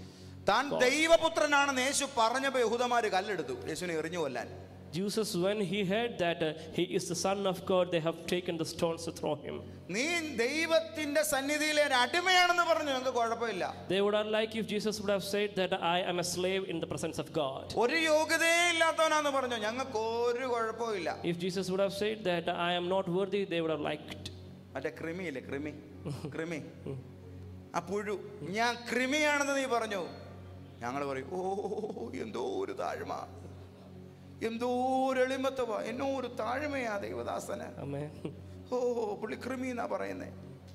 താൻ ദൈവപുത്രനാണെന്ന് യേശു പറഞ്ഞപ്പോൾ യഹൂദന്മാര് കല്ലെടുത്തു യേശുവിനെ എറിഞ്ഞു കൊല്ലാൻ. Jesus, when he heard that he is the Son of God, they have taken the stones to throw him. നീ ദൈവത്തിന്റെ സന്നിധിയിലെ ഒരു അടിമയാണെന്ന് പറഞ്ഞു, ഞങ്ങൾക്ക് കുഴപ്പമില്ല. They would have liked if Jesus would have said that I am a slave in the presence of God. ഒരു യോഗ്യതയെ ഇല്ലാത്തവനാന്ന് പറഞ്ഞു, ഞങ്ങൾക്ക് ഒരു കുഴപ്പമില്ല. If Jesus would have said that I am not worthy, they would have liked. മറ്റേ കൃമിയില്ലേ, കൃമി ആ പുഴു, ഞാൻ കൃമിയാണെന്ന് നീ പറഞ്ഞു, ഞങ്ങൾ പറയും ഓ എന്തോ ഒരു താഴ്മ, എന്തോ ഒരു എളിമത്തവ, എന്നോ ഒരു താഴ്മയാ ദൈവദാസന്. ഓ പുള്ളി കൃമി എന്നാ പറയുന്നേ,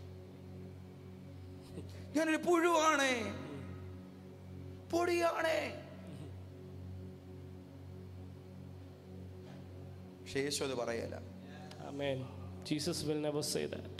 ഞാനൊരു പുഴുവാണേ, പൊടിയാണേ. പക്ഷെ യേശു അത് പറയല. Amen. Jesus will never say that.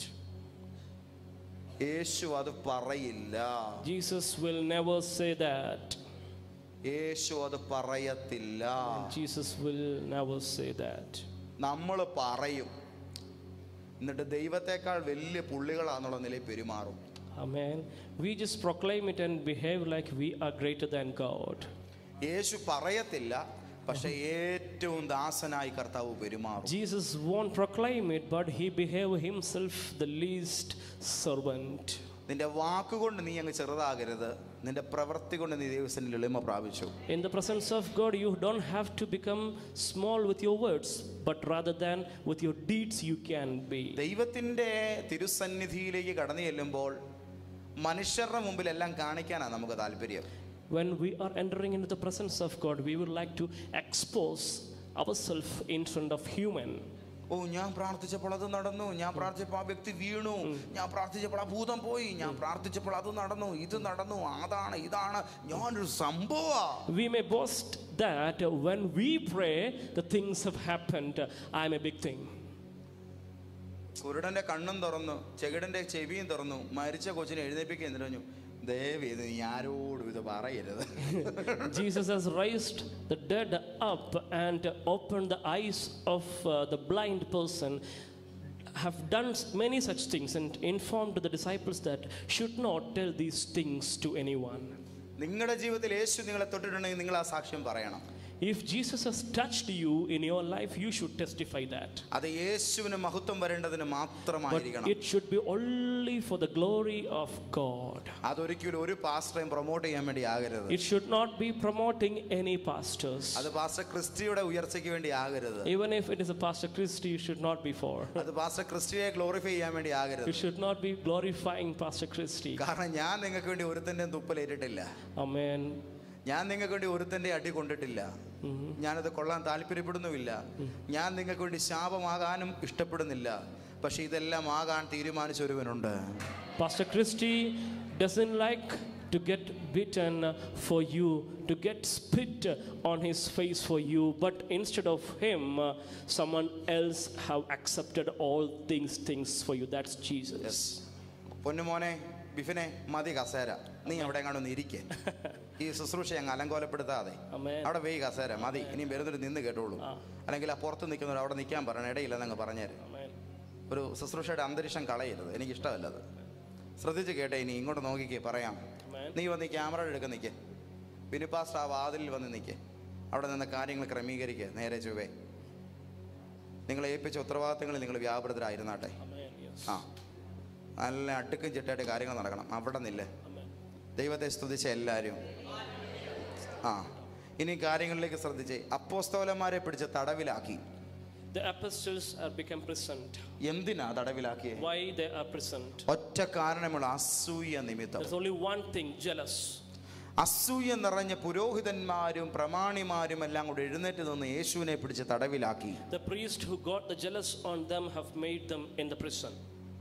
യേശു അത് പറയില്ല. Jesus will never say that. യേശു അത് പറയത്തില്ല. Jesus will never say that. നമ്മൾ പറയും, എന്നിട്ട് ദൈവത്തെക്കാൾ വലിയ പുള്ളികളാന്നുള്ള നിലയിൽ പെരുമാറും. Amen. We just proclaim it and behave like we are greater than God. യേശു പറയത്തില്ല, പക്ഷെ ഏറ്റവും ദാസനായി കർത്താവ് പെരുമാറും. Jesus won't proclaim it, but he behave himself the least servant. നിന്റെ വാക്കുകൊണ്ട് നീ അങ്ങ് ചെറുതാകരുത്, നിന്റെ പ്രവൃത്തി കൊണ്ട് നീ ദൈവസന്നിധിയിൽ എളിമ പ്രാപിച്ചു. In the presence of God, you don't have to become small with your words, but rather than with your deeds you can be. ദൈവത്തിന്റെ തിരുസന്നിധിയിലേക്ക് കടന്നു ചെല്ലുമ്പോൾ മനുഷ്യരുടെ മുമ്പിൽ എല്ലാം കാണിക്കാനാണ് നമുക്ക് താല്പര്യം. When we are entering into the presence of God, we would like to expose ourselves in front of human. ഓ ഞാൻ പ്രാർത്ഥിച്ചപ്പോൾ അത് നടന്നു, ഞാൻ പ്രാർത്ഥിച്ചപ്പോൾ ആ വ്യക്തി വീണു, ഞാൻ പ്രാർത്ഥിച്ചപ്പോൾ ആ ഭൂതം പോയി, ഞാൻ പ്രാർത്ഥിച്ചപ്പോൾ അത് നടന്നു, ഇത് നടന്നു, അതാണ് ഇതാണ്, ഞാനൊരു സംഭവമാ. We may boast that when we pray, the things have happened. I am a big thing. കുരുടന്റെ കണ്ണും തുറന്നു, ചെകിടന്റെ ചെവിയും തുറന്നു, മരിച്ച കൊച്ചിനെ എഴുന്നേൽപ്പിക്കുക എന്തിനു, ദയവേത് നീ ആരോടും ഇത് പറയരുത്. Jesus has raised the dead up and opened the eyes of the blind person, have done many such things and informed the disciples that should not tell these things to anyone. നിങ്ങളുടെ ജീവിതത്തിൽ യേശു നിങ്ങളെ തൊട്ടിട്ടുണ്ടെങ്കിൽ നിങ്ങൾ ആ സാക്ഷ്യം പറയണം. If Jesus has touched you in your life, you should testify that. അത് യേശുവിന് മഹത്വം വരേണ്ടതിന് But മാത്രമായിരിക്കണം. it should be only for the glory of God. അതൊരിക്കലും ഒരു പാസ്റ്ററേയും പ്രൊമോട്ട് ചെയ്യാൻ വേണ്ടി ആകരുത്. It should not be promoting any pastors. അത് പാസ്റ്റർ ക്രിസ്റ്റിയുടെ ഉയർച്ചയ്ക്ക് വേണ്ടി ആകരുത്. Even if it is a Pastor Christy, you should not be for. അത് പാസ്റ്റർ ക്രിസ്റ്റിയെ ഗ്ലോറിഫൈ ചെയ്യാൻ വേണ്ടി ആകരുത്. You should not be glorifying Pastor Christy. കാരണം ഞാൻ നിങ്ങൾക്ക് വേണ്ടി ഒരുത്തന്റെ തുപ്പലേറ്റിട്ടില്ല. Amen. ഞാൻ നിങ്ങൾക്ക് വേണ്ടി ഒരുത്തന്റെ അടി കൊണ്ടിട്ടില്ല. ഞാനത് കൊള്ളാൻ താല്പര്യപ്പെടുന്നുമില്ല. ഞാൻ നിങ്ങൾക്ക് വേണ്ടി ശാപമാകാനും ഇഷ്ടപ്പെടുന്നില്ല. പക്ഷെ ഇതെല്ലാം ആകാൻ തീരുമാനിച്ച ഒരുവനുണ്ട്. Pastor Christy doesn't like to get beaten for you, to get spit on his face for you, but instead of him, someone else have accepted all things for you. That's Jesus. പൊന്നുമോനെ ബിഫിനെ മതി കസേര, നീ അവിടെ കാണുന്ന ഇരിക്കേ. ഈ ശുശ്രൂഷ ഞങ്ങൾ അലങ്കോലപ്പെടുത്താതെ അവിടെ പോയി കസേര മതി, ഇനി വരുന്നൊരു നിന്ന് കേട്ടോളൂ. അല്ലെങ്കിൽ ആ പുറത്ത് നിൽക്കുന്നവർ അവിടെ നിൽക്കാൻ പറയണം, ഇടയില്ലെന്നങ്ങ് പറഞ്ഞേര്. ഒരു ശുശ്രൂഷയുടെ അന്തരീക്ഷം കളയരുത്, എനിക്കിഷ്ടമല്ലത്. ശ്രദ്ധിച്ച് കേട്ടെ, ഇനി ഇങ്ങോട്ട് നോക്കിക്കേ, പറയാം. നീ വന്ന് ഈ ക്യാമറ എടുക്കാൻ നിൽക്കേ, വിനുപാസ്റ്റ് ആ വാതിലിൽ വന്ന് നിൽക്കേ, അവിടെ നിന്ന് കാര്യങ്ങൾ ക്രമീകരിക്കുക. നേരെ ചൊവ്വേ നിങ്ങളെ ഏൽപ്പിച്ച ഉത്തരവാദിത്തങ്ങളിൽ നിങ്ങൾ വ്യാപൃതരായിരുന്നാട്ടെ. ആ നല്ല അടുക്കും ചിട്ടായിട്ട് കാര്യങ്ങൾ നടക്കണം. അവിടെ നില്ലേ ദൈവത്തെ സ്തുതിച്ച എല്ലാവരും. ആ ഇനി കാര്യങ്ങളിലേക്ക് ശ്രദ്ധിച്ചേ. അപ്പോസ്തലന്മാരെ പിടിച്ച് തടവിലാക്കി. The apostles are become prisoned. എന്തിനാ തടവിലാക്കിയേ? Why they are prisoned? ഒറ്റ കാരണമുള്ള അസൂയ നിമിത്തം. There's only one thing, jealous. അസൂയ നിറഞ്ഞ പുരോഹിതന്മാരും പ്രമാണിമാരും എല്ലാം കൂടെ എഴുന്നേറ്റ് നിന്ന് യേശുവിനെ പിടിച്ച് തടവിലാക്കി. The priest who got the jealous on them have made them in the prison.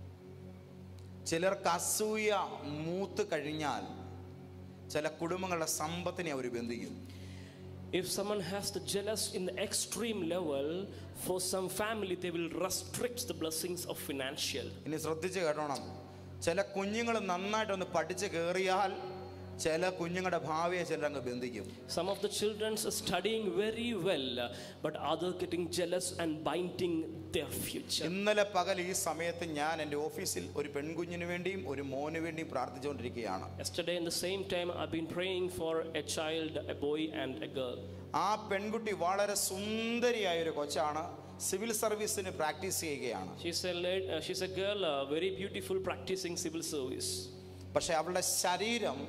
ചിലർക്ക് അസൂയ മൂത്ത് കഴിഞ്ഞാൽ ചില കുടുംബങ്ങളുടെ സമ്പത്തിനെ അവർ ബന്ധിക്കും. If someone has the jealous in the extreme level, for some family they will restrict the blessings of financial. ഇനി ശ്രദ്ധിച്ച് കേട്ടോണം, ചില കുഞ്ഞുങ്ങൾ നന്നായിട്ടൊന്ന് പഠിച്ച് കയറിയാൽ ചില കുഞ്ഞുങ്ങളുടെ ഭാവിയെ ചിലരങ്ങ് ബന്ധിക്കും. Some of the children are studying very well, but others getting jealous and binding their future. ഇന്നലെ പകൽ ഈ സമയത്ത് ഞാൻ എൻ്റെ ഓഫീസിൽ ഒരു പെൺകുഞ്ഞിന് വേണ്ടിയും ഒരു മോന് വേണ്ടിയും പ്രാർത്ഥിച്ചുകൊണ്ടിരിക്കുകയാണ്. Yesterday in the same time I've been praying for a child, a boy and a girl. ആ പെൺകുട്ടി വളരെ സുന്ദരിയായ ഒരു കൊച്ചാണ്. സിവിൽ സർവീസിന് പ്രാക്ടീസ് ചെയ്യുകയാണ്. She's a girl, very beautiful, practicing civil service. പക്ഷെ അവളുടെ ശരീരം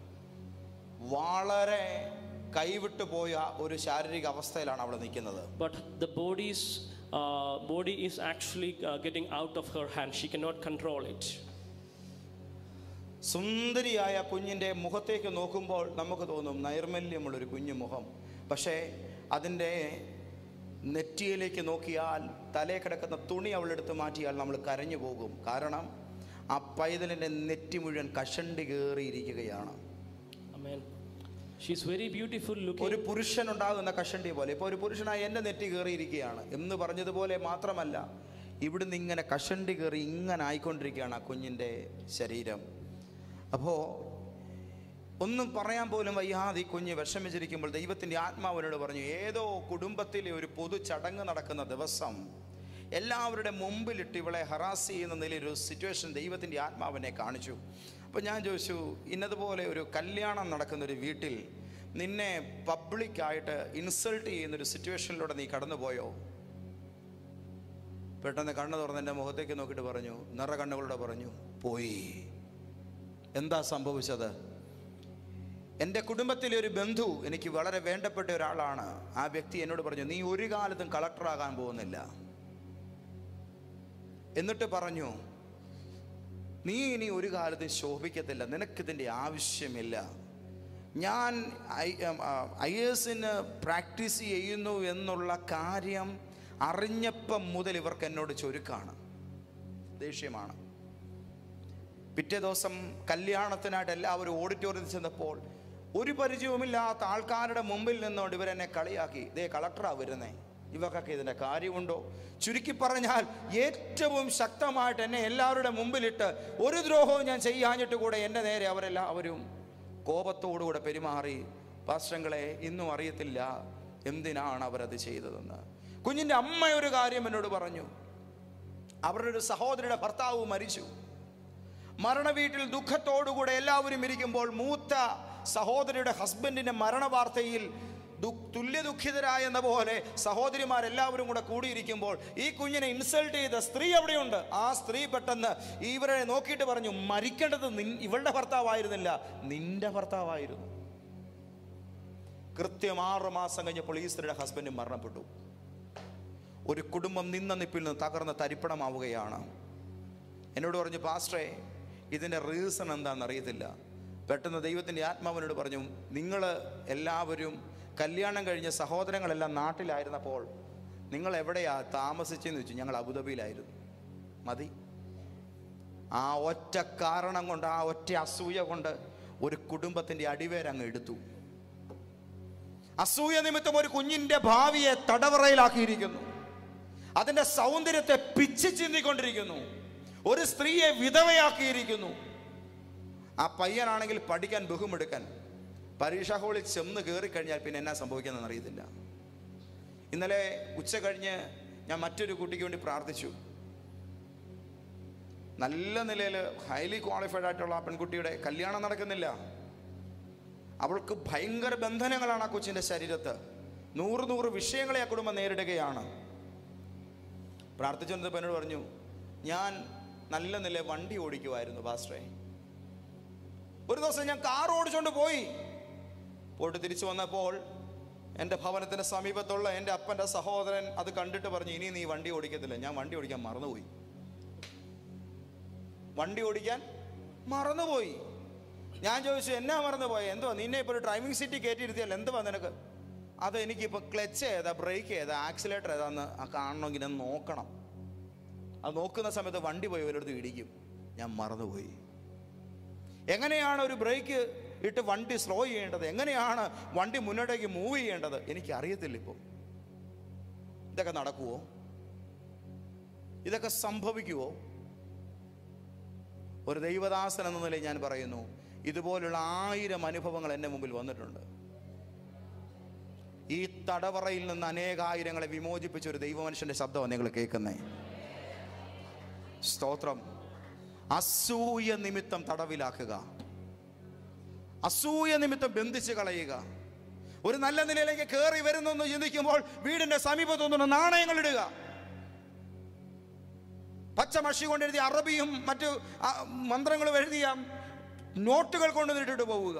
വളരെ കൈവിട്ടു പോയ ഒരു ശാരീരിക അവസ്ഥയിലാണ് അവൾ നിൽക്കുന്നത്. But the body is actually getting out of her hand. She cannot control it. സുന്ദരിയായ കുഞ്ഞിൻ്റെ മുഖത്തേക്ക് നോക്കുമ്പോൾ നമുക്ക് തോന്നും നൈർമല്യമുള്ളൊരു കുഞ്ഞു മുഖം. പക്ഷേ അതിൻ്റെ നെറ്റിയിലേക്ക് നോക്കിയാൽ തലേ കിടക്കുന്ന തുണി അവളെടുത്ത് മാറ്റിയാൽ നമ്മൾ കരഞ്ഞു പോകും. കാരണം ആ പൈതലിൻ്റെ നെറ്റി മുഴുവൻ കഷണ്ടി കയറിയിരിക്കുകയാണ്. Amen. She's very beautiful looking. ഒരു പുരുഷൻ ഉണ്ടാകുന്ന കഷണ്ടി പോലെ. ഇപ്പോൾ ഒരു പുരുഷനായി എൻ്റെ നെറ്റി കയറിയിരിക്കുകയാണ് എന്ന് പറഞ്ഞതുപോലെ മാത്രമല്ല, ഇവിടുന്ന് ഇങ്ങനെ കഷണ്ടി കയറി ഇങ്ങനെ ആയിക്കൊണ്ടിരിക്കുകയാണ് ആ കുഞ്ഞിൻ്റെ ശരീരം. അപ്പോൾ ഒന്നും പറയാൻ പോലും വയ്യാതെ ഈ കുഞ്ഞ് വിഷമിച്ചിരിക്കുമ്പോൾ ദൈവത്തിൻ്റെ ആത്മാവിനോട് പറഞ്ഞു, ഏതോ കുടുംബത്തിലെ ഒരു പൊതു ചടങ്ങ് നടക്കുന്ന ദിവസം എല്ലാവരുടെ മുമ്പിലിട്ട് ഇവളെ ഹറാസ് ചെയ്യുന്ന നിലയിൽ ഒരു സിറ്റുവേഷൻ ദൈവത്തിൻ്റെ ആത്മാവിനെ കാണിച്ചു. അപ്പോൾ ഞാൻ ചോദിച്ചു, ഇന്നതുപോലെ ഒരു കല്യാണം നടക്കുന്നൊരു വീട്ടിൽ നിന്നെ പബ്ലിക്കായിട്ട് ഇൻസൾട്ട് ചെയ്യുന്നൊരു സിറ്റുവേഷനിലൂടെ നീ കടന്നുപോയോ? പെട്ടെന്ന് കണ്ണ് തുറന്ന് എൻ്റെ മുഖത്തേക്ക് നോക്കിയിട്ട് പറഞ്ഞു, നിറ കണ്ണുകളോടെ പറഞ്ഞു, പോയി. എന്താ സംഭവിച്ചത്? എൻ്റെ കുടുംബത്തിലെ ഒരു ബന്ധു, എനിക്ക് വളരെ വേണ്ടപ്പെട്ട ഒരാളാണ്. ആ വ്യക്തി എന്നോട് പറഞ്ഞു, നീ ഒരു കാലത്തും കളക്ടറാകാൻ പോകുന്നില്ല. എന്നിട്ട് പറഞ്ഞു, നീ ഇനി ഒരു കാലത്തും ശോഭിക്കത്തില്ല, നിനക്കിതിൻ്റെ ആവശ്യമില്ല. ഞാൻ IAS പ്രാക്ടീസ് ചെയ്യുന്നു എന്നുള്ള കാര്യം അറിഞ്ഞപ്പം മുതൽ ഇവർക്ക് എന്നോട് ചുരുക്കാണ്, ദേഷ്യമാണ്. പിറ്റേ ദിവസം കല്യാണത്തിനായിട്ട് എല്ലാവരും ഓഡിറ്റോറിയത്തിൽ ചെന്നപ്പോൾ ഒരു പരിചയവുമില്ലാത്ത ആൾക്കാരുടെ മുമ്പിൽ നിന്നുകൊണ്ട് ഇവരെന്നെ കളിയാക്കി, ഇതേ കളക്ടറാണ് വരുന്നേ, ഇവർക്കൊക്കെ ഇതിൻ്റെ കാര്യമുണ്ടോ? ചുരുക്കി പറഞ്ഞാൽ ഏറ്റവും ശക്തമായിട്ട് എന്നെ എല്ലാവരുടെ മുമ്പിലിട്ട് ഒരു ദ്രോഹവും ഞാൻ ചെയ്യാഞ്ഞിട്ട് കൂടെ എൻ്റെ നേരെ അവരെല്ലാവരും കോപത്തോടുകൂടെ പെരുമാറി. പാസ്റ്റങ്ങളെ, ഇന്നും അറിയത്തില്ല എന്തിനാണ് അവരത് ചെയ്തതെന്ന്. കുഞ്ഞിൻ്റെ അമ്മ ഒരു കാര്യം എന്നോട് പറഞ്ഞു, അവരുടെ ഒരു സഹോദരിയുടെ ഭർത്താവ് മരിച്ചു. മരണവീട്ടിൽ ദുഃഖത്തോടുകൂടെ എല്ലാവരും ഇരിക്കുമ്പോൾ മൂത്ത സഹോദരിയുടെ ഹസ്ബൻഡിൻ്റെ മരണവാർത്തയിൽ തുല്യ ദുഃഖിതരായെന്ന പോലെ സഹോദരിമാരെല്ലാവരും കൂടെ കൂടിയിരിക്കുമ്പോൾ ഈ കുഞ്ഞിനെ ഇൻസൾട്ട് ചെയ്ത സ്ത്രീ അവിടെയുണ്ട്. ആ സ്ത്രീ പെട്ടെന്ന് ഇവരെ നോക്കിയിട്ട് പറഞ്ഞു, മരിക്കേണ്ടത് ഇവളുടെ ഭർത്താവായിരുന്നില്ല, നിന്റെ ഭർത്താവായിരുന്നു. കൃത്യം 6 മാസം കഴിഞ്ഞപ്പോൾ ഈ സ്ത്രീയുടെ ഹസ്ബൻഡ് മരണപ്പെട്ടു. ഒരു കുടുംബം നിന്ന നിപ്പിൽ നിന്ന് തകർന്ന് തരിപ്പണമാവുകയാണ്. എന്നോട് പറഞ്ഞു, പാസ്റ്ററെ, ഇതിൻ്റെ റീസൺ എന്താണെന്ന് അറിയത്തില്ല. പെട്ടെന്ന് ദൈവത്തിൻ്റെ ആത്മാവിനോട് പറഞ്ഞു, നിങ്ങൾ എല്ലാവരും കല്യാണം കഴിഞ്ഞ സഹോദരങ്ങളെല്ലാം നാട്ടിലായിരുന്നപ്പോൾ നിങ്ങൾ എവിടെയാ താമസിച്ചെന്ന് ചോദിച്ചു. ഞങ്ങൾ അബുദാബിയിലായിരുന്നു. മതി. ആ ഒറ്റ കാരണം കൊണ്ട്, ആ ഒറ്റ അസൂയ കൊണ്ട് ഒരു കുടുംബത്തിൻ്റെ അടിവേരങ്ങ് എടുത്തു. അസൂയ നിമിത്തം ഒരു കുഞ്ഞിൻ്റെ ഭാവിയെ തടവറയിലാക്കിയിരിക്കുന്നു. അതിൻ്റെ സൗന്ദര്യത്തെ പിച്ചി ചിന്തിക്കൊണ്ടിരിക്കുന്നു. ഒരു സ്ത്രീയെ വിധവയാക്കിയിരിക്കുന്നു. ആ പയ്യനാണെങ്കിൽ പഠിക്കാൻ ബഹുമെടുക്കാൻ, പരീക്ഷാ ഹാളിൽ ചെന്ന് കയറിക്കഴിഞ്ഞാൽ പിന്നെ എന്നാ സംഭവിക്കുന്നതെന്ന് അറിയത്തില്ല. ഇന്നലെ ഉച്ച കഴിഞ്ഞ് ഞാൻ മറ്റൊരു കുട്ടിക്ക് വേണ്ടി പ്രാർത്ഥിച്ചു. നല്ല നിലയിൽ ഹൈലി ക്വാളിഫൈഡ് ആയിട്ടുള്ള ആ പെൺകുട്ടിയുടെ കല്യാണം നടക്കുന്നില്ല. അവൾക്ക് ഭയങ്കര ബന്ധനങ്ങളാണ് ആ കൊച്ചിൻ്റെ ശരീരത്ത്. 100 വിഷയങ്ങളെ ആ കുടുംബം നേരിടുകയാണ്. പ്രാർത്ഥിച്ചു വന്നപ്പോൾ എന്നോട് പറഞ്ഞു, ഞാൻ നല്ല നില വണ്ടി ഓടിക്കുമായിരുന്നു പാസ്റ്ററെ. ഒരു ദിവസം ഞാൻ കാർ ഓടിച്ചുകൊണ്ട് പോയിട്ട് തിരിച്ചു വന്നപ്പോൾ എൻ്റെ ഭവനത്തിൻ്റെ സമീപത്തുള്ള എൻ്റെ അപ്പൻ്റെ സഹോദരൻ അത് കണ്ടിട്ട് പറഞ്ഞു, ഇനി നീ വണ്ടി ഓടിക്കത്തില്ല. ഞാൻ വണ്ടി ഓടിക്കാൻ മറന്നുപോയി. ഞാൻ ചോദിച്ചു, എന്നാ മറന്നുപോയി? എന്തുവാ? നിന്നെ ഇപ്പോൾ ഒരു ഡ്രൈവിംഗ് സീറ്റിൽ കയറ്റിയിരുത്തിയല്ല, എന്തുവാ നിനക്ക്? അത് എനിക്കിപ്പോൾ ക്ലച്ച് ഏതാ, ബ്രേക്ക് ഏതാ, ആക്സിലേറ്റർ ഏതാന്ന് കാണണമെങ്കിൽ ഞാൻ നോക്കണം. അത് നോക്കുന്ന സമയത്ത് വണ്ടി പോയി ഒരിടത്ത് ഇടിക്കും. ഞാൻ മറന്നുപോയി. എങ്ങനെയാണ് ഒരു ബ്രേക്ക് ഇട്ട് വണ്ടി സ്ലോ ചെയ്യേണ്ടത്, എങ്ങനെയാണ് വണ്ടി മുന്നോട്ടേക്ക് മൂവ് ചെയ്യേണ്ടത്, എനിക്ക് അറിയത്തില്ല. ഇപ്പോൾ ഇതൊക്കെ നടക്കുമോ? ഇതൊക്കെ സംഭവിക്കുമോ? ഒരു ദൈവദാസൻ എന്ന നിലയിൽ ഞാൻ പറയുന്നു, ഇതുപോലുള്ള 1000 അനുഭവങ്ങൾ എൻ്റെ മുമ്പിൽ വന്നിട്ടുണ്ട്. ഈ തടവറയിൽ നിന്ന് അനേകായിരങ്ങളെ വിമോചിപ്പിച്ച ഒരു ദൈവമനുഷ്യൻ്റെ ശബ്ദമാണ് നിങ്ങൾ കേൾക്കുന്നേ. സ്തോത്രം. അസൂയ നിമിത്തം തടവിലാക്കുക, അസൂയ നിമിത്തം ബന്ധിച്ച് കളയുക. ഒരു നല്ല നിലയിലേക്ക് കയറി വരുന്നു എന്ന് ചിന്തിക്കുമ്പോൾ വീടിന്റെ സമീപത്തൊന്നും നാണയങ്ങൾ ഇടുക, പച്ചമഷി കൊണ്ട് എഴുതിയ അറബിയും മറ്റു മന്ത്രങ്ങളും എഴുതിയ നോട്ടുകൾ കൊണ്ട് ഇട്ടിട്ട് പോവുക.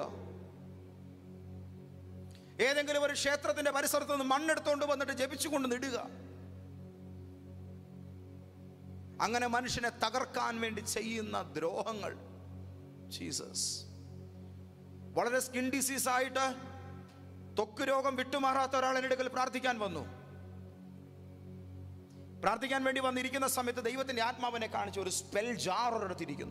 ഏതെങ്കിലും ഒരു ക്ഷേത്രത്തിന്റെ പരിസരത്ത് നിന്ന് മണ്ണെടുത്തുകൊണ്ട് വന്നിട്ട് ജപിച്ചുകൊണ്ട് നിടുക. അങ്ങനെ മനുഷ്യനെ തകർക്കാൻ വേണ്ടി ചെയ്യുന്ന ദ്രോഹങ്ങൾ. ജീസസ്. വളരെ സ്കിൻ ഡിസീസ് ആയിട്ട് ത്വക്ക് രോഗം വിട്ടുമാറാത്ത ഒരാൾ എൻ്റെ അടുക്കൽ പ്രാർത്ഥിക്കാൻ വന്നു. പ്രാർത്ഥിക്കാൻ വേണ്ടി വന്നിരിക്കുന്ന സമയത്ത് ദൈവത്തിന്റെ ആത്മാവിനെ കാണിച്ച് ഒരു സ്പെൽ ജാർ ഒരിടത്തിരിക്കുന്നു.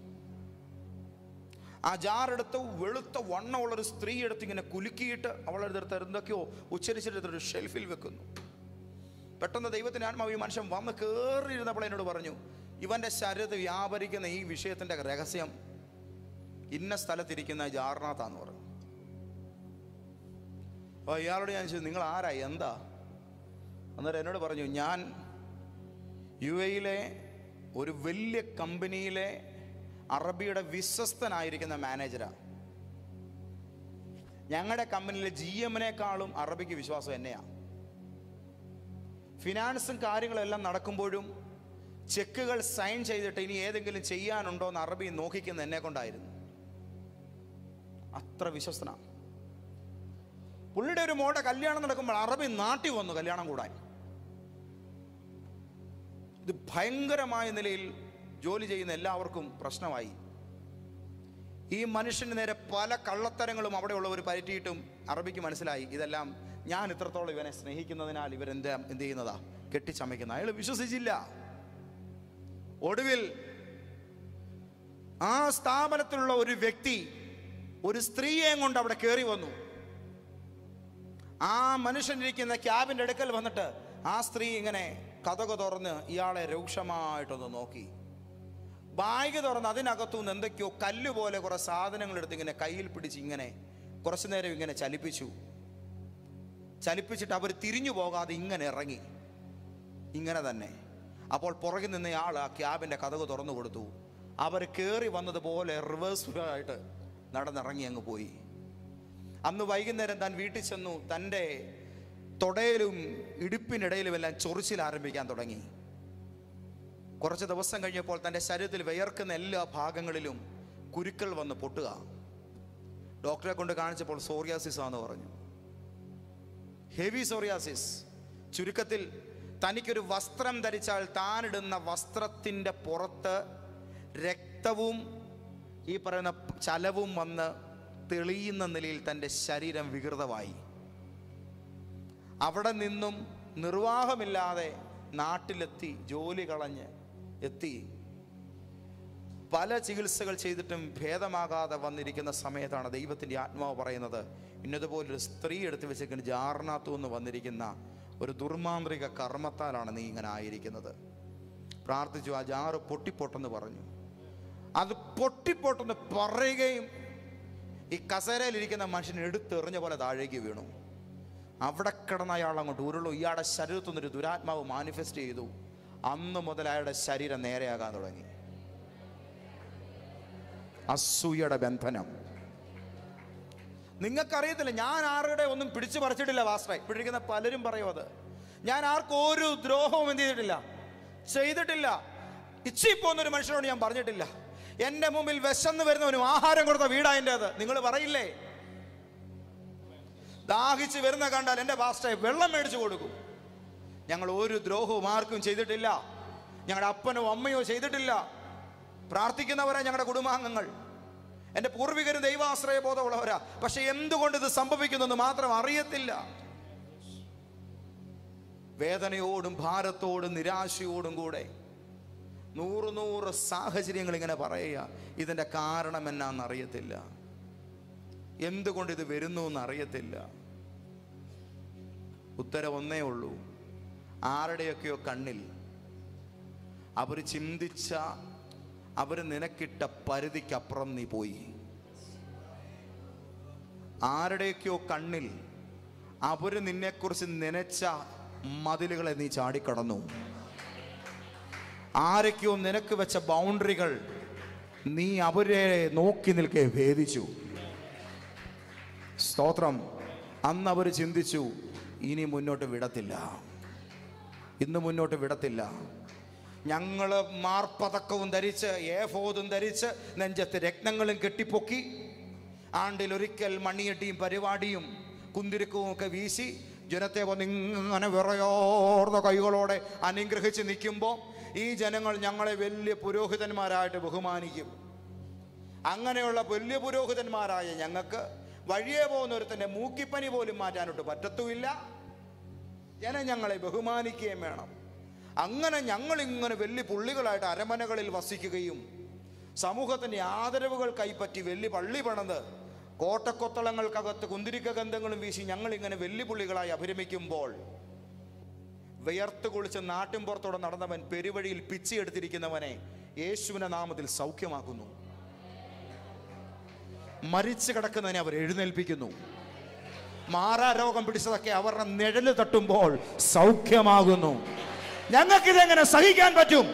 ആ ജാറെടുത്ത് വെളുത്ത വണ്ണമുള്ളൊരു സ്ത്രീ എടുത്ത് ഇങ്ങനെ കുലുക്കിയിട്ട് അവളെടുത്ത് എന്തൊക്കെയോ ഉച്ചരിച്ചെടുത്തൊരു ഷെൽഫിൽ വെക്കുന്നു. പെട്ടെന്ന് ദൈവത്തിന്റെ ആത്മാവ് ഈ മനുഷ്യൻ വന്ന് കയറിയിരുന്നപ്പോൾ എന്നോട് പറഞ്ഞു, ഇവന്റെ ശരീരത്തിൽ വ്യാപരിക്കുന്ന ഈ വിഷയത്തിന്റെ രഹസ്യം ഇന്ന സ്ഥലത്തിരിക്കുന്ന ജാറിനകത്താന്ന് പറഞ്ഞു. അപ്പോൾ ഇയാളോട് ഞാൻ ചോദിച്ചു, നിങ്ങൾ ആരാ, എന്താ? അന്നേരം എന്നോട് പറഞ്ഞു, ഞാൻ UAE ഒരു വലിയ കമ്പനിയിലെ അറബിയുടെ വിശ്വസ്തനായിരിക്കുന്ന മാനേജരാണ്. ഞങ്ങളുടെ കമ്പനിയിലെ GM-നേക്കാളും അറബിക്ക് വിശ്വാസം എന്നെയാണ്. ഫിനാൻസും കാര്യങ്ങളും എല്ലാം നടക്കുമ്പോഴും ചെക്കുകൾ സൈൻ ചെയ്തിട്ട് ഇനി ഏതെങ്കിലും ചെയ്യാനുണ്ടോ എന്ന് അറബി നോക്കിക്കുന്ന എന്നെ കൊണ്ടായിരുന്നു. അത്ര വിശ്വസ്തനാണ്. പുള്ളിയുടെ ഒരു മോടെ കല്യാണം നടക്കുമ്പോൾ അറബി നാട്ടിൽ വന്നു കല്യാണം കൂടാൻ. ഇത് ഭയങ്കരമായ നിലയിൽ ജോലി ചെയ്യുന്ന എല്ലാവർക്കും പ്രശ്നമായി. ഈ മനുഷ്യന് നേരെ പല കള്ളത്തരങ്ങളും അവിടെയുള്ളവർ പയറ്റിയിട്ടും അറബിക്ക് മനസ്സിലായി, ഇതെല്ലാം ഞാൻ ഇത്രത്തോളം ഇവനെ സ്നേഹിക്കുന്നതിനാൽ എന്ത് ചെയ്യുന്നതാ, കെട്ടിച്ചമയ്ക്കുന്ന. അയാൾ വിശ്വസിച്ചില്ല. ഒടുവിൽ ആ സ്ഥാപനത്തിലുള്ള ഒരു വ്യക്തി ഒരു സ്ത്രീയെ കൊണ്ട് അവിടെ കയറി വന്നു. ആ മനുഷ്യനിരിക്കുന്ന ക്യാബിൻ്റെ അടുക്കൽ വന്നിട്ട് ആ സ്ത്രീ ഇങ്ങനെ കതക് തുറന്ന് ഇയാളെ രൂക്ഷമായിട്ടൊന്ന് നോക്കി. ബാഗ് തുറന്ന് അതിനകത്തുനിന്ന് എന്തൊക്കെയോ കല്ലുപോലെ കുറെ സാധനങ്ങൾ എടുത്ത് ഇങ്ങനെ കയ്യിൽ പിടിച്ച് ഇങ്ങനെ കുറച്ചു നേരം ഇങ്ങനെ ചലിപ്പിച്ചിട്ട് അവർ തിരിഞ്ഞു പോകാതെ ഇങ്ങനെ ഇറങ്ങി. ഇങ്ങനെ തന്നെ. അപ്പോൾ പുറകിൽ നിന്നയാൾ ആ ക്യാബിൻ്റെ കതക് തുറന്നു കൊടുത്തു. അവർ കയറി വന്നതുപോലെ റിവേഴ്സായിട്ട് നടന്നിറങ്ങി അങ്ങ് പോയി. അന്ന് വൈകുന്നേരം താൻ വീട്ടിൽ ചെന്നു. തൻ്റെ തൊടയിലും ഇടുപ്പിനിടയിലും എല്ലാം ചൊറിച്ചിൽ ആരംഭിക്കാൻ തുടങ്ങി. കുറച്ച് ദിവസം കഴിഞ്ഞപ്പോൾ തൻ്റെ ശരീരത്തിൽ വിയർക്കുന്ന എല്ലാ ഭാഗങ്ങളിലും കുരുക്കൾ വന്ന് പൊട്ടുക. ഡോക്ടറെ കൊണ്ട് കാണിച്ചപ്പോൾ സോറിയാസിസ് ആണെന്ന് പറഞ്ഞു. Heavy psoriasis. ചുരുക്കത്തിൽ തനിക്കൊരു വസ്ത്രം ധരിച്ചാൽ താനിടുന്ന വസ്ത്രത്തിൻ്റെ പുറത്ത് രക്തവും ഈ പറയുന്ന ചലവും വന്ന് തെളിയുന്ന നിലയിൽ തൻ്റെ ശരീരം വികൃതമായി. അവിടെ നിന്നും നിർവാഹമില്ലാതെ നാട്ടിലെത്തി, ജോലി കളഞ്ഞ് എത്തി. പല ചികിത്സകൾ ചെയ്തിട്ടും ഭേദമാകാതെ വന്നിരിക്കുന്ന സമയത്താണ് ദൈവത്തിൻ്റെ ആത്മാവ് പറയുന്നത്, ഇന്നതുപോലൊരു സ്ത്രീ എടുത്ത് വെച്ചിരിക്കുന്ന ജാറിനകത്തു നിന്ന് വന്നിരിക്കുന്ന ഒരു ദുർമാന്ത്രിക കർമ്മത്താലാണ് നീ ഇങ്ങനെ ആയിരിക്കുന്നത്. പ്രാർത്ഥിച്ചു. ആ ജാറ് പൊട്ടിപ്പൊട്ടെന്ന് പറഞ്ഞു. അത് പൊട്ടിപ്പൊട്ടെന്ന് പറയുകയും ഈ കസേരയിലിരിക്കുന്ന മനുഷ്യൻ എടുത്തെറിഞ്ഞ പോലെ താഴേക്ക് വീണു. അവിടെ കിടന്ന അയാൾ അങ്ങോട്ട് ഉരുളു. ഇയാളുടെ ശരീരത്തു നിന്നൊരു ദുരാത്മാവ് മാനിഫെസ്റ്റ് ചെയ്തു. അന്ന് മുതൽ അയാളുടെ ശരീരം നേരെയാകാൻ തുടങ്ങി. അസൂയയുടെ ബന്ധനം. നിങ്ങൾക്കറിയത്തില്ല, ഞാൻ ആരുടെ ഒന്നും പിടിച്ചു പറിച്ചിട്ടില്ല പാസ്റ്ററെ. പിടിക്കുന്ന പലരും പറയും അത്. ഞാൻ ആർക്കും ഒരു ദ്രോഹവും എന്ത് ചെയ്തിട്ടില്ല. ഇച്ചിപ്പോന്നൊരു മനുഷ്യനോട് ഞാൻ പറഞ്ഞിട്ടില്ല. എൻ്റെ മുമ്പിൽ വിശന്ന് വരുന്നവനും ആഹാരം കൊടുത്ത വീടാ എൻ്റേത്. നിങ്ങൾ പറയില്ലേ, ദാഹിച്ച് വരുന്ന കണ്ടാൽ എൻ്റെ പാസ്റ്ററെ വെള്ളം മേടിച്ചു കൊടുക്കും. ഞങ്ങൾ ഒരു ദ്രോഹവും ആർക്കും ചെയ്തിട്ടില്ല. ഞങ്ങളുടെ അപ്പനോ അമ്മയോ ചെയ്തിട്ടില്ല. പ്രാർത്ഥിക്കുന്നവരാ ഞങ്ങളുടെ കുടുംബാംഗങ്ങൾ. എൻ്റെ പൂർവികരും ദൈവാശ്രയ ബോധമുള്ളവരാ. പക്ഷെ എന്തുകൊണ്ട് ഇത് സംഭവിക്കുന്നെന്ന് മാത്രം അറിയത്തില്ല. വേദനയോടും ഭാരത്തോടും നിരാശയോടും കൂടെ 100 സാഹചര്യങ്ങൾ ഇങ്ങനെ പറയുക. ഇതിൻ്റെ കാരണം എന്നാന്നറിയത്തില്ല. എന്തുകൊണ്ട് ഇത് വരുന്നു എന്നറിയത്തില്ല. ഉത്തരം ഒന്നേ ഉള്ളൂ. ആരുടെയൊക്കെയോ കണ്ണിൽ അവർ ചിന്തിച്ച, അവർ നിനക്കിട്ട പരിധിക്കപ്പുറം നീ പോയി. ആരുടെയൊക്കെയോ കണ്ണിൽ അവർ നിന്നെക്കുറിച്ച് നനച്ച മതിലുകളെ നീ ചാടിക്കടന്നു. ആരൊക്കെയോ നിനക്ക് വെച്ച ബൗണ്ടറികൾ നീ അവരെ നോക്കി നിൽക്കെ ഭേദിച്ചു. സ്തോത്രം. അന്ന് അവർ ചിന്തിച്ചു, ഇനി മുന്നോട്ട് വിടത്തില്ല, ഇന്ന് മുന്നോട്ട് വിടത്തില്ല. ഞങ്ങൾ മാർപ്പതക്കവും ധരിച്ച് ഏഫോദും ധരിച്ച് നെഞ്ചത്ത് രത്നങ്ങളും കെട്ടിപ്പൊക്കി ആണ്ടിലൊരിക്കൽ മണിയടിയും പരിപാടിയും കുന്തിരിക്കവും ഒക്കെ വീശി ജനത്തെ വന്നിങ്ങനെ വിറയോർന്ന കൈകളോടെ അനുഗ്രഹിച്ച് നിൽക്കുമ്പോൾ ഈ ജനങ്ങൾ ഞങ്ങളെ വലിയ പുരോഹിതന്മാരായിട്ട് ബഹുമാനിക്കും. അങ്ങനെയുള്ള വലിയ പുരോഹിതന്മാരായ ഞങ്ങൾക്ക് വഴിയെ പോകുന്ന ഒരുത്തൻ്റെ മൂക്കിപ്പനി പോലും മാറ്റാനോട്ട് പറ്റത്തുമില്ല. ജനം ഞങ്ങളെ ബഹുമാനിക്കുകയും വേണം. അങ്ങനെ ഞങ്ങളിങ്ങനെ വലിയ പുള്ളികളായിട്ട് അരമനകളിൽ വസിക്കുകയും സമൂഹത്തിൻ്റെ ആദരവുകൾ കൈപ്പറ്റി വലിയ പള്ളി പണിത് കോട്ടക്കൊത്തളങ്ങൾക്കകത്ത് കുന്തിരിക്ക ഗന്ധങ്ങളും വീശി ഞങ്ങളിങ്ങനെ വെല്ലുപുള്ളികളായി അഭിരമിക്കുമ്പോൾ വിയർത്ത് കുളിച്ച് നാട്ടിൻപുറത്തോടെ നടന്നവൻ പെരുവഴിയിൽ പിച്ചിയെടുത്തിരിക്കുന്നവനെ യേശുവിന്റെ നാമത്തിൽ സൗഖ്യമാക്കുന്നു. മരിച്ചു കിടക്കുന്നതിനെ അവർ എഴുന്നേൽപ്പിക്കുന്നു. മാറാരോഗം പിടിച്ചതൊക്കെ അവരുടെ നിഴല് തട്ടുമ്പോൾ സൗഖ്യമാകുന്നു. ഞങ്ങൾക്കിതെങ്ങനെ സഹിക്കാൻ പറ്റും?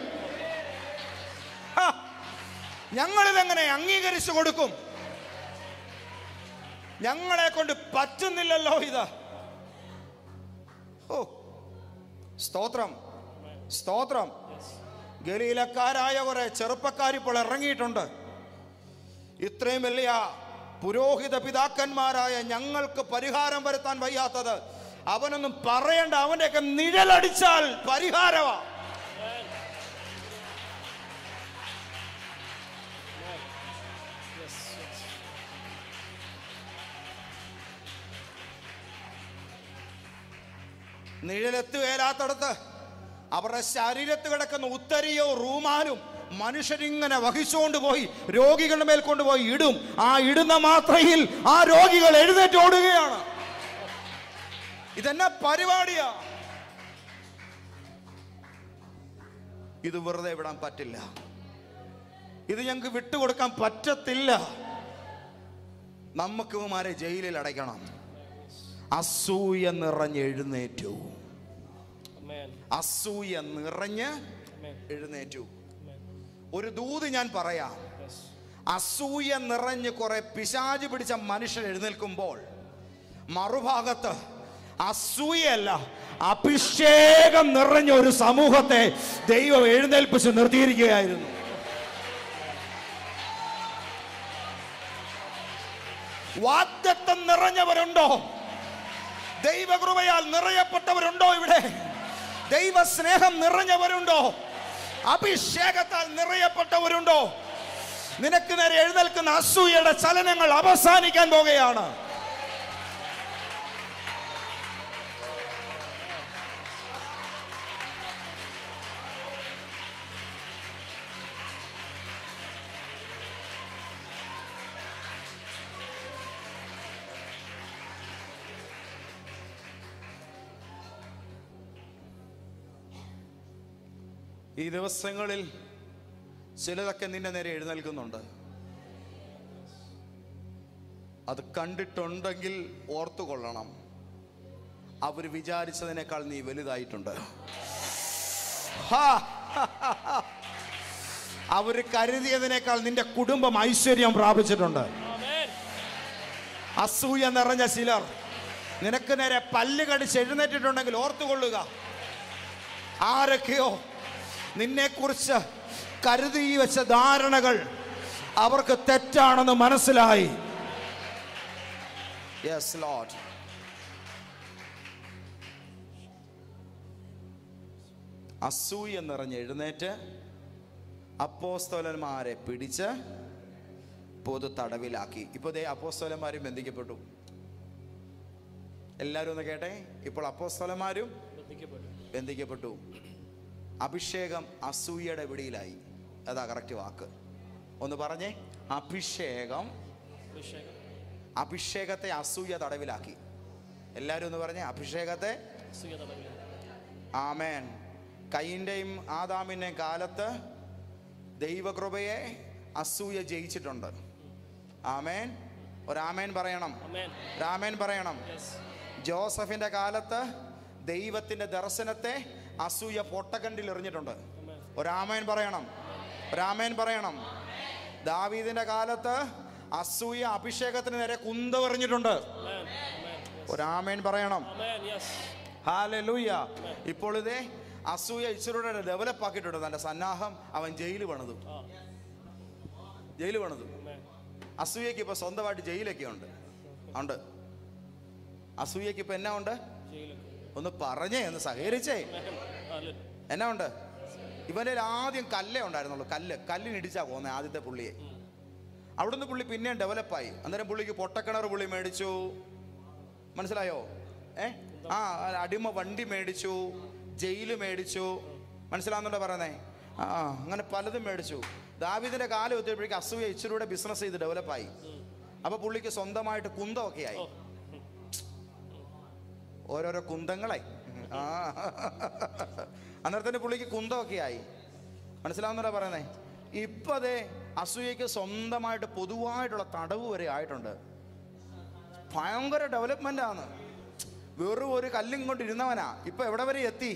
ഞങ്ങളിതെങ്ങനെ അംഗീകരിച്ചു കൊടുക്കും? ഞങ്ങളെ കൊണ്ട് പറ്റുന്നില്ലല്ലോ ഇത്. ഓ സ്തോത്രം, സ്തോത്രം. ഗലീലക്കാരായ കുറെ ചെറുപ്പക്കാരിപ്പോൾ ഇറങ്ങിയിട്ടുണ്ട്. ഇത്രയും വലിയ പുരോഹിത പിതാക്കന്മാരായ ഞങ്ങൾക്ക് പരിഹാരം വരുത്താൻ വയ്യാത്തത് അവനൊന്നും പറയണ്ട, അവൻ്റെയൊക്കെ നിഴലടിച്ചാൽ പരിഹാരമാ. നിഴലെത്തുകയില്ലാത്തടത്ത് അവരുടെ ശരീരത്ത് കിടക്കുന്ന ഉത്തരിയോ റൂമാലും മനുഷ്യരിങ്ങനെ വഹിച്ചുകൊണ്ട് പോയി രോഗികളുടെ മേൽ കൊണ്ടുപോയി ഇടും. ആ ഇടുന്ന മാത്രയിൽ ആ രോഗികൾ എഴുന്നേറ്റ് ഓടുകയാണ്. ഇതെന്നാ പരിപാടിയാ? ഇത് വെറുതെ വിടാൻ പറ്റില്ല. ഇത് ഞങ്ങൾക്ക് വിട്ടുകൊടുക്കാൻ പറ്റത്തില്ല. നമുക്ക് ഇവന്മാരെ ജയിലിൽ അടയ്ക്കണം. അസൂയ നിറഞ്ഞ് എഴുന്നേറ്റു. അസൂയ നിറഞ്ഞ് എഴുന്നേറ്റു. ഒരു ദൂത് ഞാൻ പറയാം. അസൂയ നിറഞ്ഞ് കുറെ പിശാച് പിടിച്ച മനുഷ്യൻ എഴുന്നേൽക്കുമ്പോൾ മറുഭാഗത്ത് അസൂയല്ല, അഭിഷേകം നിറഞ്ഞ ഒരു സമൂഹത്തെ ദൈവം എഴുന്നേൽപ്പിച്ച് നിർത്തിയിരിക്കുകയായിരുന്നു. വാഗ്ദത്തം നിറഞ്ഞവരുണ്ടോ? ദൈവകൃപയാൽ നിറയപ്പെട്ടവരുണ്ടോ? ഇവിടെ ദൈവസ്നേഹം നിറഞ്ഞവരുണ്ടോ? അഭിഷേകത്താൽ നിറയപ്പെട്ടവരുണ്ടോ? നിനക്ക് നേരെ എഴുന്നേൽക്കുന്ന അസൂയയുടെ ചലനങ്ങൾ അവസാനിക്കാൻ പോകുകയാണ്. ഈ ദിവസങ്ങളിൽ ചിലതൊക്കെ നിന്റെ നേരെ എഴുന്നേൽക്കുന്നുണ്ട്. അത് കണ്ടിട്ടുണ്ടെങ്കിൽ ഓർത്തുകൊള്ളണം, അവർ വിചാരിച്ചതിനേക്കാൾ നീ വലുതായിട്ടുണ്ട്. അവർ കരുതിയതിനേക്കാൾ നിന്റെ കുടുംബം ഐശ്വര്യം പ്രാപിച്ചിട്ടുണ്ട്. അസൂയ നിറഞ്ഞ ചിലർ നിനക്ക് നേരെ പല്ല് കടിച്ച് എഴുന്നേറ്റിട്ടുണ്ടെങ്കിൽ ഓർത്തുകൊള്ളുക, ആരൊക്കെയോ നിന്നെക്കുറിച്ച് കരുതി വെച്ച ധാരണകൾ അവർക്ക് തെറ്റാണെന്ന് മനസ്സിലായി. Yes Lord. അസൂയ നിറഞ്ഞ് എഴുന്നേറ്റ് അപ്പോസ്തലന്മാരെ പിടിച്ച് പൊതു തടവിലാക്കി. ഇപ്പോൾ ദേ അപ്പോസ്തലന്മാരും ബന്ധിക്കപ്പെട്ടു. എല്ലാവരും ഒന്ന് കേട്ടെ. ഇപ്പോൾ അപ്പോസ്തലന്മാരും ബന്ധിക്കപ്പെട്ടു. അഭിഷേകം അസൂയയുടെ പിടിയിലായി. അതാ കറക്റ്റ് വാക്ക്. ഒന്ന് പറഞ്ഞേ. അഭിഷേകം അഭിഷേകത്തെ അസൂയ തടവിലാക്കി. എല്ലാവരും ഒന്ന് പറഞ്ഞേ. അഭിഷേകത്തെ. ആമേൻ. കയ്യിൻ്റെയും ആദാമിൻ്റെയും കാലത്ത് ദൈവകൃപയെ അസൂയ ജയിച്ചിട്ടുണ്ട്. ആമേൻ. ഒരാമേൻ പറയണം. Amen. രാമേൻ പറയണം. Yes. ജോസഫിന്റെ കാലത്ത് ദൈവത്തിന്റെ ദർശനത്തെ അസൂയ പൊട്ടക്കണ്ടിൽ എറിഞ്ഞിട്ടുണ്ട്. ഒരാമേൻ പറയണം. ഒരാമേൻ പറയണം. ദാവീദിന്റെ കാലത്ത് അസൂയ അഭിഷേകത്തിന് നേരെ കുന്തവെറിഞ്ഞിട്ടുണ്ട്. ഒരാമേൻ പറയണം. ഹല്ലേലൂയ. ഇപ്പോൾ ഇതേ അസൂയ ഇച്ചിരൂടെ ഡെവലപ്പ് ആക്കിയിട്ടുണ്ട്. തന്റെ സന്നാഹം അവൻ ജയില് പണിതു. ജയില് പണിതു. അസൂയക്ക് ഇപ്പൊ സ്വന്തമായിട്ട് ജയിലൊക്കെ ഉണ്ട്. അസൂയക്ക് ഇപ്പൊ എന്നാ ഉണ്ട്? ഒന്ന് പറഞ്ഞേ, ഒന്ന് സഹകരിച്ചേ. എന്നാ ഉണ്ട്? ഇവന്റെ ആദ്യം കല്ലേ ഉണ്ടായിരുന്നുള്ളൂ. കല്ലിനിടിച്ചാ പോകുന്നത് ആദ്യത്തെ പുള്ളിയെ. അവിടുന്ന് പുള്ളി പിന്നെയും ഡെവലപ്പായി. അന്നേരം പുള്ളിക്ക് പൊട്ടക്കിണർ പുള്ളി മേടിച്ചു. മനസ്സിലായോ? അടിമ വണ്ടി മേടിച്ചു, ജയില് മേടിച്ചു. മനസ്സിലാവുന്നുണ്ടോ പറയുന്നേ? അങ്ങനെ പലതും മേടിച്ചു. ദാവീദിന്റെ കാലം എത്തിയപ്പോഴേക്കും അസൂയ ഇച്ചിരൂടെ ബിസിനസ് ചെയ്ത് ഡെവലപ്പായി. അപ്പൊ പുള്ളിക്ക് സ്വന്തമായിട്ട് കുന്തമൊക്കെ ആയി. ഓരോരോ കുന്തങ്ങളായി. അന്നേരത്തിന് പുള്ളിക്ക് കുന്തമൊക്കെ ആയി. മനസ്സിലാവുന്നുണ്ടോ പറയുന്നേ? ഇപ്പൊ അതെ അസൂയക്ക് സ്വന്തമായിട്ട് പൊതുവായിട്ടുള്ള തടവ് വരെ ആയിട്ടുണ്ട്. ഭയങ്കര ഡെവലപ്മെന്റ് ആണ്. വെറും ഒരു കല്ലും കൊണ്ടിരുന്നവനാ ഇപ്പൊ എവിടെ വരെ എത്തി?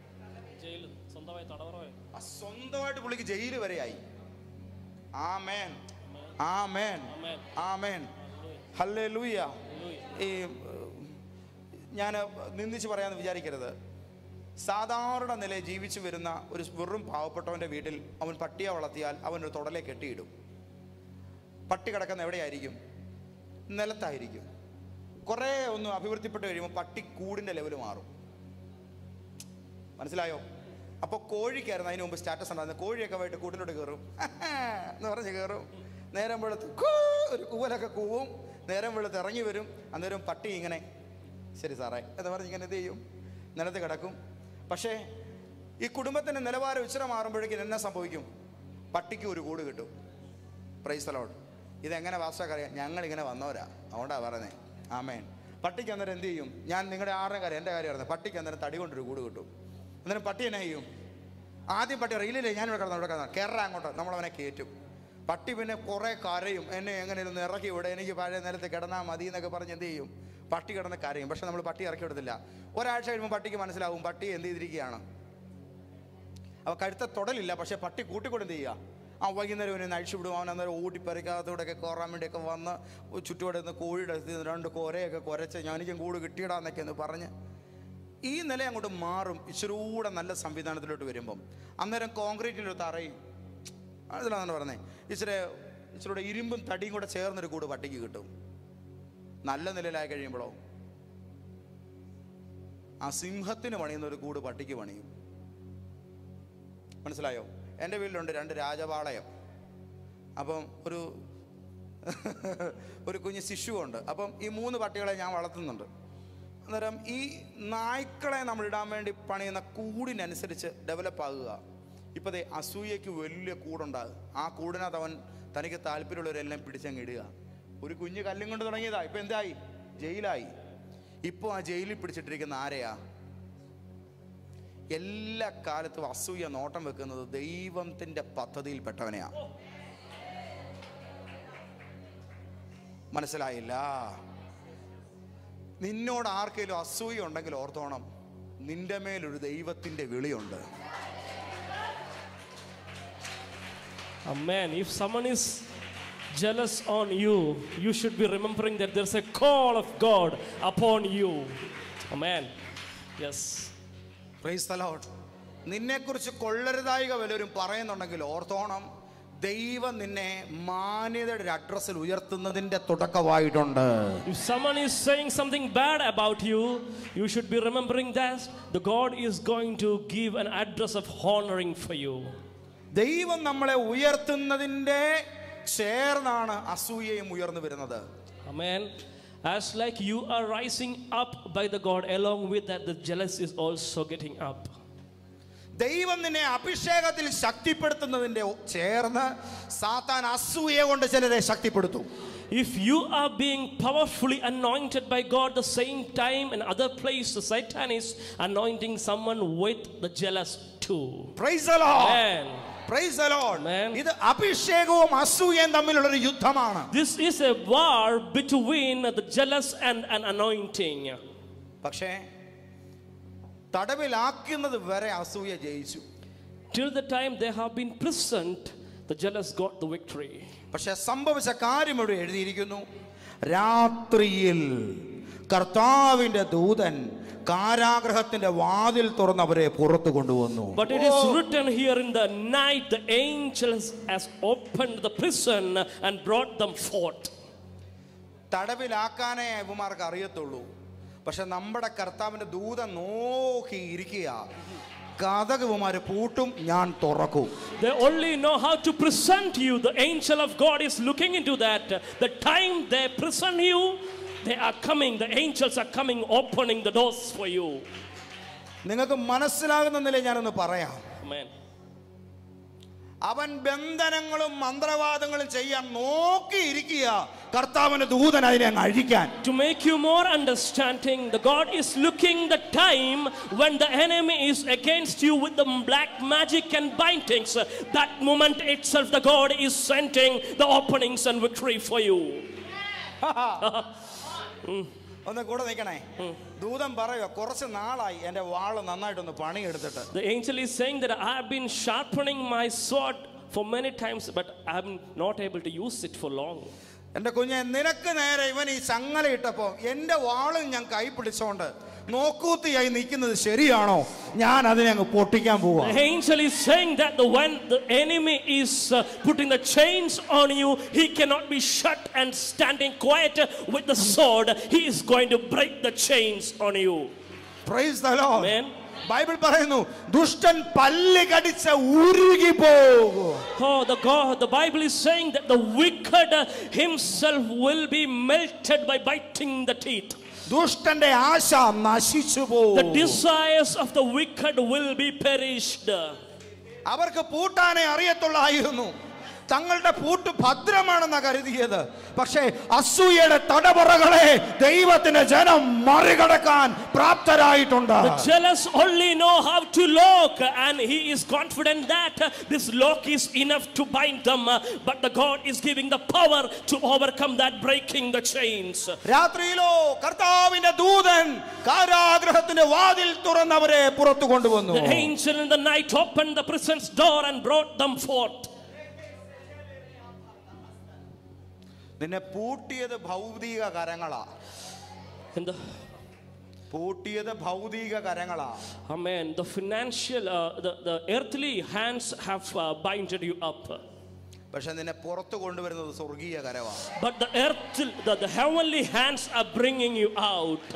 സ്വന്തമായിട്ട് പുള്ളിക്ക് ജയില് വരെയായി. ആമേൻ, ആമേൻ, ആമേൻ, ഹല്ലേലൂയ. ഈ ഞാൻ നിന്ദിച്ച് പറയാമെന്ന് വിചാരിക്കരുത്. സാധാരണ നിലയിൽ ജീവിച്ചു വരുന്ന ഒരു വെറും പാവപ്പെട്ടവൻ്റെ വീട്ടിൽ അവൻ പട്ടിയെ വളർത്തിയാൽ അവനൊരു തുടലെ കെട്ടിയിടും. പട്ടി കിടക്കുന്ന എവിടെയായിരിക്കും? നിലത്തായിരിക്കും. കുറേ ഒന്ന് അഭിവൃദ്ധിപ്പെട്ട് കഴിയുമ്പോൾ പട്ടി കൂടിൻ്റെ ലെവൽ മാറും. മനസ്സിലായോ? അപ്പോൾ കോഴിക്കായിരുന്നു അതിന് മുമ്പ് സ്റ്റാറ്റസ് ഉണ്ടായിരുന്നത്. കോഴിയൊക്കെ പോയിട്ട് കൂട്ടിലോട്ട് കയറും എന്ന് പറഞ്ഞ് കയറും. നേരം വെളുത്ത് ഒരു കൂവലൊക്കെ കൂവും. നേരം വെളുത്ത് ഇറങ്ങി വരും. അന്നേരം പട്ടി ഇങ്ങനെ ശരി സാറേ എന്ന് പറഞ്ഞ് ഇങ്ങനെ എന്ത് ചെയ്യും? നിലത്ത് കിടക്കും. പക്ഷേ ഈ കുടുംബത്തിൻ്റെ നിലവാരം ഇച്ചിരി മാറുമ്പോഴേക്കും എന്നാ സംഭവിക്കും? പട്ടിക്ക് ഒരു കൂട് കിട്ടും. Praise the Lord. ഇതെങ്ങനെ വാസ്തവക്കറിയാം? ഞങ്ങളിങ്ങനെ വന്നവരാ, അതുകൊണ്ടാണ് പറയുന്നത്. ആമേൻ. പട്ടിക്ക് അന്നേരം എന്ത് ചെയ്യും? ഞാൻ നിങ്ങളുടെ ആരുടെ കാര്യം, എൻ്റെ കാര്യം പറയുന്നത്. പട്ടിക്ക് അന്നേരം തടി കൊണ്ടൊരു കൂട് കിട്ടും. അന്നേരം പട്ടി എന്നാ ചെയ്യും? ആദ്യം പട്ടി റീലില്ലേ ഞാനിവിടെ കിടന്നു കയറാൻ അങ്ങോട്ട് നമ്മളവനെ കയറ്റും. പട്ടി പിന്നെ കുറേ കരയും. എന്നെ എങ്ങനെയൊന്ന് ഇറക്കി വിടുക, എനിക്ക് പഴയ നേരത്തെ കിടന്നാൽ മതി എന്നൊക്കെ പറഞ്ഞ് എന്ത് ചെയ്യും? പട്ടി കിടന്ന് കരയും. പക്ഷെ നമ്മൾ പട്ടി ഇറക്കി വിടത്തില്ല. ഒരാഴ്ച കഴിയുമ്പോൾ പട്ടിക്ക് മനസ്സിലാവും പട്ടി എന്ത് ചെയ്തിരിക്കുകയാണ്. അവ കഴുത്ത തൊടലില്ല, പക്ഷെ പട്ടി കൂട്ടിക്കൊണ്ട് എന്ത് ചെയ്യുക? വൈകുന്നേരം അവനെ അഴിച്ചു വിടും. അവൻ അന്നേരം ഓടിപ്പറിക്കാത്തൂടെയൊക്കെ കയറാൻ വേണ്ടിയൊക്കെ വന്ന് ചുറ്റുപാട് നിന്ന് കോഴിയുടെ 2 കൊരയൊക്കെ കുരച്ച് ഞാനിക്കും കൂട് കിട്ടിയിടാന്നൊക്കെ എന്ന് പറഞ്ഞ് ഈ നില അങ്ങോട്ട് മാറും. ഇച്ചിരൂടെ നല്ല സംവിധാനത്തിലോട്ട് വരുമ്പം അന്നേരം കോൺക്രീറ്റിൻ്റെ ഒരു തറയും അതിലാണ് പറഞ്ഞത്. ഇച്ചിരൂടെ ഇരുമ്പും തടിയും കൂടെ ചേർന്നൊരു കൂട് പട്ടിക്ക് കിട്ടും. നല്ല നിലയിലായി കഴിയുമ്പോഴോ ആ സിംഹത്തിന് പണിയുന്ന ഒരു കൂട് പട്ടിക്ക് പണിയും. മനസ്സിലായോ? എൻ്റെ വീട്ടിലുണ്ട് 2 രാജപാളയം. അപ്പം ഒരു കുഞ്ഞ് ശിശുവുണ്ട്. അപ്പം ഈ 3 പട്ടികളെ ഞാൻ വളർത്തുന്നുണ്ട്. അന്നേരം ഈ നായ്ക്കളെ നമ്മൾ ഇടാൻ വേണ്ടി പണിയുന്ന കൂടിനനുസരിച്ച് ഡെവലപ്പ് ആകുക. ഇപ്പം ദേ അസൂയയ്ക്ക് വലിയ കൂടുണ്ടാകും. ആ കൂടിനകത്ത് അവൻ തനിക്ക് താല്പര്യമുള്ളവരെല്ലാം പിടിച്ചങ്ങ് ഇടുക. ഒരു കുഞ്ഞ് കല്ലും കൊണ്ട് തുടങ്ങിയതാ, ഇപ്പം എന്തായി? ജയിലായി. ഇപ്പോൾ ആ ജയിലിൽ പിടിച്ചിട്ടിരിക്കുന്ന ആരെയാ? എല്ലാ കാലത്തും അസൂയ നോട്ടം വെക്കുന്നത് ദൈവത്തിൻ്റെ പദ്ധതിയിൽപ്പെട്ടവനെയാ. മനസ്സിലായില്ല? നിന്നോട് ആർക്കെങ്കിലും അസൂയ ഉണ്ടെങ്കിൽ ഓർത്തോണം, നിന്റെ മേലൊരു ദൈവത്തിൻ്റെ വിളിയുണ്ട്. Amen. If someone is jealous on you, you should be remembering that there's a call of God upon you. Amen. Yes. Praise the Lord. നിന്നെക്കുറിച്ച് കൊള്ളരുതായിക വല്ലവരും പറയുന്നുണ്ടെങ്കിൽ ഓർത്തോണം, ദൈവം നിന്നെ മാന്യതയുടെ അഡ്രസ്സിൽ ഉയർത്തുന്നതിന്റെ തുടക്കമായിട്ടുണ്ട്. If someone is saying something bad about you, you should be remembering that the God is going to give an address of honoring for you. ദൈവം നമ്മളെ ഉയർത്തുന്നതിന്റെ ചേർന്നാണ് അസൂയയും ഉയർന്നു വരുന്നത്. Amen. As like you are rising up by the God, along with that the jealous is also getting up. ദൈവം നിന്നെ അഭിഷേകത്തിൽ ശക്തിപ്പെടുത്തുന്നതിന്റെ ചേർന്ന് സാത്താൻ അസൂയ കൊണ്ട് ചിലരെ ശക്തിപ്പെടുത്തും. If you are being powerfully anointed by God, the same time in other places Satan is anointing someone with the jealous too. Praise the Lord. Amen. Praise the Lord. Amen. ഇത് അഭിഷേകവും അസൂയയും തമ്മിലുള്ള ഒരു യുദ്ധമാണ്. This is a war between the jealous and an anointing. പക്ഷേ തടവിലാക്കുന്നത് വരെ അസൂയ ജയിച്ചു. Till the time they have been present, the jealous got the victory. പക്ഷെ സംഭവിച്ച കാര്യം ഇവിടെ എഴുതിയിരിക്കുന്നു. രാത്രിയിൽ കർത്താവിന്റെ ദൂതൻ കാരാഗൃഹത്തിന്റെ വാതിൽ തുറന്ന് അവരെ പുറത്തു കൊണ്ടുവന്നു. But it is written here, in the night the angels has opened the prison and brought them forth. തടവിലാക്കാനേ ഇവന്മാർക്ക് അറിയത്തുള്ളൂ. പക്ഷെ നമ്മുടെ കർത്താവിന്റെ ദൂതൻ നോക്കിയിരിക്കുക. കഥകുമാര് പൂട്ടും, ഞാൻ തുറക്കും. They only know how to present you. The angel of God is looking into that. The time they present you, they are coming. The angels are coming, opening the doors for you. നിങ്ങൾക്ക് മനസ്സിലാകുന്ന നിലയിൽ ഞാനൊന്ന് പറയാം. Amen. അവൻ ബന്ധനങ്ങളും മന്ത്രവാദങ്ങളും ചെയ്യാൻ നോക്കിയിരിക്കുക. കർത്താവിന്റെ ദൂതൻ അതിനെ അങ്ങ് അഴിക്കാൻ. To make you more understanding, the God is looking the time when the enemy is against you with the black magic and bindings. That moment itself, the God is sending the openings and victory for you. ഒന്ന് കൂടെ നിൽക്കണേ. ദൂതൻ പറയുക, കുറച്ച് നാളായി എന്റെ വാള് നന്നായിട്ടൊന്ന് പണിയെടുത്തിട്ട്. The angel is saying that I have been sharpening my sword for many times, but I am not able to use it for long. എന്റെ കുഞ്ഞെ, നിനക്ക് നേരെ ഇവൻ ഈ ചങ്ങല ഇട്ടപ്പോ എന്റെ വാളും ഞാൻ കൈ പിടിച്ചോണ്ട് നോക്കൂത്തിയായി നിൽക്കുന്നത് ശരിയാണോ? ഞാൻ അതിനെ അങ്ങ് പൊട്ടിക്കാൻ പോവാ. The angel is saying that when the enemy is putting the chains on you, he cannot be shut and standing quiet with the sword. He is going to break the chains on you. Praise the Lord. Amen. Bible പറയുന്നു, ദുഷ്ടൻ പല്ല് കടിച്ച് ഉരുകി പോകും. Oh, the Bible is saying that the wicked himself will be melted by biting the teeth. ദുഷ്ടന്റെ ആശ നശിച്ചു പോകും. The desires of the wicked will be perished. അവർക്ക് പൂട്ടാനേ അറിയത്തുള്ളായിരുന്നു. തങ്ങളുടെ പൂട്ട് ഭദ്രമാണെന്ന് കരുതിയത്. പക്ഷേ അസൂയയുടെ തടവറകളെ ദൈവത്തിന്റെ ജനം മറികടക്കാൻ പ്രാപ്തരായിട്ടുണ്ട്. The jealous only know how to lock, and he is confident that this lock is enough to bind them, but the God is giving the power to overcome that, breaking the chains. രാത്രിയിലോ കർത്താവിന്റെ ദൂതൻ കാരാഗൃഹത്തിന്റെ വാതിൽ തുറന്നവരെ പുറത്തു കൊണ്ടുവന്നു. The angel in the night opened the prison's door and brought them forth. നിന്നെ പൂട്ടിയത് ഭൗതിക കരങ്ങളാ. പൂട്ടിയത് ഭൗതിക കരങ്ങളാ. Amen. The financial, the earthly hands have binded you up. പക്ഷെ നിന്നെ പുറത്തു കൊണ്ടുവരുന്നത് സ്വർഗീയ കരവാ. But the heavenly hands are bringing you out.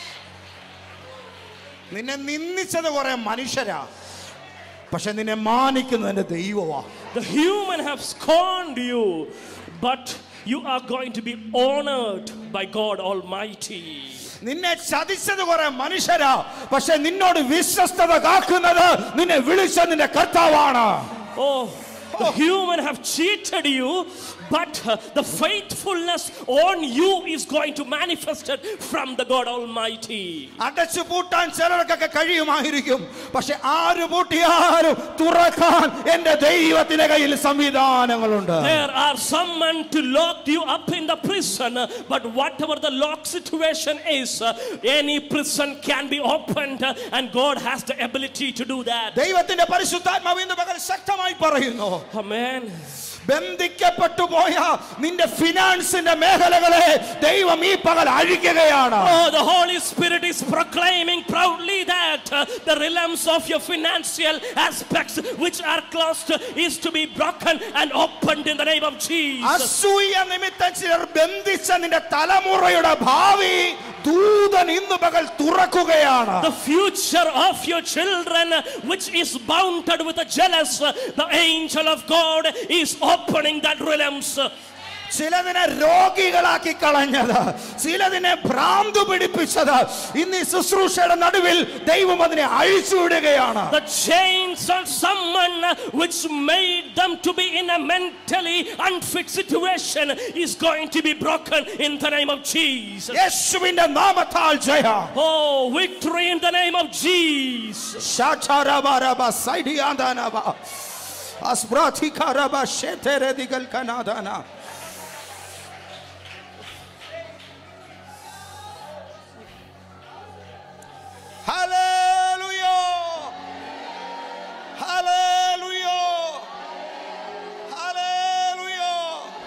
നിന്നെ നിന്ദിച്ചത് കുറെ മനുഷ്യരാ, പക്ഷെ നിന്നെ മാനിക്കുന്നത് എന്റെ ദൈവമാ. The human have scorned you, but you are going to be honored by God Almighty. നിന്നെ ചതിച്ചത് കുറെ മനുഷ്യരാ, പക്ഷെ നിന്നോട് വിശ്വസ്തത കാക്കുന്നത് നിന്നെ വിളിച്ച നിന്റെ കർത്താവാണ്. Oh, the human have cheated you, but the faithfulness on you is going to manifest it from the God Almighty. അടച്ചു പൂട്ടാൻ ചിലർക്കൊക്കെ കഴിയുമായിരിക്കും, പക്ഷെ ആര് പൂട്ടിയാലും തുറക്കാൻ എന്റെ ദൈവത്തിന്റെ കയ്യിൽ സംവിധാനങ്ങളുണ്ട്. There are someone to lock you up in the prison, but whatever the lock situation is, any prison can be opened, and God has the ability to do that. ദൈവത്തിന്റെ പരിശുദ്ധാത്മാവ് ഇന്ന് പകൽ ശക്തമായി പറയുന്നു. Amen. ബന്ധിക്കപ്പെട്ടു പോയ നിന്റെ ഫിനാൻസിന്റെ മേഖലകളെ ദൈവം ഈ പകൽ അഴിക്കുകയാണ്. Oh, the Holy Spirit is proclaiming proudly that the realms of your financial aspects which are closed is to be broken and opened in the name of Jesus. അസൂയ നിമിത്തം ചിലർ ബന്ധിച്ച നിന്റെ തലമുറയുടെ ഭാവി ദൂതൻ ഇന്ന് പകൽ തുറക്കുകയാണ്. The future of your children which is bounded with the jealous, the angel of God is opening that realms. ചിലതിനെ രോഗികളാക്കി കളഞ്ഞത്, ചിലതിനെ ഭ്രാന്ത് പിടിപ്പിച്ചത്, ഇന്ന് ഈ ശുശ്രൂഷയുടെ നടുവിൽ ദൈവം അതിനെ അഴിച്ചുവിടുകയാണ്. The chains of someone which made them to be in a mentally unfit situation is going to be broken in the name of Jesus. യേശുവിന്റെ നാമത്താൽ ജയം. Oh, victory in the name of Jesus. ശാചാരബാരബ സൈഡിയാന്ദനബ അസ്ബ്രാധികാരബ ശേതരദിഗൽ കനാദന. Hallelujah! Hallelujah! Hallelujah!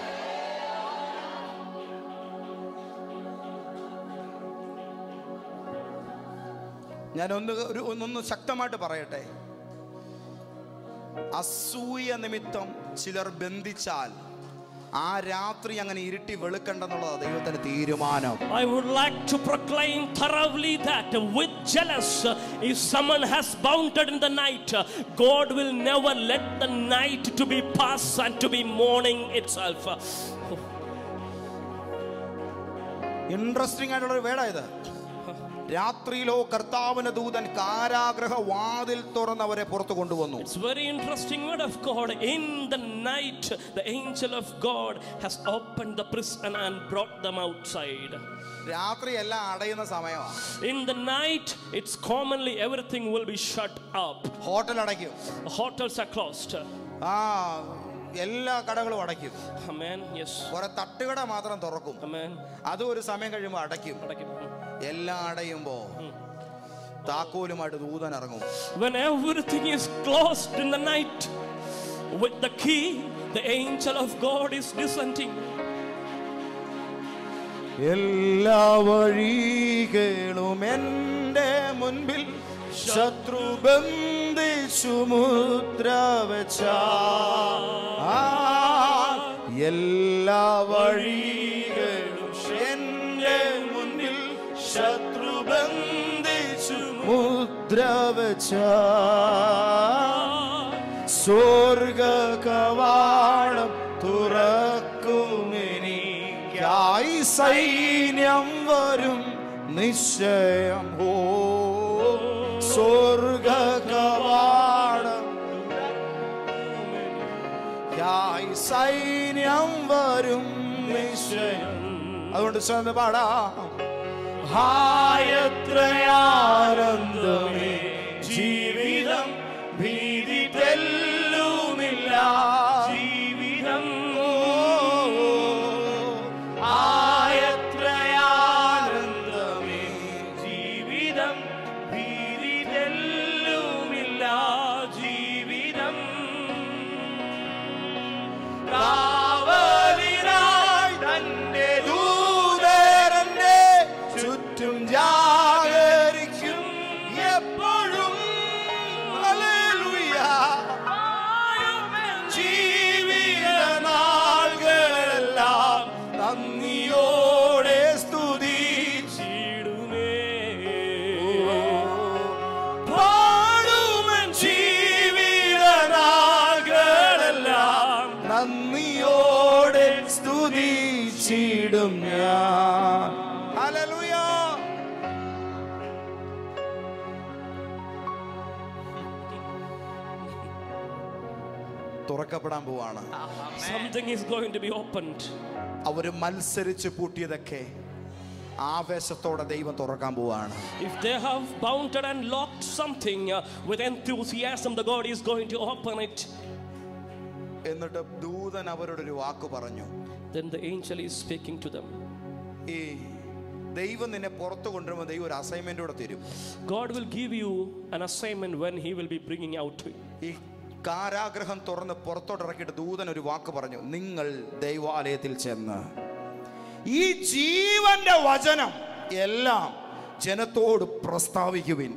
ഞാനൊന്ന് ശക്തമായിട്ട് പറയട്ടെ. അസൂയ നിമിത്തം ചിലർ ബന്ധിച്ചാൽ ആ രാത്രി അങ്ങനെ ഇരുട്ടി വെളുക്കണ്ടെന്നുള്ളത് ദൈവത്തിന്റെ തീരുമാനം. I would like to proclaim thoroughly that with jealous, if someone has bounded in the night, God will never let the night to be past and to be morning itself. Interesting ആയിട്ടുള്ള ഒരു വേടാ ഇത്. രാത്രിയിലോ കർത്താവിന്റെ ദൂതൻ കാരാഗ്രഹ വാതിൽ തുറന്ന് അവരെ പുറത്തു കൊണ്ടുവന്നു. It's very interesting word of God. In the night, the angel of God has opened the prison and brought them outside. രാത്രി എല്ലാം അടയുന്ന സമയമാണ്. In the night, it's commonly everything will be shut up. Hotel അടയ്ക്കും. Hotels are closed. എല്ലാ കടകളും അടയ്ക്കും. Amen. Yes. കുറെ തട്ടുകട മാത്രം തുറക്കും. Amen. അത് ഒരു സമയം കഴിയുമ്പോൾ അടയ്ക്കും. എല്ലാം അടയുമ്പോ താക്കോലുമായിട്ട് ദൂതൻ ഇറങ്ങും. When everything is closed in the night, with the key, the angel of God is descending. എല്ലാ വഴികളും എൻ്റെ മുൻപിൽ ശത്രു ബന്ധിച്ചു മുദ്ര വെച്ച എല്ലാ വഴികളും എൻ്റെ മുൻപിൽ ശത്രു ബന്ധിച്ചു മുദ്ര വെച്ച സ്വർഗ കവാടം തുറക്കുമെനിക്കായി സൈന്യം വരും നിശ്ചയം. ഓ സ്വർഗ കവാടം സൈന്യം വരും നിശ്ചയം. അതുകൊണ്ട് ചേർന്ന് പാടാം. ഹായത്രയാനന്ദമേ ജീവിതം ഭീതി തെല്ലുമില്ല ജീവിതം. ആയത്രയാനന്ദമേ ജീവിതം ഭീതി തെല്ലുമില്ല ജീവിതം. കാവലിനായി തന്റെ ദൂതരന്റെ ചുറ്റും ജാഗരിക്കും എപ്പോഴും. ഹല്ലേലൂയ. ജീവിത നാളുകളെല്ലാം നന്ദിയോടെ സ്തുതിച്ചിടുമേ. പാടുമൻ ജീവിത നാളുകളെല്ലാം നന്ദിയോടെ സ്തുതിച്ചിടും ഞാൻ. ഹല്ലേലൂയ. തുറക്കപ്പെടാൻ പോവാണ്. Something is going to be opened. അവര് മത്സരിച്ച് പൂട്ടിയതൊക്കെ ആവേശത്തോടെ ദൈവം തുറക്കാൻ പോവാണ്. If they have bounded and locked something with enthusiasm, the God is going to open it. എന്നിട്ട് ദൂതൻ അവരോടൊരു വാക്ക് പറഞ്ഞു. Then the angel is speaking to them. ഈ ദൈവം നിന്നെ പുറത്തു കൊണ്ടുവരുമ്പോൾ ദൈവം ഒരു അസൈൻമെന്റ് കൂടെ തരും. God will give you an assignment when He will be bringing out to you. ഈ കാരാഗ്രഹം തുറന്ന് പുറത്തോട്ടിറക്കിയിട്ട് ദൂതൻ ഒരു വാക്ക് പറഞ്ഞു. നിങ്ങൾ ദൈവാലയത്തിൽ ചെന്ന് ഈ ജീവന്റെ വചനം എല്ലാം ജനത്തോട് പ്രസ്താവിക്കുവിൻ.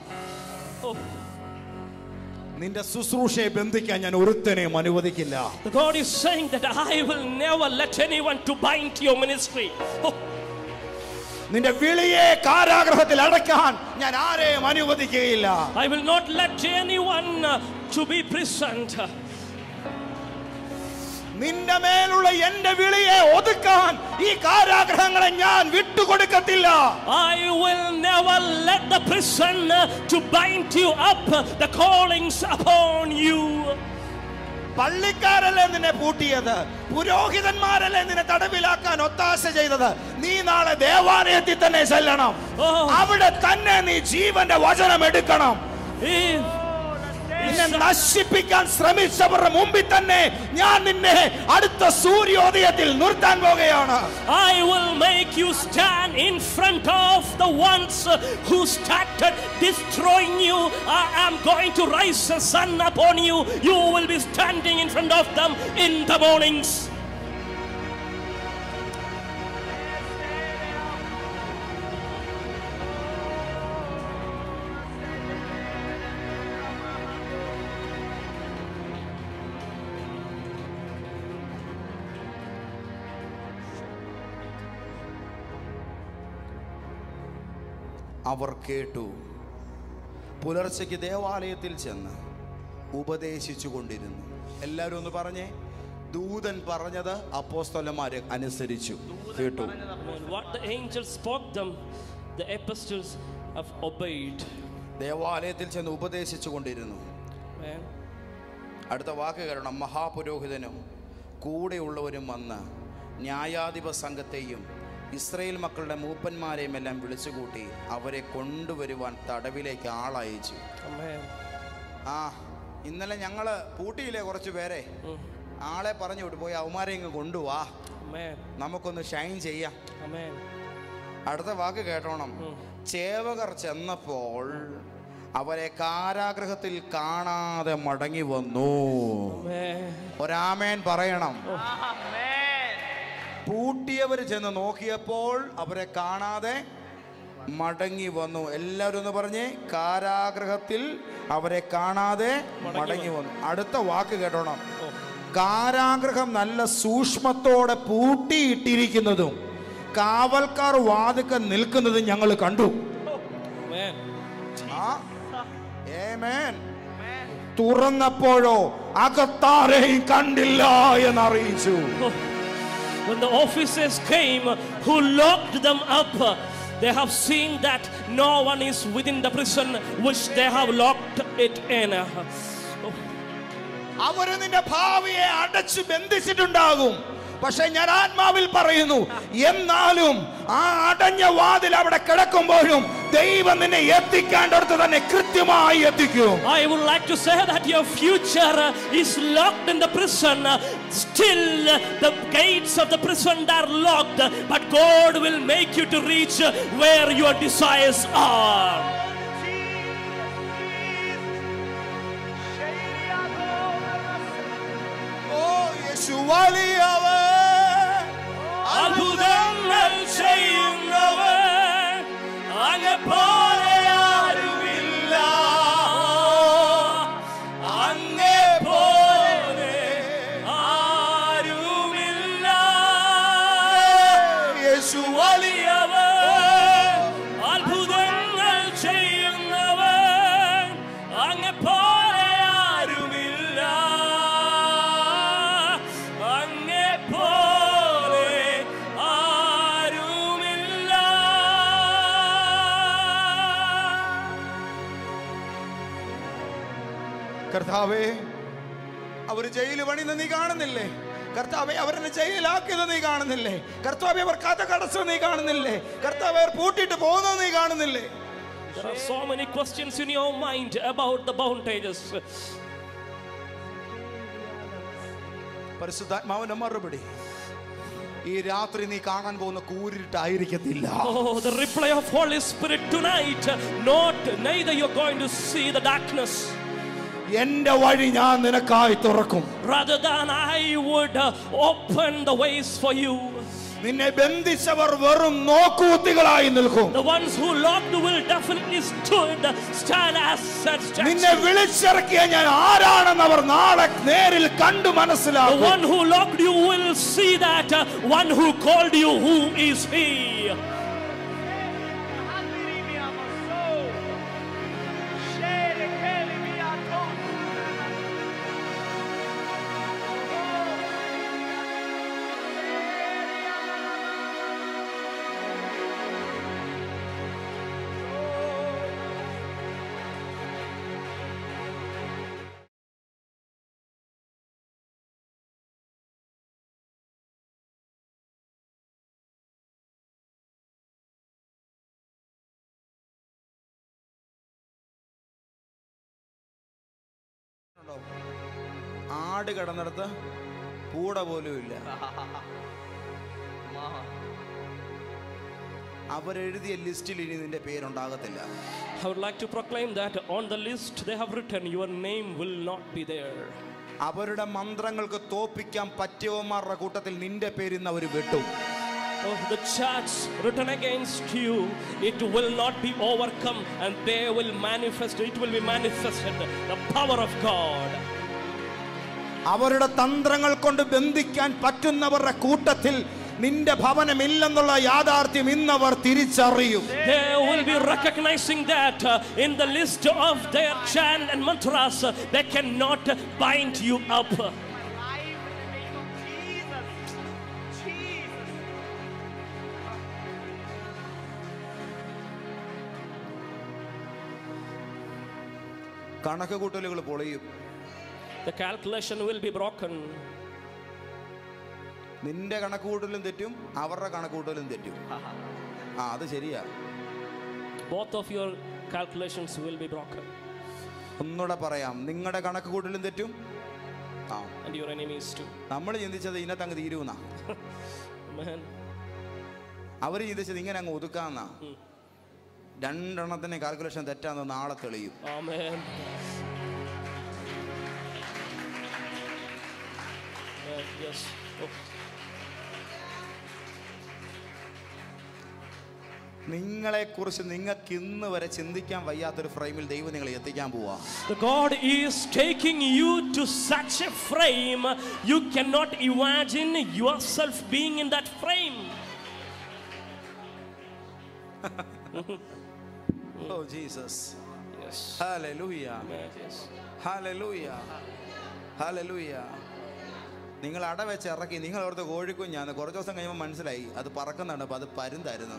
നിന്റെ ശുശ്രൂഷയെ ബന്ധിക്കാൻ ഞാൻ ഒരുത്തനെയും അനുവദിക്കില്ല. The God is saying that I will never let anyone to bind your ministry. നിന്റെ വിളിയെ കാരാഗ്രഹത്തിൽ അടയ്ക്കാൻ ഞാൻ ആരെയും അനുവദിക്കുകയില്ല. I will not let anyone to be prisoned. നിന്റെ മേലുള്ള എന്റെ വിളിയെ ഒതുക്കാൻ ഈ കാരാഗ്രഹങ്ങളെ ഞാൻ വിട്ടുകൊടുക്കത്തില്ല. I will never let the prison to bind you up, the callings upon you. പള്ളിക്കാരല്ലേ നിന്നെ പൂട്ടിയത്, പുരോഹിതന്മാരല്ലേ നിന്നെ തടവിലാക്കാൻ ഒത്താശ ചെയ്തത്. നീ നാളെ ദേവാലയത്തിൽ തന്നെ ചെല്ലണം. അവിടെ തന്നെ നീ ജീവന്റെ വചനം എടുക്കണം. നിന്നെ നശിപ്പിക്കാൻ ശ്രമിച്ചവരുടെ മുമ്പിൽ തന്നെ ഞാൻ നിന്നെ അടുത്ത സൂര്യോദയത്തിൽ നിർത്താൻ പോകുകയാണ്. I will make you stand in front of the ones who started destroying you. I am going to rise the sun upon you. You will be standing in front of them in the mornings. അവർ കേട്ടു. പുലർച്ചയ്ക്ക് ദേവാലയത്തിൽ ചെന്ന് ഉപദേശിച്ചു കൊണ്ടിരുന്നു. എല്ലാവരും ഒന്ന് പറഞ്ഞേ, ദൂതൻ പറഞ്ഞത് അപ്പോസ്തലന്മാരെ അനുസരിച്ചു, കേട്ടു. What the angels spoke them, the apostles have obeyed. ദേവാലയത്തിൽ ചെന്ന് ഉപദേശിച്ചു കൊണ്ടിരുന്നു. അടുത്ത വാക്ക് കാരണം, മഹാപുരോഹിതനും കൂടെയുള്ളവരും വന്ന് ന്യായാധിപ സംഘത്തെയും ഇസ്രായേൽ മക്കളുടെ മൂപ്പന്മാരെയും എല്ലാം വിളിച്ചുകൂട്ടി അവരെ കൊണ്ടുവരുവാൻ തടവിലേക്ക് ആളയച്ചു. ഇന്നലെ ഞങ്ങള് പൂട്ടിയില്ലേ കുറച്ചു പേരെ, ആളെ പറഞ്ഞു വിട്ടു, പോയി അവന്മാരെ ഇങ്ങ് കൊണ്ടുവാ, നമുക്കൊന്ന് ഷൈൻ ചെയ്യാം. അടുത്ത വാക്ക് കേട്ടോണം, ചേവകർ ചെന്നപ്പോൾ അവരെ കാരാഗ്രഹത്തിൽ കാണാതെ മടങ്ങി വന്നു. ഒരാമേൻ പറയണം. പൂട്ടിയവർ ചെന്ന് നോക്കിയപ്പോൾ അവരെ കാണാതെ മടങ്ങി വന്നു. എല്ലാവരും ഒന്ന് പറഞ്ഞേ, കാരാഗ്രഹത്തിൽ അവരെ കാണാതെ മടങ്ങി വന്നു. അടുത്ത വാക്ക് കേട്ടോണം, കാരാഗ്രഹം നല്ല സൂക്ഷ്മത്തോടെ പൂട്ടിയിട്ടിരിക്കുന്നതും കാവൽക്കാർ വാതിൽക്കൽ നിൽക്കുന്നതും ഞങ്ങൾ കണ്ടു. തുറന്നപ്പോഴോ അകത്താരെയും കണ്ടില്ല എന്നറിയിച്ചു. When the officers came who locked them up, they have seen that no one is within the prison which they have locked it in. അവര് നിന്റെ ഭാവിയെ അടച്ചു ബന്ധിച്ചിട്ടുണ്ടാകും. പക്ഷെ ഞാൻ ആത്മാവിൽ പറയുന്നു, എന്നാലും ആ അടഞ്ഞ വാതിൽ അവിടെ കിടക്കുമ്പോഴും ദൈവം നിന്നെ എത്തിക്കേണ്ടടുത്ത് തന്നെ കൃത്യമായി എത്തിക്കും. I would like to say that your future is locked in the prison. Still the gates of the prison are locked, but God will make you to reach where your desires are. Oh, യേശുവലിയവൻ അത്ഭുതങ്ങൾ ചെയ്യുന്നവൻ, അങ്ങെപ്പോലെ ആരുമില്ല, അങ്ങെപ്പോലെ ആരുമില്ല. യേശുവലിയവൻ അത്ഭുതങ്ങൾ ചെയ്യുന്നവൻ, അങ്ങെപ്പോലെ ആരുമില്ല, അങ്ങെപ്പോലെ ആരുമില്ല. കർത്താവേ, അവർ ജയില് പണിന്ന് നീ കാണുന്നില്ലേ? കർത്താവേ, അവരെന്നെ ജയിലിലാക്കിയത് നീ കാണുന്നില്ലേ? കർത്താവേ, അവർ കഥ കടച്ചത് നീ കാണുന്നില്ലേ? കർത്താവേ, അവർ പൂട്ടിയിട്ട് പോകുന്നത് നീ കാണുന്നില്ലേ? There are so many questions in your mind about the bondages. പരിശുദ്ധാത്മാവിന്റെ മറുപടി, ഈ രാത്രി നീ കാണാൻ പോകുന്ന കൂരിട്ടായിരിക്കത്തില്ല. Oh, the reply of Holy Spirit tonight, neither you're going to see the darkness. എന്റെ വഴി ഞാൻ നിനക്കായി തുറക്കും. Rather than I would open the ways for you. നിന്നെ ബന്ധിച്ചവർ വെറും നോക്കുകുത്തികളായി നിൽക്കും. The ones who locked will definitely stand as such. നിന്നെ വിളിച്ചിറക്കിയ ഞാൻ ആരാണെന്ന് അവർ നാളെ നേരിൽ കണ്ടു മനസ്സിലാക്കും. The one who locked you will see that one who called you, who is he? ആട് കിടന്നിടത്ത് പൂട പോലും ഇല്ല. അവരെഴുതിയ ലിസ്റ്റിൽ ഇനി നിന്റെ പേരുണ്ടാകത്തില്ല. I would like to proclaim that on the list they have written, your name will not be there. അവരുടെ മന്ത്രങ്ങൾക്ക് തോപ്പിക്കാൻ പറ്റിയവന്മാരുടെ കൂട്ടത്തിൽ നിന്റെ പേരിന്ന് അവർ വെട്ടും. Oh, the charge written against you, it will not be overcome, and they will manifest. It will be manifested, the power of God. അവരുടെ തന്ത്രങ്ങൾ കൊണ്ട് ബന്ധിക്കാൻ പറ്റുന്നവരുടെ കൂട്ടത്തിൽ നിന്റെ ഭവനമില്ലെന്നുള്ള യാഥാർത്ഥ്യം ഇന്നവർ തിരിച്ചറിയും. They will be recognizing that in the list of their chant and mantras, they cannot bind you up. കണക്ക് കൂട്ടലുകൾ പൊളിയും. The calculation will be broken. നിന്റെ കണക്ക് കൂട്ടലും തെറ്റും, അവരുടെ കണക്ക് കൂട്ടലും തെറ്റും. അത് ശരിയാ. Both of your calculations will be broken. ഒന്നുകൂടെ പറയാം, നിങ്ങളുടെ കണക്ക് കൂട്ടലും തെറ്റും, and your enemies too. നമ്മൾ ചിന്തിച്ചത് ഇതിനകത്ത് അങ്ങ് തീരുവെന്നാ. Amen. അവർ ചിന്തിച്ചത് ഇങ്ങനെ അങ്ങ് ഒതുക്കാന്നാ. രണ്ടെണ്ണത്തിന് കാൽക്കുലേഷൻ തെറ്റാന്ന് നാളെ തെളിയും. Amen. Yes. Oh. നിങ്ങളെക്കുറിച്ച് നിങ്ങൾക്ക് ഇന്ന് വരെ ചിന്തിക്കാൻ വയ്യാത്തൊരു ഫ്രെയിമിൽ ദൈവം നിങ്ങളെ എത്തിക്കാൻ പോവാ. The God is taking you to such a frame you cannot imagine yourself being in that frame. Oh Jesus. Yes. Hallelujah. Yes. Hallelujah. Hallelujah. നിങ്ങൾ അടവെച്ച് ഇറക്കി, നിങ്ങൾ അവിടുത്തെ കോഴിക്കുഞ്ഞാന്ന് കുറച്ച് ദിവസം കഴിയുമ്പോൾ മനസ്സിലായി അത് പറക്കുന്നുണ്ട്. അപ്പോൾ അത് പരുന്തായിരുന്നു.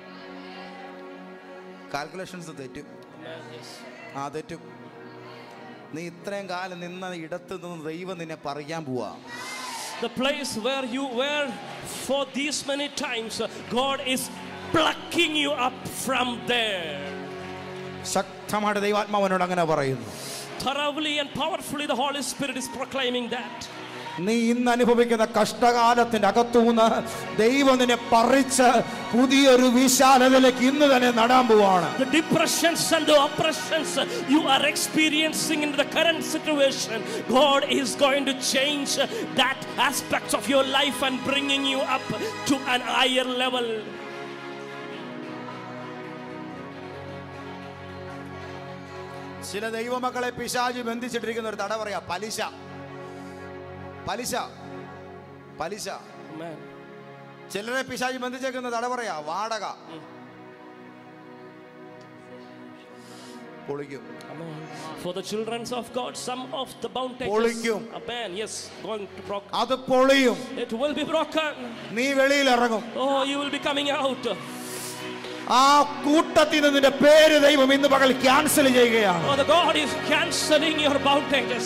കാൽക്കുലേഷൻസ് തെറ്റും. തെറ്റും. നീ ഇത്രയും കാലം നിന്ന ഇടത്ത് നിന്ന് ദൈവം നിന്നെ പറിക്കാൻ പോവാ. The place where you were for these many times, God is plucking you up from there. ശക്തമായിട്ട് ദൈവാത്മാവനോട് അങ്ങനെ പറയുന്നു. Thoroughly and powerfully the Holy Spirit is proclaiming that. നീ ഇന്ന് അനുഭവിക്കുന്ന കഷ്ടകാലത്തിന്റെ അകത്തുനിന്ന് ദൈവം നിന്നെ പറിച്ച് പുതിയൊരു വിശാലതയിലേക്ക് ഇന്ന് തന്നെ നടാൻ പോവാണ്. The depressions and the oppressions you are experiencing in the current situation, God is going to change that aspect of your life and bringing you up to an higher level. ചില ദൈവമക്കളെ പിശാച് ബന്ധിച്ചിട്ടിരിക്കുന്ന ഒരു തട പറയാ, പലിശ. പലിശ പലിശ. ചിലരെ പിശാച് ബന്ധിച്ചേക്കുന്ന തട പറയാ, വാടക. പൊളിക്കും. For the children of God, some of the boundaries, പൊളിക്കും. yes, going to broke. അത് പൊളിയും. It will be broken. നീ വെളിയിൽ ഇറങ്ങും. Oh, you will be coming out. ആ കൂട്ടത്തിൽ നിന്റെ പേര് ദൈവം ഇന്ന് പകൽ ക്യാൻസൽ ചെയ്യുകയാണ്. Oh, the God is canceling your boundaries.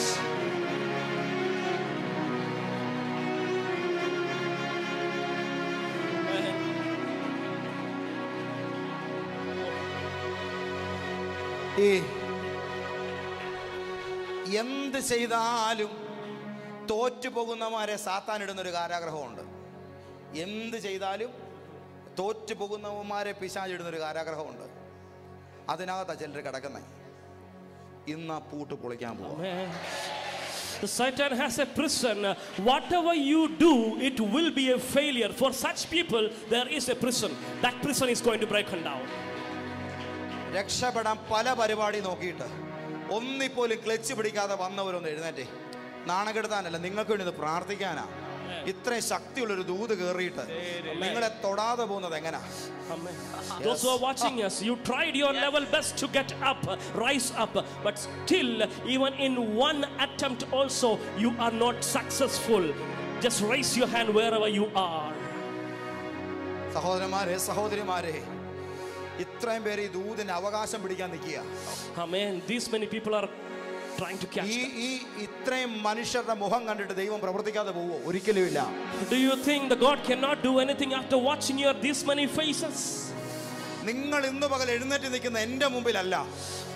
എന്ത് ചെയ്താലും തോറ്റുപോകുന്നവന്മാരെ സാത്താൻ ഇടുന്നൊരു കാരാഗ്രഹമുണ്ട്. എന്ത് ചെയ്താലും തോറ്റുപോകുന്നവന്മാരെ പിശാചിടുന്നൊരു കാരാഗ്രഹമുണ്ട്. അതിനകത്താ ചിലർ കിടക്കുന്നത്. ഇന്ന് ആ പൂട്ട് പൊളിക്കാൻ പോകും. Satan has a prison. Whatever you do, it will be a failure. For such people, there is a prison. That prison is going to break down. രക്ഷപ്പെടാൻ പല പരിപാടി നോക്കിയിട്ട് ഒന്നിപ്പോലും ക്ലച്ച് പിടിക്കാതെ വന്നവരൊന്ന് എഴുന്നേറ്റേ. നാണകെടുത്താനല്ല, നിങ്ങൾക്ക് വേണ്ടി ഇത് പ്രാർത്ഥിക്കാനാ. ഇത്രയും ശക്തിയുള്ളൊരു ദൂത് കയറിയിട്ട് നിങ്ങളെ തൊടാതെ പോകുന്നത് എങ്ങനാ? Those who are watching us, you tried your level best to get up, rise up, but still, even in one attempt also, you are not successful. Just raise your hand wherever you are. സഹോദരന്മാരെ, സഹോദരിമാരെ, ഇത്രയും പേര് ഈ ദൂതിന് അവകാശം പിടിക്കാൻ നിൽക്കുക. Amen. These many people are trying to catch ഈ ഇത്രയും മനുഷ്യരുടെ മുഖം കണ്ടിട്ട് ദൈവം പ്രവർത്തിക്കാതെ പോവോ? ഒരിക്കലും ഇല്ല. Do you think the God cannot do anything after watching your these many faces? നിങ്ങൾ ഇന്ന് പകൽ എഴുന്നേറ്റ് നിൽക്കുന്ന എൻ്റെ മുമ്പിലല്ല,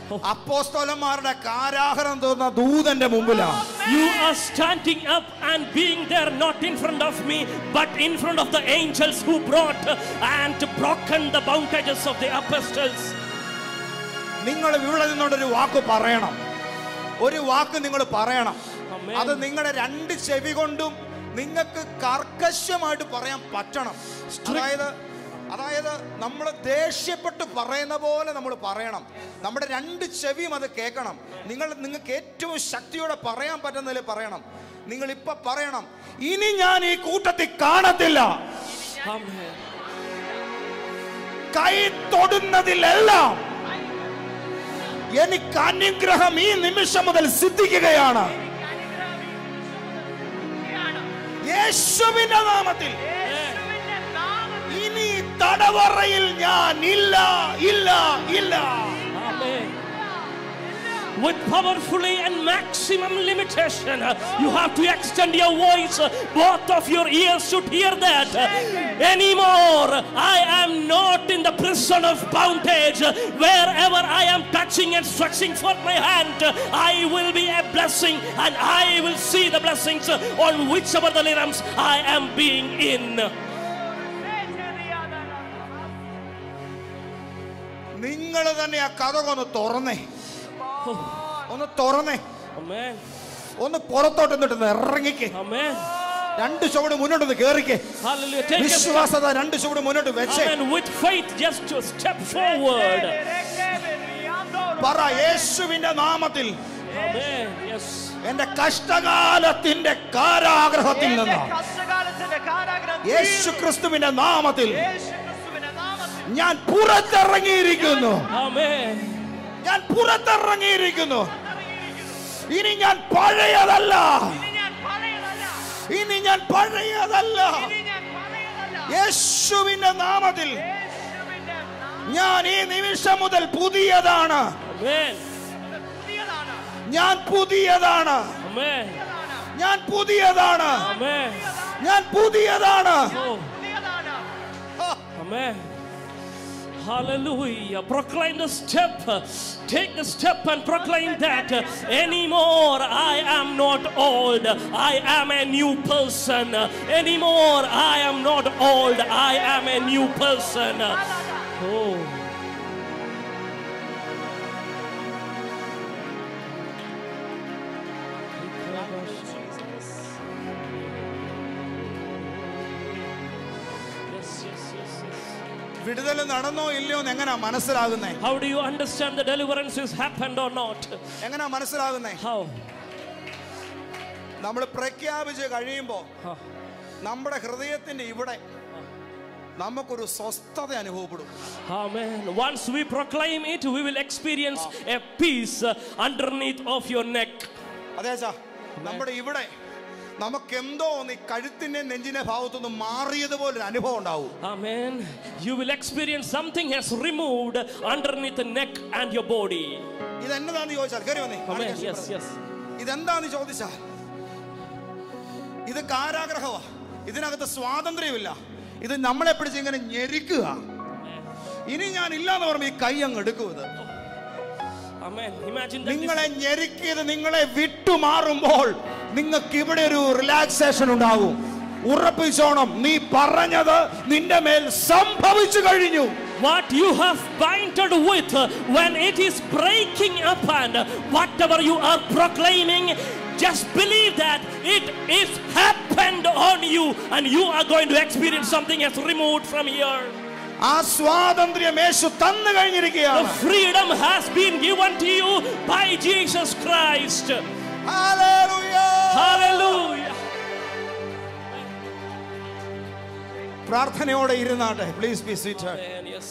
അപ്പോസ്തലന്മാരുടെ കാരാഗ്രഹം തോന്നുന്ന ദൂതന്റെ മുമ്പിലാണ്. You are standing up and being there not in front of me but in front of the angels who brought and broken the bondages of the apostles. നിങ്ങൾ ഇവിടെ നിന്നോണ്ടൊരു വാക്ക് പറയണം. ഒരു വാക്ക് നിങ്ങൾ പറയണം. അത് നിങ്ങളുടെ രണ്ട് ചെവി കൊണ്ടും നിങ്ങൾക്ക് കർക്കശമായിട്ട് പറയാൻ പറ്റണം. അതായത് നമ്മൾ ദേഷ്യപ്പെട്ട് പറയുന്ന പോലെ നമ്മൾ പറയണം. നമ്മുടെ രണ്ട് ചെവിയും അത് കേൾക്കണം. നിങ്ങൾക്ക് ഏറ്റവും ശക്തിയോടെ പറയാൻ പറ്റുന്നതിൽ പറയണം. നിങ്ങൾ ഇപ്പൊ പറയണം, ഇനി ഞാൻ ഈ കൂട്ടത്തിൽ കാണത്തില്ല. കൈ തൊടുന്നതിലെല്ലാം എനിക്ക് അനുഗ്രഹം ഈ നിമിഷം മുതൽ സിദ്ധിക്കുകയാണ്. യേശുവിന്റെ നാമത്തിൽ ഇനി തടവറയിൽ ഞാൻ ഇല്ല, ഇല്ല, ഇല്ല. With powerfully and maximum limitation, you have to extend your voice. Both of your ears should hear that. Anymore, I am not in the prison of bondage. Wherever I am touching and stretching forth my hand, I will be a blessing, and I will see the blessings on whichever the realms I am being in. നിങ്ങൾ തന്നെ ആ കഥ ഒന്ന് തുറന്നേ, ഒന്ന് പുറത്തോട്ട് ഇറങ്ങിക്കേ, രണ്ട് ചുവട് മുന്നോട്ട് കേറിക്കേ. വിശ്വാസത രണ്ട് ചുവട് മുന്നോട്ട് വെച്ചേ. പറ, യേശുവിന്റെ നാമത്തിൽ എന്റെ കഷ്ടകാലത്തിന്റെ കാരാഗ്രഹത്തിൽ നിന്ന് യേശു ക്രിസ്തുവിന്റെ നാമത്തിൽ ഞാൻ പുറത്തിറങ്ങിയിരിക്കുന്നു. ഞാൻ പുറത്തിറങ്ങിയിരിക്കുന്നു. ഇനി ഞാൻ പഴയതല്ല, ഇനി ഞാൻ പഴയതല്ല. യേശുവിന്റെ നാമത്തിൽ ഞാൻ ഈ നിമിഷം മുതൽ പുതിയതാണ്. ഞാൻ പുതിയതാണ്. ഞാൻ പുതിയതാണ്. ഞാൻ പുതിയതാണ്. Hallelujah. Proclaim the step. Take the step and proclaim that anymore I am not old. I am a new person. Anymore I am not old. I am a new person. Oh. വിടുതൽ നടന്നോ ഇല്ലയോ എന്ന് എങ്ങനാ മനസ്സിലാകുന്നേ? How do you understand the deliverance has happened or not? എങ്ങനാ മനസ്സിലാകുന്നേ? How? നമ്മൾ പ്രഖ്യാപിച്ച് കഴിയുമ്പോൾ നമ്മുടെ ഹൃദയത്തിന്റെ ഇവിടെ നമുക്കൊരു സ്വസ്ഥത അനുഭവപ്പെടും. Amen. Once we proclaim it, we will experience a peace underneath of your neck. അതേച്ചാ, നമ്മുടെ ഇവിടെ നമുക്കെന്തോ ഒന്ന് കഴുത്തിന്റെ നെഞ്ചിന്റെ ഭാഗത്തുനിന്ന് മാറിയതുപോലെ അനുഭവം ഉണ്ടാവും. Amen. You will experience something has removed underneath the neck and your body. ഇതെന്താന്ന് ചോദിച്ചാൽ കയറി വന്നേ. Amen. Yes, yes. ഇതെന്താന്ന് ചോദിച്ചാൽ ഇത് കാരാഗ്രഹവാ. ഇതിനകത്ത് സ്വാതന്ത്ര്യമില്ല. ഇത് നമ്മളെ പിടിച്ച് ഇങ്ങനെ ഞെരിക്കുക. ഇനി ഞാൻ ഇല്ലാന്ന് പറയുമ്പോൾ ഈ കൈ അങ്ങ് എടുക്കുന്നത്. നിങ്ങളെ ഞെരുക്കിയത് നിങ്ങളെ വിട്ടുമാറുമ്പോൾ നിങ്ങൾക്ക് ഇവിടെ ഒരു റിലാക്സേഷൻ ഉണ്ടാകും. ഉറപ്പിച്ചോണം, നീ പറഞ്ഞത് നിന്റെ മേൽ സംഭവിച്ചു കഴിഞ്ഞു. What you have binded with, when it is breaking up, and whatever you are proclaiming, just believe that it is happened on you, and you are going to experience something as removed from here. ആ സ്വാതന്ത്ര്യം യേശു തന്നു കഴിഞ്ഞിരിക്കുകയാണ്. The freedom has been given to you by Jesus Christ. Hallelujah. Hallelujah. പ്രാർത്ഥനയോടെ ഇരുന്നാട്ടെ. Please be seated. Amen. Yes.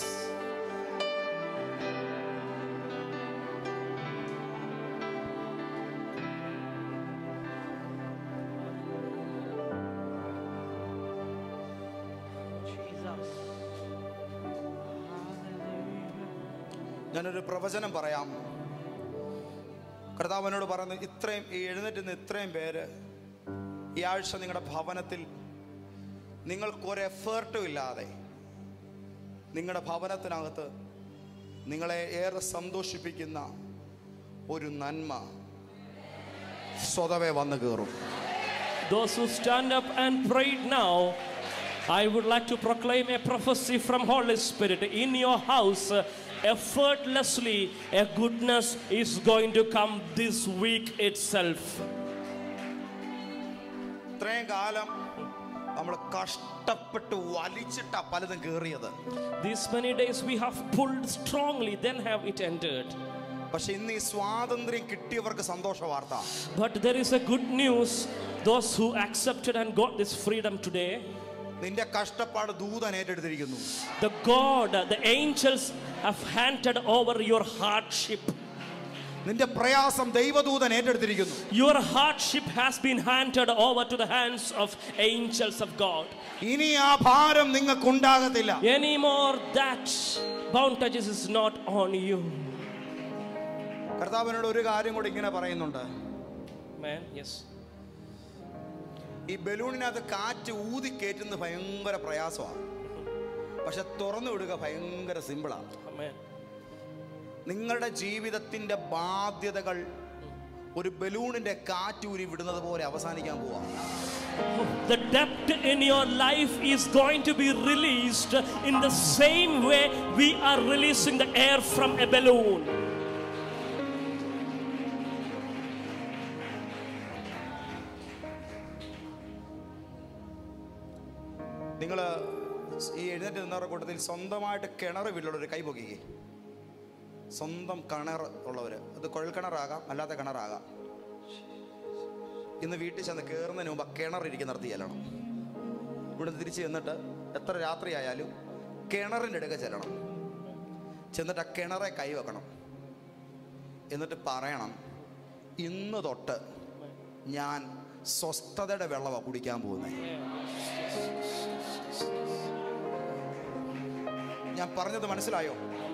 ഞാനൊരു പ്രവചനം പറയാം. കർത്താവിനോട് പറയുന്നു, ഇത്രയും എഴുന്നേറ്റ് ഇത്രയും പേര് ഈ ആഴ്ച നിങ്ങളുടെ ഭവനത്തിൽ നിങ്ങൾക്കൊരു എഫേർട്ടും ഇല്ലാതെ നിങ്ങളുടെ ഭവനത്തിനകത്ത് നിങ്ങളെ ഏറെ സന്തോഷിപ്പിക്കുന്ന ഒരു നന്മ സ്വതവേ വന്നു കയറും. Those who stand up and prayed now, I would like to proclaim a prophecy from Holy Spirit. In your house, effortlessly, a goodness is going to come this week itself. ഇത്രയും കാലം നമ്മൾ കഷ്ടപ്പെട്ട് വലിച്ചിട്ടാ പലതും കയറിയത്. These many days we have pulled strongly, then have it entered. പക്ഷെ ഇന്ന് ഈ സ്വാതന്ത്ര്യം കിട്ടിയവർക്ക് സന്തോഷ വാർത്ത. But there is a good news. Those who accepted and got this freedom today, നിന്റെ കഷ്ടപ്പാട് ദൂതൻ ഏറ്റെടുത്തിരിക്കുന്നു. the God, the angels have handed over your hardship. നിന്റെ പ്രയാസം ദൈവദൂതൻ ഏറ്റെടുത്തിരിക്കുന്നു. Your hardship has been handed over to the hands of angels of God. ഇനി ആ ഭാരം നിങ്ങൾക്ക് ഉണ്ടാകത്തില്ല. Anymore that boundages is not on you. കർത്താവിനോട് ഒരു കാര്യം കൂടി ഇങ്ങനെ പറയുന്നുണ്ട്. Man, yes. ഈ ബലൂണിനകത്ത് കാറ്റ് ഊതി കയറ്റുന്നത് ഭയങ്കര പ്രയാസമാണ്, പക്ഷെ തുറന്നു വിടുക ഭയങ്കര സിമ്പിളാണ്. Amen. നിങ്ങളുടെ ജീവിതത്തിന്റെ ബാധ്യതകൾ ഒരു ബലൂണിന്റെ കാറ്റൂരി വിടുന്നത് പോലെ അവസാനിക്കാൻ പോവാ. The depth in your life is going to be released in the same way we are releasing the air from a balloon. നിങ്ങൾ ഈ എഴുന്നേറ്റ് നിന്നവരുടെ കൂട്ടത്തിൽ സ്വന്തമായിട്ട് കിണർ വീട്ടിലുള്ളൊരു കൈ പൊക്കിക്കേ. സ്വന്തം കിണർ ഉള്ളവർ, അത് കുഴൽക്കിണറാകാം, അല്ലാത്ത കിണറാകാം. ഇന്ന് വീട്ടിൽ ചെന്ന് കയറുന്നതിന് മുമ്പ് കിണറിരിക്കുന്ന നിർത്തി ചെല്ലണം. ഇവിടെ തിരിച്ച് ചെന്നിട്ട് എത്ര രാത്രിയായാലും കിണറിൻ്റെ അടുക്ക ചെല്ലണം. ചെന്നിട്ട് ആ കിണറെ കൈ വെക്കണം. എന്നിട്ട് പറയണം, ഇന്ന് തൊട്ട് ഞാൻ സ്വസ്ഥതയുടെ വെള്ളമാണ് കുടിക്കാൻ പോകുന്നത്. ഞാൻ പറഞ്ഞത് മനസ്സിലായോ?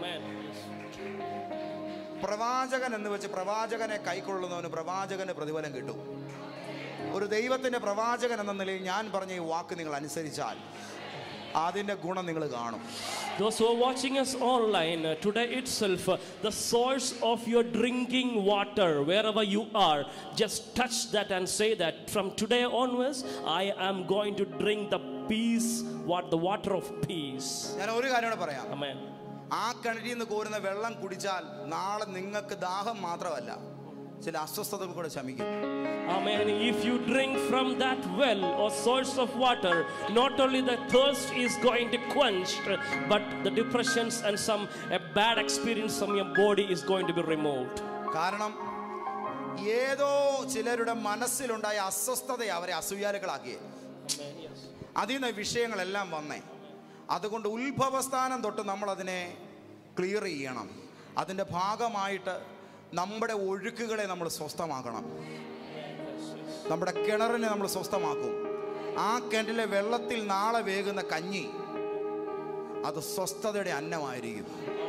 പ്രവാചകൻ എന്ന് വെച്ച് പ്രവാചകനെ കൈക്കൊള്ളുന്നവന് പ്രവാചകന് പ്രതിഫലം കിട്ടും. ഒരു ദൈവത്തിന്റെ പ്രവാചകൻ എന്ന നിലയിൽ ഞാൻ പറഞ്ഞ ഈ വാക്ക് നിങ്ങൾ അനുസരിച്ചാൽ അതിന്റെ ഗുണം നിങ്ങൾ കാണും. Those who are watching us online today itself, the source of your drinking water, wherever you are, just touch that and say that from today onwards I am going to drink the peace, the water of peace. ഞാൻ ഒരു കാര്യം പറയാം. Amen. ആ കിണറ്റിൽ നിന്ന് കോരുന്ന വെള്ളം കുടിച്ചാൽ നാളെ നിങ്ങൾക്ക് ദാഹം മാത്രമല്ല, ചില അസ്വസ്ഥതകൾ കൂടെ ശമിക്കും. Amen. If you drink from that well or source of water, not only the thirst is going to quench, but the depressions and a bad experience from your body is going to be removed. കാരണം ഏതോ ചിലരുടെ മനസ്സിലുണ്ടായ അസ്വസ്ഥതയെ അവരെ അസൂയാലുകളാക്കി. അതിൽ നിന്ന് വിഷയങ്ങളെല്ലാം വന്നേ. അതുകൊണ്ട് ഉത്ഭവസ്ഥാനം തൊട്ട് നമ്മൾ അതിനെ ക്ലിയർ ചെയ്യണം. അതിൻ്റെ ഭാഗമായിട്ട് നമ്മുടെ ഒഴുക്കുകളെ നമ്മൾ സ്വസ്ഥമാക്കണം. നമ്മുടെ കിണറിനെ നമ്മൾ സ്വസ്ഥമാക്കും. ആ കിണറ്റിലെ വെള്ളത്തിൽ നാളെ വേകുന്ന കഞ്ഞി അത് സ്വസ്ഥതയുടെ അന്നമായിരിക്കും.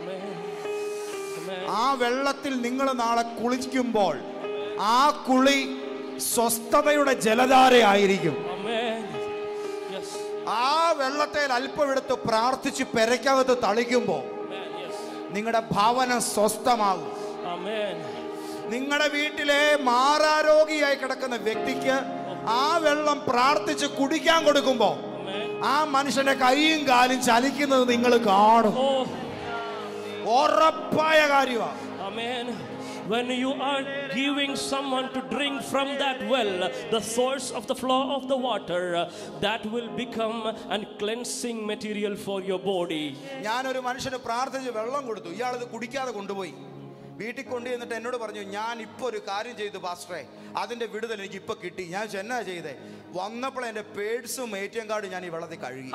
ആ വെള്ളത്തിൽ നിങ്ങൾ നാളെ കുളിക്കുമ്പോൾ ആ കുളി സ്വസ്ഥതയുടെ ജലധാരയായിരിക്കും. ആ വെള്ളത്തിൽ അല്പം എടുത്ത് പ്രാർത്ഥിച്ച് പെരയ്ക്കകത്ത് തളിക്കുമ്പോൾ നിങ്ങളുടെ ഭവനം സ്വസ്ഥമാകും. നിങ്ങളുടെ വീട്ടിലെ മാറാരോഗിയായി കിടക്കുന്ന വ്യക്തിക്ക് ആ വെള്ളം പ്രാർത്ഥിച്ച് കുടിക്കാൻ കൊടുക്കുമ്പോ ആ മനുഷ്യന്റെ കൈയും കാലും ചലിക്കുന്നത് നിങ്ങൾ കാണും. ഉറപ്പായ കാര്യമാണ്. When you are giving someone to drink from that well, the source of the flow of the water, that will become a cleansing material for your body. ഞാൻ ഒരു മനുഷ്യന് പ്രാർത്ഥിച്ച് വെള്ളം കൊടുത്തു. ഇയാളത് കുടിക്കാതെ കൊണ്ടുപോയി വീട്ടിൽ കൊണ്ടുവന്നിട്ട് എന്നോട് പറഞ്ഞു, ഞാൻ ഇപ്പോൾ ഒരു കാര്യം ചെയ്തു പാസ്റ്ററെ, അതിൻ്റെ വിടുതൽ എനിക്ക് ഇപ്പോൾ കിട്ടി. ഞാൻ എന്നാ ചെയ്തേ, വന്നപ്പോൾ എൻ്റെ പേഴ്സും ATM കാർഡും ഞാൻ ഈ വെള്ളത്തിൽ കഴുകി.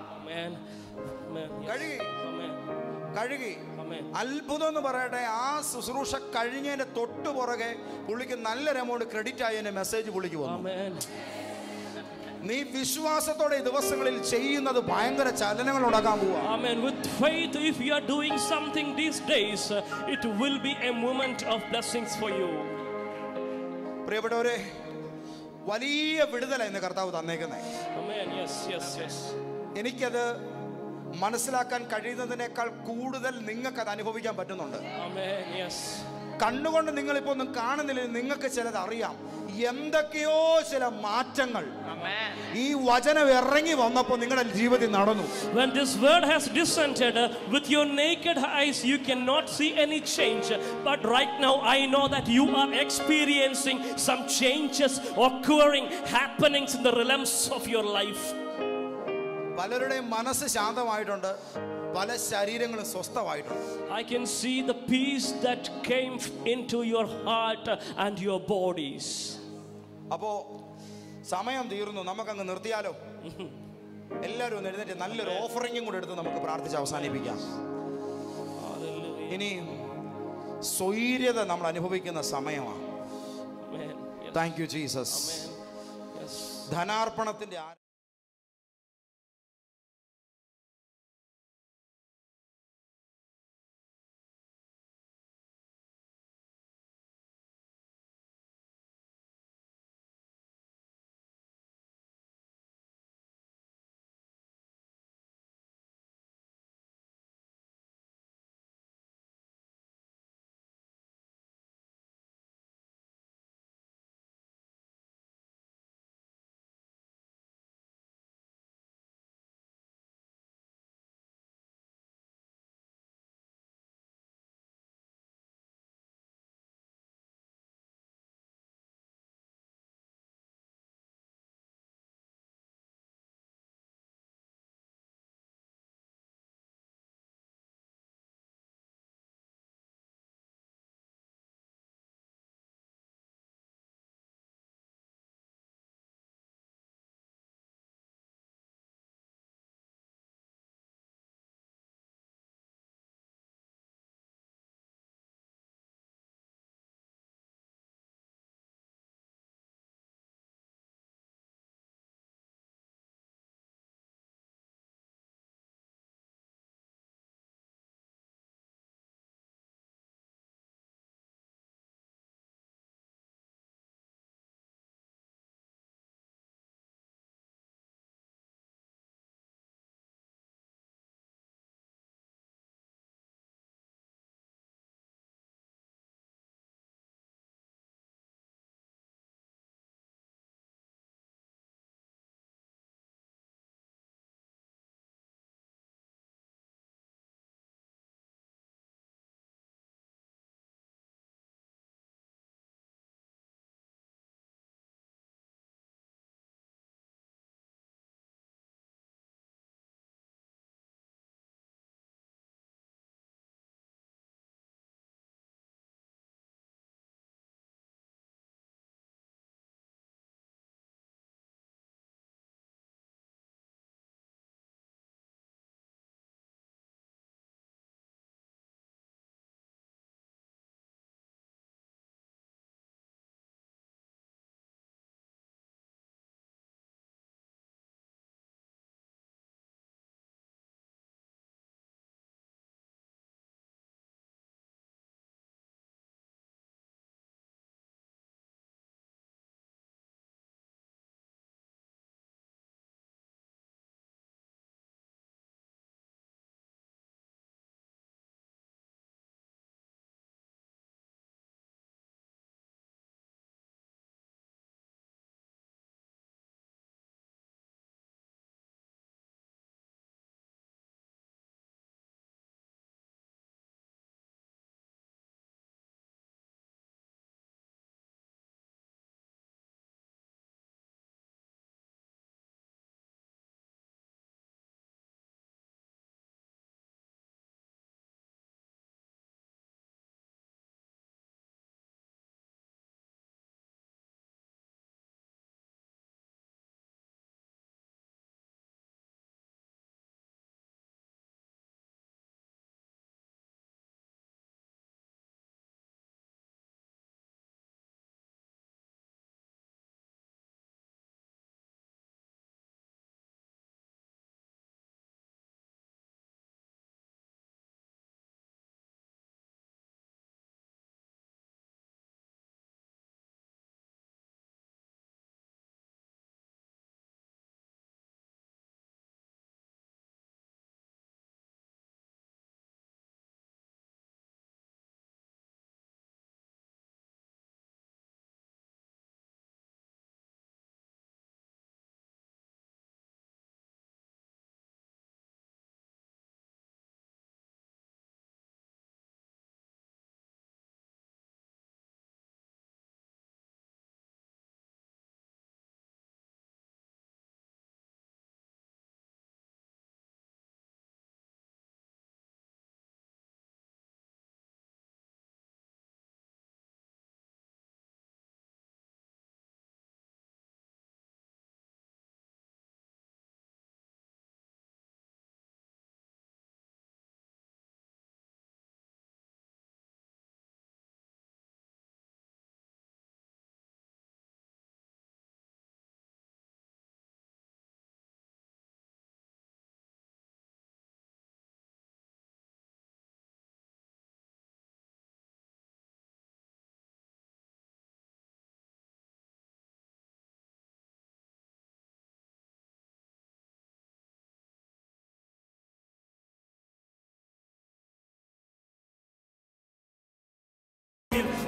അത്ഭുതം എന്ന് പറയട്ടെ, ആ ശുശ്രൂഷ കഴിഞ്ഞതിന്റെ തൊട്ടു പുറകെ പുള്ളിക്ക് നല്ലൊരു എമൗണ്ട് ക്രെഡിറ്റ് ആയി എന്നെ മെസ്സേജ് പുള്ളിക്ക് വന്നു. നീ വിശ്വാസത്തോടെ ഈ ദിവസങ്ങളിൽ ചെയ്യുന്നത് ഭയങ്കര ചലനങ്ങൾ ഉണ്ടാക്കാൻ പോവാ. Amen. With faith, if you are doing something these days, it will be a moment of blessings for you. പ്രിയപ്പെട്ടവരെ, വലിയ വിടുതല ഇന്ന് കർത്താവ് തന്നേക്കുന്നേ. Amen. Yes. എനിക്കത് മനസ്സിലാക്കാൻ കഴിയുന്നതിനേക്കാൾ കൂടുതൽ നിങ്ങൾക്ക് അത് അനുഭവിക്കാൻ പറ്റുന്നുണ്ട്. Amen. Yes. കണ്ണുകൊണ്ട് നിങ്ങളിപ്പോൾ ഒന്നും കാണുന്നില്ല, നിങ്ങൾക്ക് ചിലത് അറിയാം. എന്തൊക്കെയോ ചില മാറ്റങ്ങൾ ഈ വചനം ഇറങ്ങി വന്നപ്പോൾ നിങ്ങളുടെ ജീവിതത്തിൽ നടന്നു. When this word has descended, with your naked eyes you cannot see any change, but right now I know that you are experiencing some changes occurring, happenings in the realms of your life. പലരുടെയും മനസ്സ് ശാന്തമായിട്ടുണ്ട്, പല ശരീരങ്ങളും സ്വസ്ഥമായിട്ടുണ്ട്. I can see the peace that came into your heart and your bodies. അപ്പോ സമയം തീർന്നു, നമുക്കങ്ങ് നിർത്തിയാലോ? എല്ലാവരും ഒന്ന് എഴുന്നേറ്റ് നല്ലൊരു ഓഫറിംഗും കൂടെ എടുത്ത് നമുക്ക് പ്രാർത്ഥിച്ച് അവസാനിപ്പിക്കാം. ഇനി സ്വൈര്യത നമ്മൾ അനുഭവിക്കുന്ന സമയമാണ്. Thank you Jesus. ധനാർപ്പണത്തിന്റെ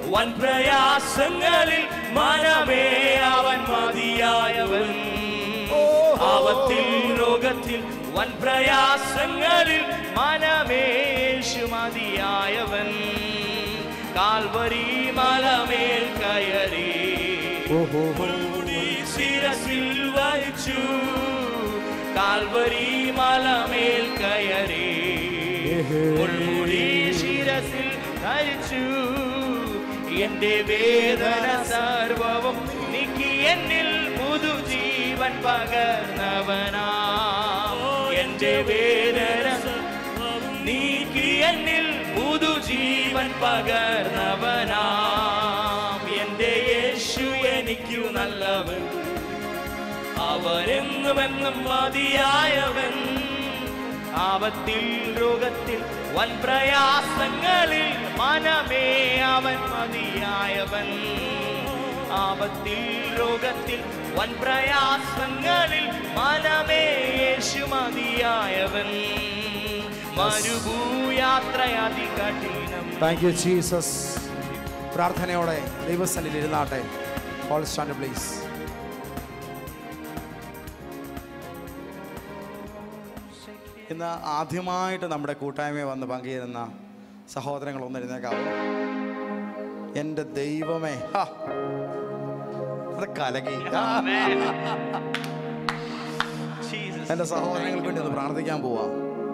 വൻ പ്രയാസങ്ങളിൽ മനമേ അവൻ മതിയായവൻ. ആപത്തിൽ രോഗത്തിൽ വൻ പ്രയാസങ്ങളിൽ മനമേ യേശു മതിയായവൻ. കാൽവരി മലമേൽ കയറി മുൾമുടി ശിരസിൽ വഹിച്ചു. കാൽവരി മലമേൽ കയറി മുൾമുടി ശിരസിൽ ധരിച്ചു. എന്റെ വേദന സർവവും നീക്കി എന്നിൽ പുതുജീവൻ പകർന്നവനാ. എന്റെ വേദന നീക്കി എന്നിൽ പുതുജീവൻ പകർന്നവനാം. എന്റെ യേശു എനിക്കു നല്ലവൻ, അവനെന്നുമെന്നും മതിയായവൻ. ആപത്തിൽ രോഗത്തിൽ വൻ പ്രയാസങ്ങളിൽ മനമേ അവൻ മതിയായവൻ. ആപത്തിൽ രോഗത്തിൽ വൻ പ്രയാസങ്ങളിൽ മനമേ യേശു മതിയായവൻ. മരുഭൂയാത്രയാതി കഠിനം. Thank you Jesus. പ്രാർത്ഥനയോടെ ദൈവസന്നിധിയിൽ ഇരുന്നാട്ടെ. All stand please. ഇന്ന് ആദ്യമായിട്ട് നമ്മുടെ കൂട്ടായ്മയെ വന്ന് പങ്കുചേരുന്ന സഹോദരങ്ങളൊന്നും എഴുന്നേക്കാവോ? എൻ്റെ ദൈവമേ, അത് കലകി. എൻ്റെ സഹോദരങ്ങൾക്ക് വേണ്ടി ഒന്ന് പ്രാർത്ഥിക്കാൻ പോവാം.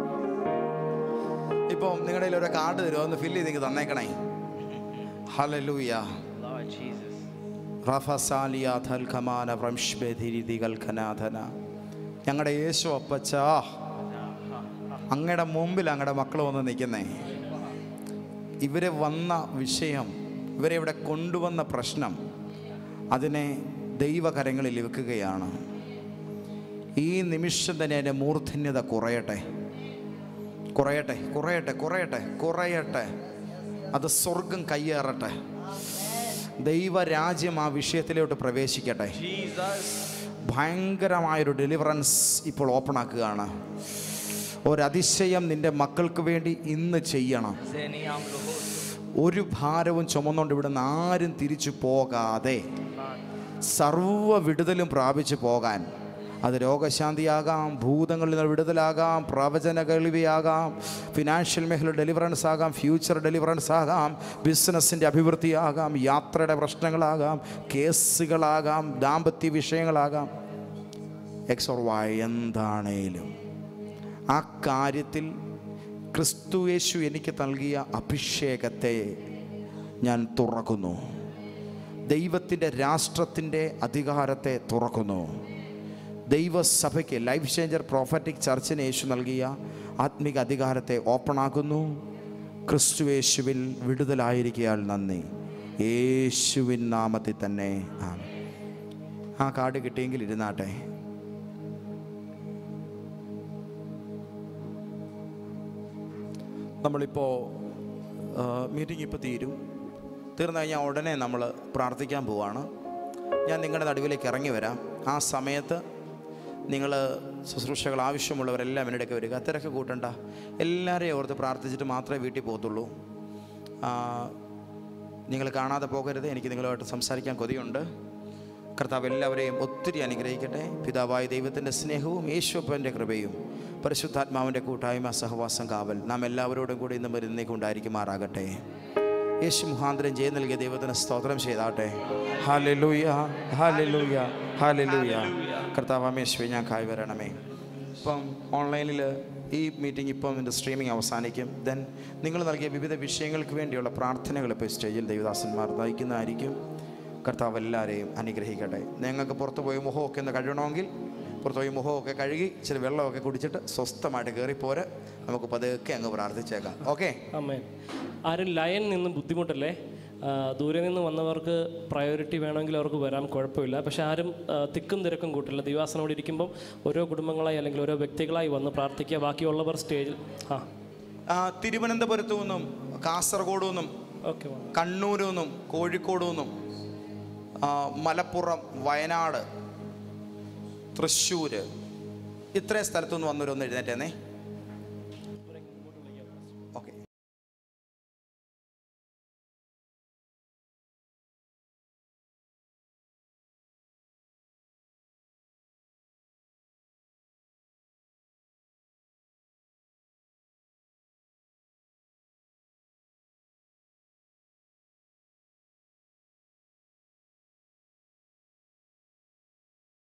ഇപ്പം നിങ്ങളുടെ കയ്യിൽ ഒരു കാർഡ് തരുമോ? ഒന്ന് ഫില്ല് ചെയ്ത് എനിക്ക് തന്നേക്കണേ. ഹല്ലേലൂയ. ഞങ്ങളുടെ യേശു അപ്പച്ച, അങ്ങയുടെ മുമ്പിൽ അങ്ങയുടെ മക്കൾ വന്ന് നിൽക്കുന്നേ. ഇവരെ വന്ന വിഷയം, ഇവരെ ഇവിടെ കൊണ്ടുവന്ന പ്രശ്നം, അതിനെ ദൈവകരങ്ങളിൽ വെക്കുകയാണ്. ഈ നിമിഷം തന്നെ എൻ്റെ മൂർധന്യത കുറയട്ടെ, കുറയട്ടെ, കുറയട്ടെ, കുറയട്ടെ, കുറയട്ടെ. അത് സ്വർഗം കയ്യേറട്ടെ. ദൈവരാജ്യം ആ വിഷയത്തിലോട്ട് പ്രവേശിക്കട്ടെ. ഭയങ്കരമായൊരു ഡെലിവറൻസ് ഇപ്പോൾ ഓപ്പൺ ആക്കുകയാണ്. ഒരതിശയം നിൻ്റെ മക്കൾക്ക് വേണ്ടി ഇന്ന് ചെയ്യണം. ഒരു ഭാരവും ചുമന്നുകൊണ്ട് ഇവിടുന്ന് ആരും തിരിച്ചു പോകാതെ സർവ്വ വിടുതലും പ്രാപിച്ചു പോകാൻ. അത് രോഗശാന്തിയാകാം, ഭൂതങ്ങളിൽ നിന്ന് വിടുതലാകാം, പ്രവചന കേൾവിയാകാം, ഫിനാൻഷ്യൽ മേഖല ഡെലിവറൻസ് ആകാം, ഫ്യൂച്ചർ ഡെലിവറൻസ് ആകാം, ബിസിനസ്സിൻ്റെ അഭിവൃദ്ധിയാകാം, യാത്രയുടെ പ്രശ്നങ്ങളാകാം, കേസുകളാകാം, ദാമ്പത്യ വിഷയങ്ങളാകാം, എക്സ് ഓർ വൈ എന്താണേലും ആ കാര്യത്തിൽ ക്രിസ്തു യേശു എനിക്ക് നൽകിയ അഭിഷേകത്തെ ഞാൻ തുറക്കുന്നു. ദൈവത്തിൻ്റെ രാഷ്ട്രത്തിൻ്റെ അധികാരത്തെ തുറക്കുന്നു. ദൈവസഭയ്ക്ക് ലൈഫ് ചേഞ്ചർ പ്രോഫറ്റിക് ചർച്ചിന് യേശു നൽകിയ ആത്മിക അധികാരത്തെ ഓപ്പണാക്കുന്നു. ക്രിസ്തു യേശുവിൽ വിടുതലായിരിക്കയാൽ നന്ദി. യേശുവിൻ നാമത്തിൽ തന്നെ ആണ്. ആ കാർഡ് കിട്ടിയെങ്കിൽ ഇരുന്നാട്ടെ. നമ്മളിപ്പോൾ മീറ്റിംഗ് ഇപ്പോൾ തീർന്നു കഴിഞ്ഞാൽ ഉടനെ നമ്മൾ പ്രാർത്ഥിക്കാൻ പോവാണ്. ഞാൻ നിങ്ങളുടെ നടുവിലേക്ക് ഇറങ്ങി വരാം. ആ സമയത്ത് നിങ്ങൾ ശുശ്രൂഷകൾ ആവശ്യമുള്ളവരെല്ലാം എന്നിടയ്ക്ക് വരിക. തിരക്ക് കൂട്ടണ്ട. എല്ലാവരെയും ഓർത്ത് പ്രാർത്ഥിച്ചിട്ട് മാത്രമേ വീട്ടിൽ പോകത്തുള്ളൂ. നിങ്ങൾ കാണാതെ പോകരുത്. എനിക്ക് നിങ്ങളുമായിട്ട് സംസാരിക്കാൻ കൊതിയുണ്ട്. കർത്താവ് എല്ലാവരെയും ഒത്തിരി അനുഗ്രഹിക്കട്ടെ. പിതാവായ ദൈവത്തിൻ്റെ സ്നേഹവും യേശുപ്പൻ്റെ കൃപയും പരിശുദ്ധാത്മാവിൻ്റെ കൂട്ടായ്മ, സഹവാസം, കാവൽ നാം എല്ലാവരോടും കൂടി ഇന്ന് മരുന്നേക്ക് ഉണ്ടായിരിക്കുമാറാകട്ടെ. യേശു മുഖാന്തരം ജയം നൽകിയ ദൈവത്തിന് സ്തോത്രം ചെയ്താട്ടെ. Hallelujah, hallelujah, hallelujah. കർത്താവായ യേശുവേ, ഞാൻ കായ് വരണമേ. ഇപ്പം ഓൺലൈനിൽ ഈ മീറ്റിംഗ് ഇപ്പം ഇതിൻ്റെ സ്ട്രീമിംഗ് അവസാനിക്കും. ദെൻ നിങ്ങൾ നൽകിയ വിവിധ വിഷയങ്ങൾക്ക് വേണ്ടിയുള്ള പ്രാർത്ഥനകൾ ഇപ്പോൾ സ്റ്റേജിൽ ദൈവദാസന്മാർ നയിക്കുന്നതായിരിക്കും. കർത്താവ് എല്ലാവരെയും അനുഗ്രഹിക്കട്ടെ. നിങ്ങൾക്ക് പുറത്ത് പോയി മുഖമൊക്കെ ഒന്ന് കഴുകണമെങ്കിൽ പുറത്ത് പോയി മുഖമൊക്കെ കഴുകി ഇച്ചിരി വെള്ളമൊക്കെ കുടിച്ചിട്ട് സ്വസ്ഥമായിട്ട് കയറിപ്പോരെ. നമുക്ക് പതുക്കെ അങ്ങ് പ്രാർത്ഥിച്ചേക്കാം. ഓക്കെ. ആരും ലൈനിൽ നിന്ന് ബുദ്ധിമുട്ടല്ലേ? ദൂരെ നിന്ന് വന്നവർക്ക് പ്രയോറിറ്റി വേണമെങ്കിൽ അവർക്ക് വരാം, കുഴപ്പമില്ല. പക്ഷേ ആരും തിക്കും തിരക്കും കൂട്ടില്ല. ദിവാസനോട് ഇരിക്കുമ്പം ഓരോ കുടുംബങ്ങളായി അല്ലെങ്കിൽ ഓരോ വ്യക്തികളായി വന്ന് പ്രാർത്ഥിക്കുക. ബാക്കിയുള്ളവർ സ്റ്റേജിൽ തിരുവനന്തപുരത്തു നിന്നും, കാസർഗോഡ് നിന്നും, കണ്ണൂരിൽ നിന്നും, കോഴിക്കോട് നിന്നും, മലപ്പുറം, വയനാട്, തൃശ്ശൂർ, ഇത്രയും സ്ഥലത്തുനിന്ന് വന്നവരൊന്ന് എഴുന്നേറ്റേന്നേ.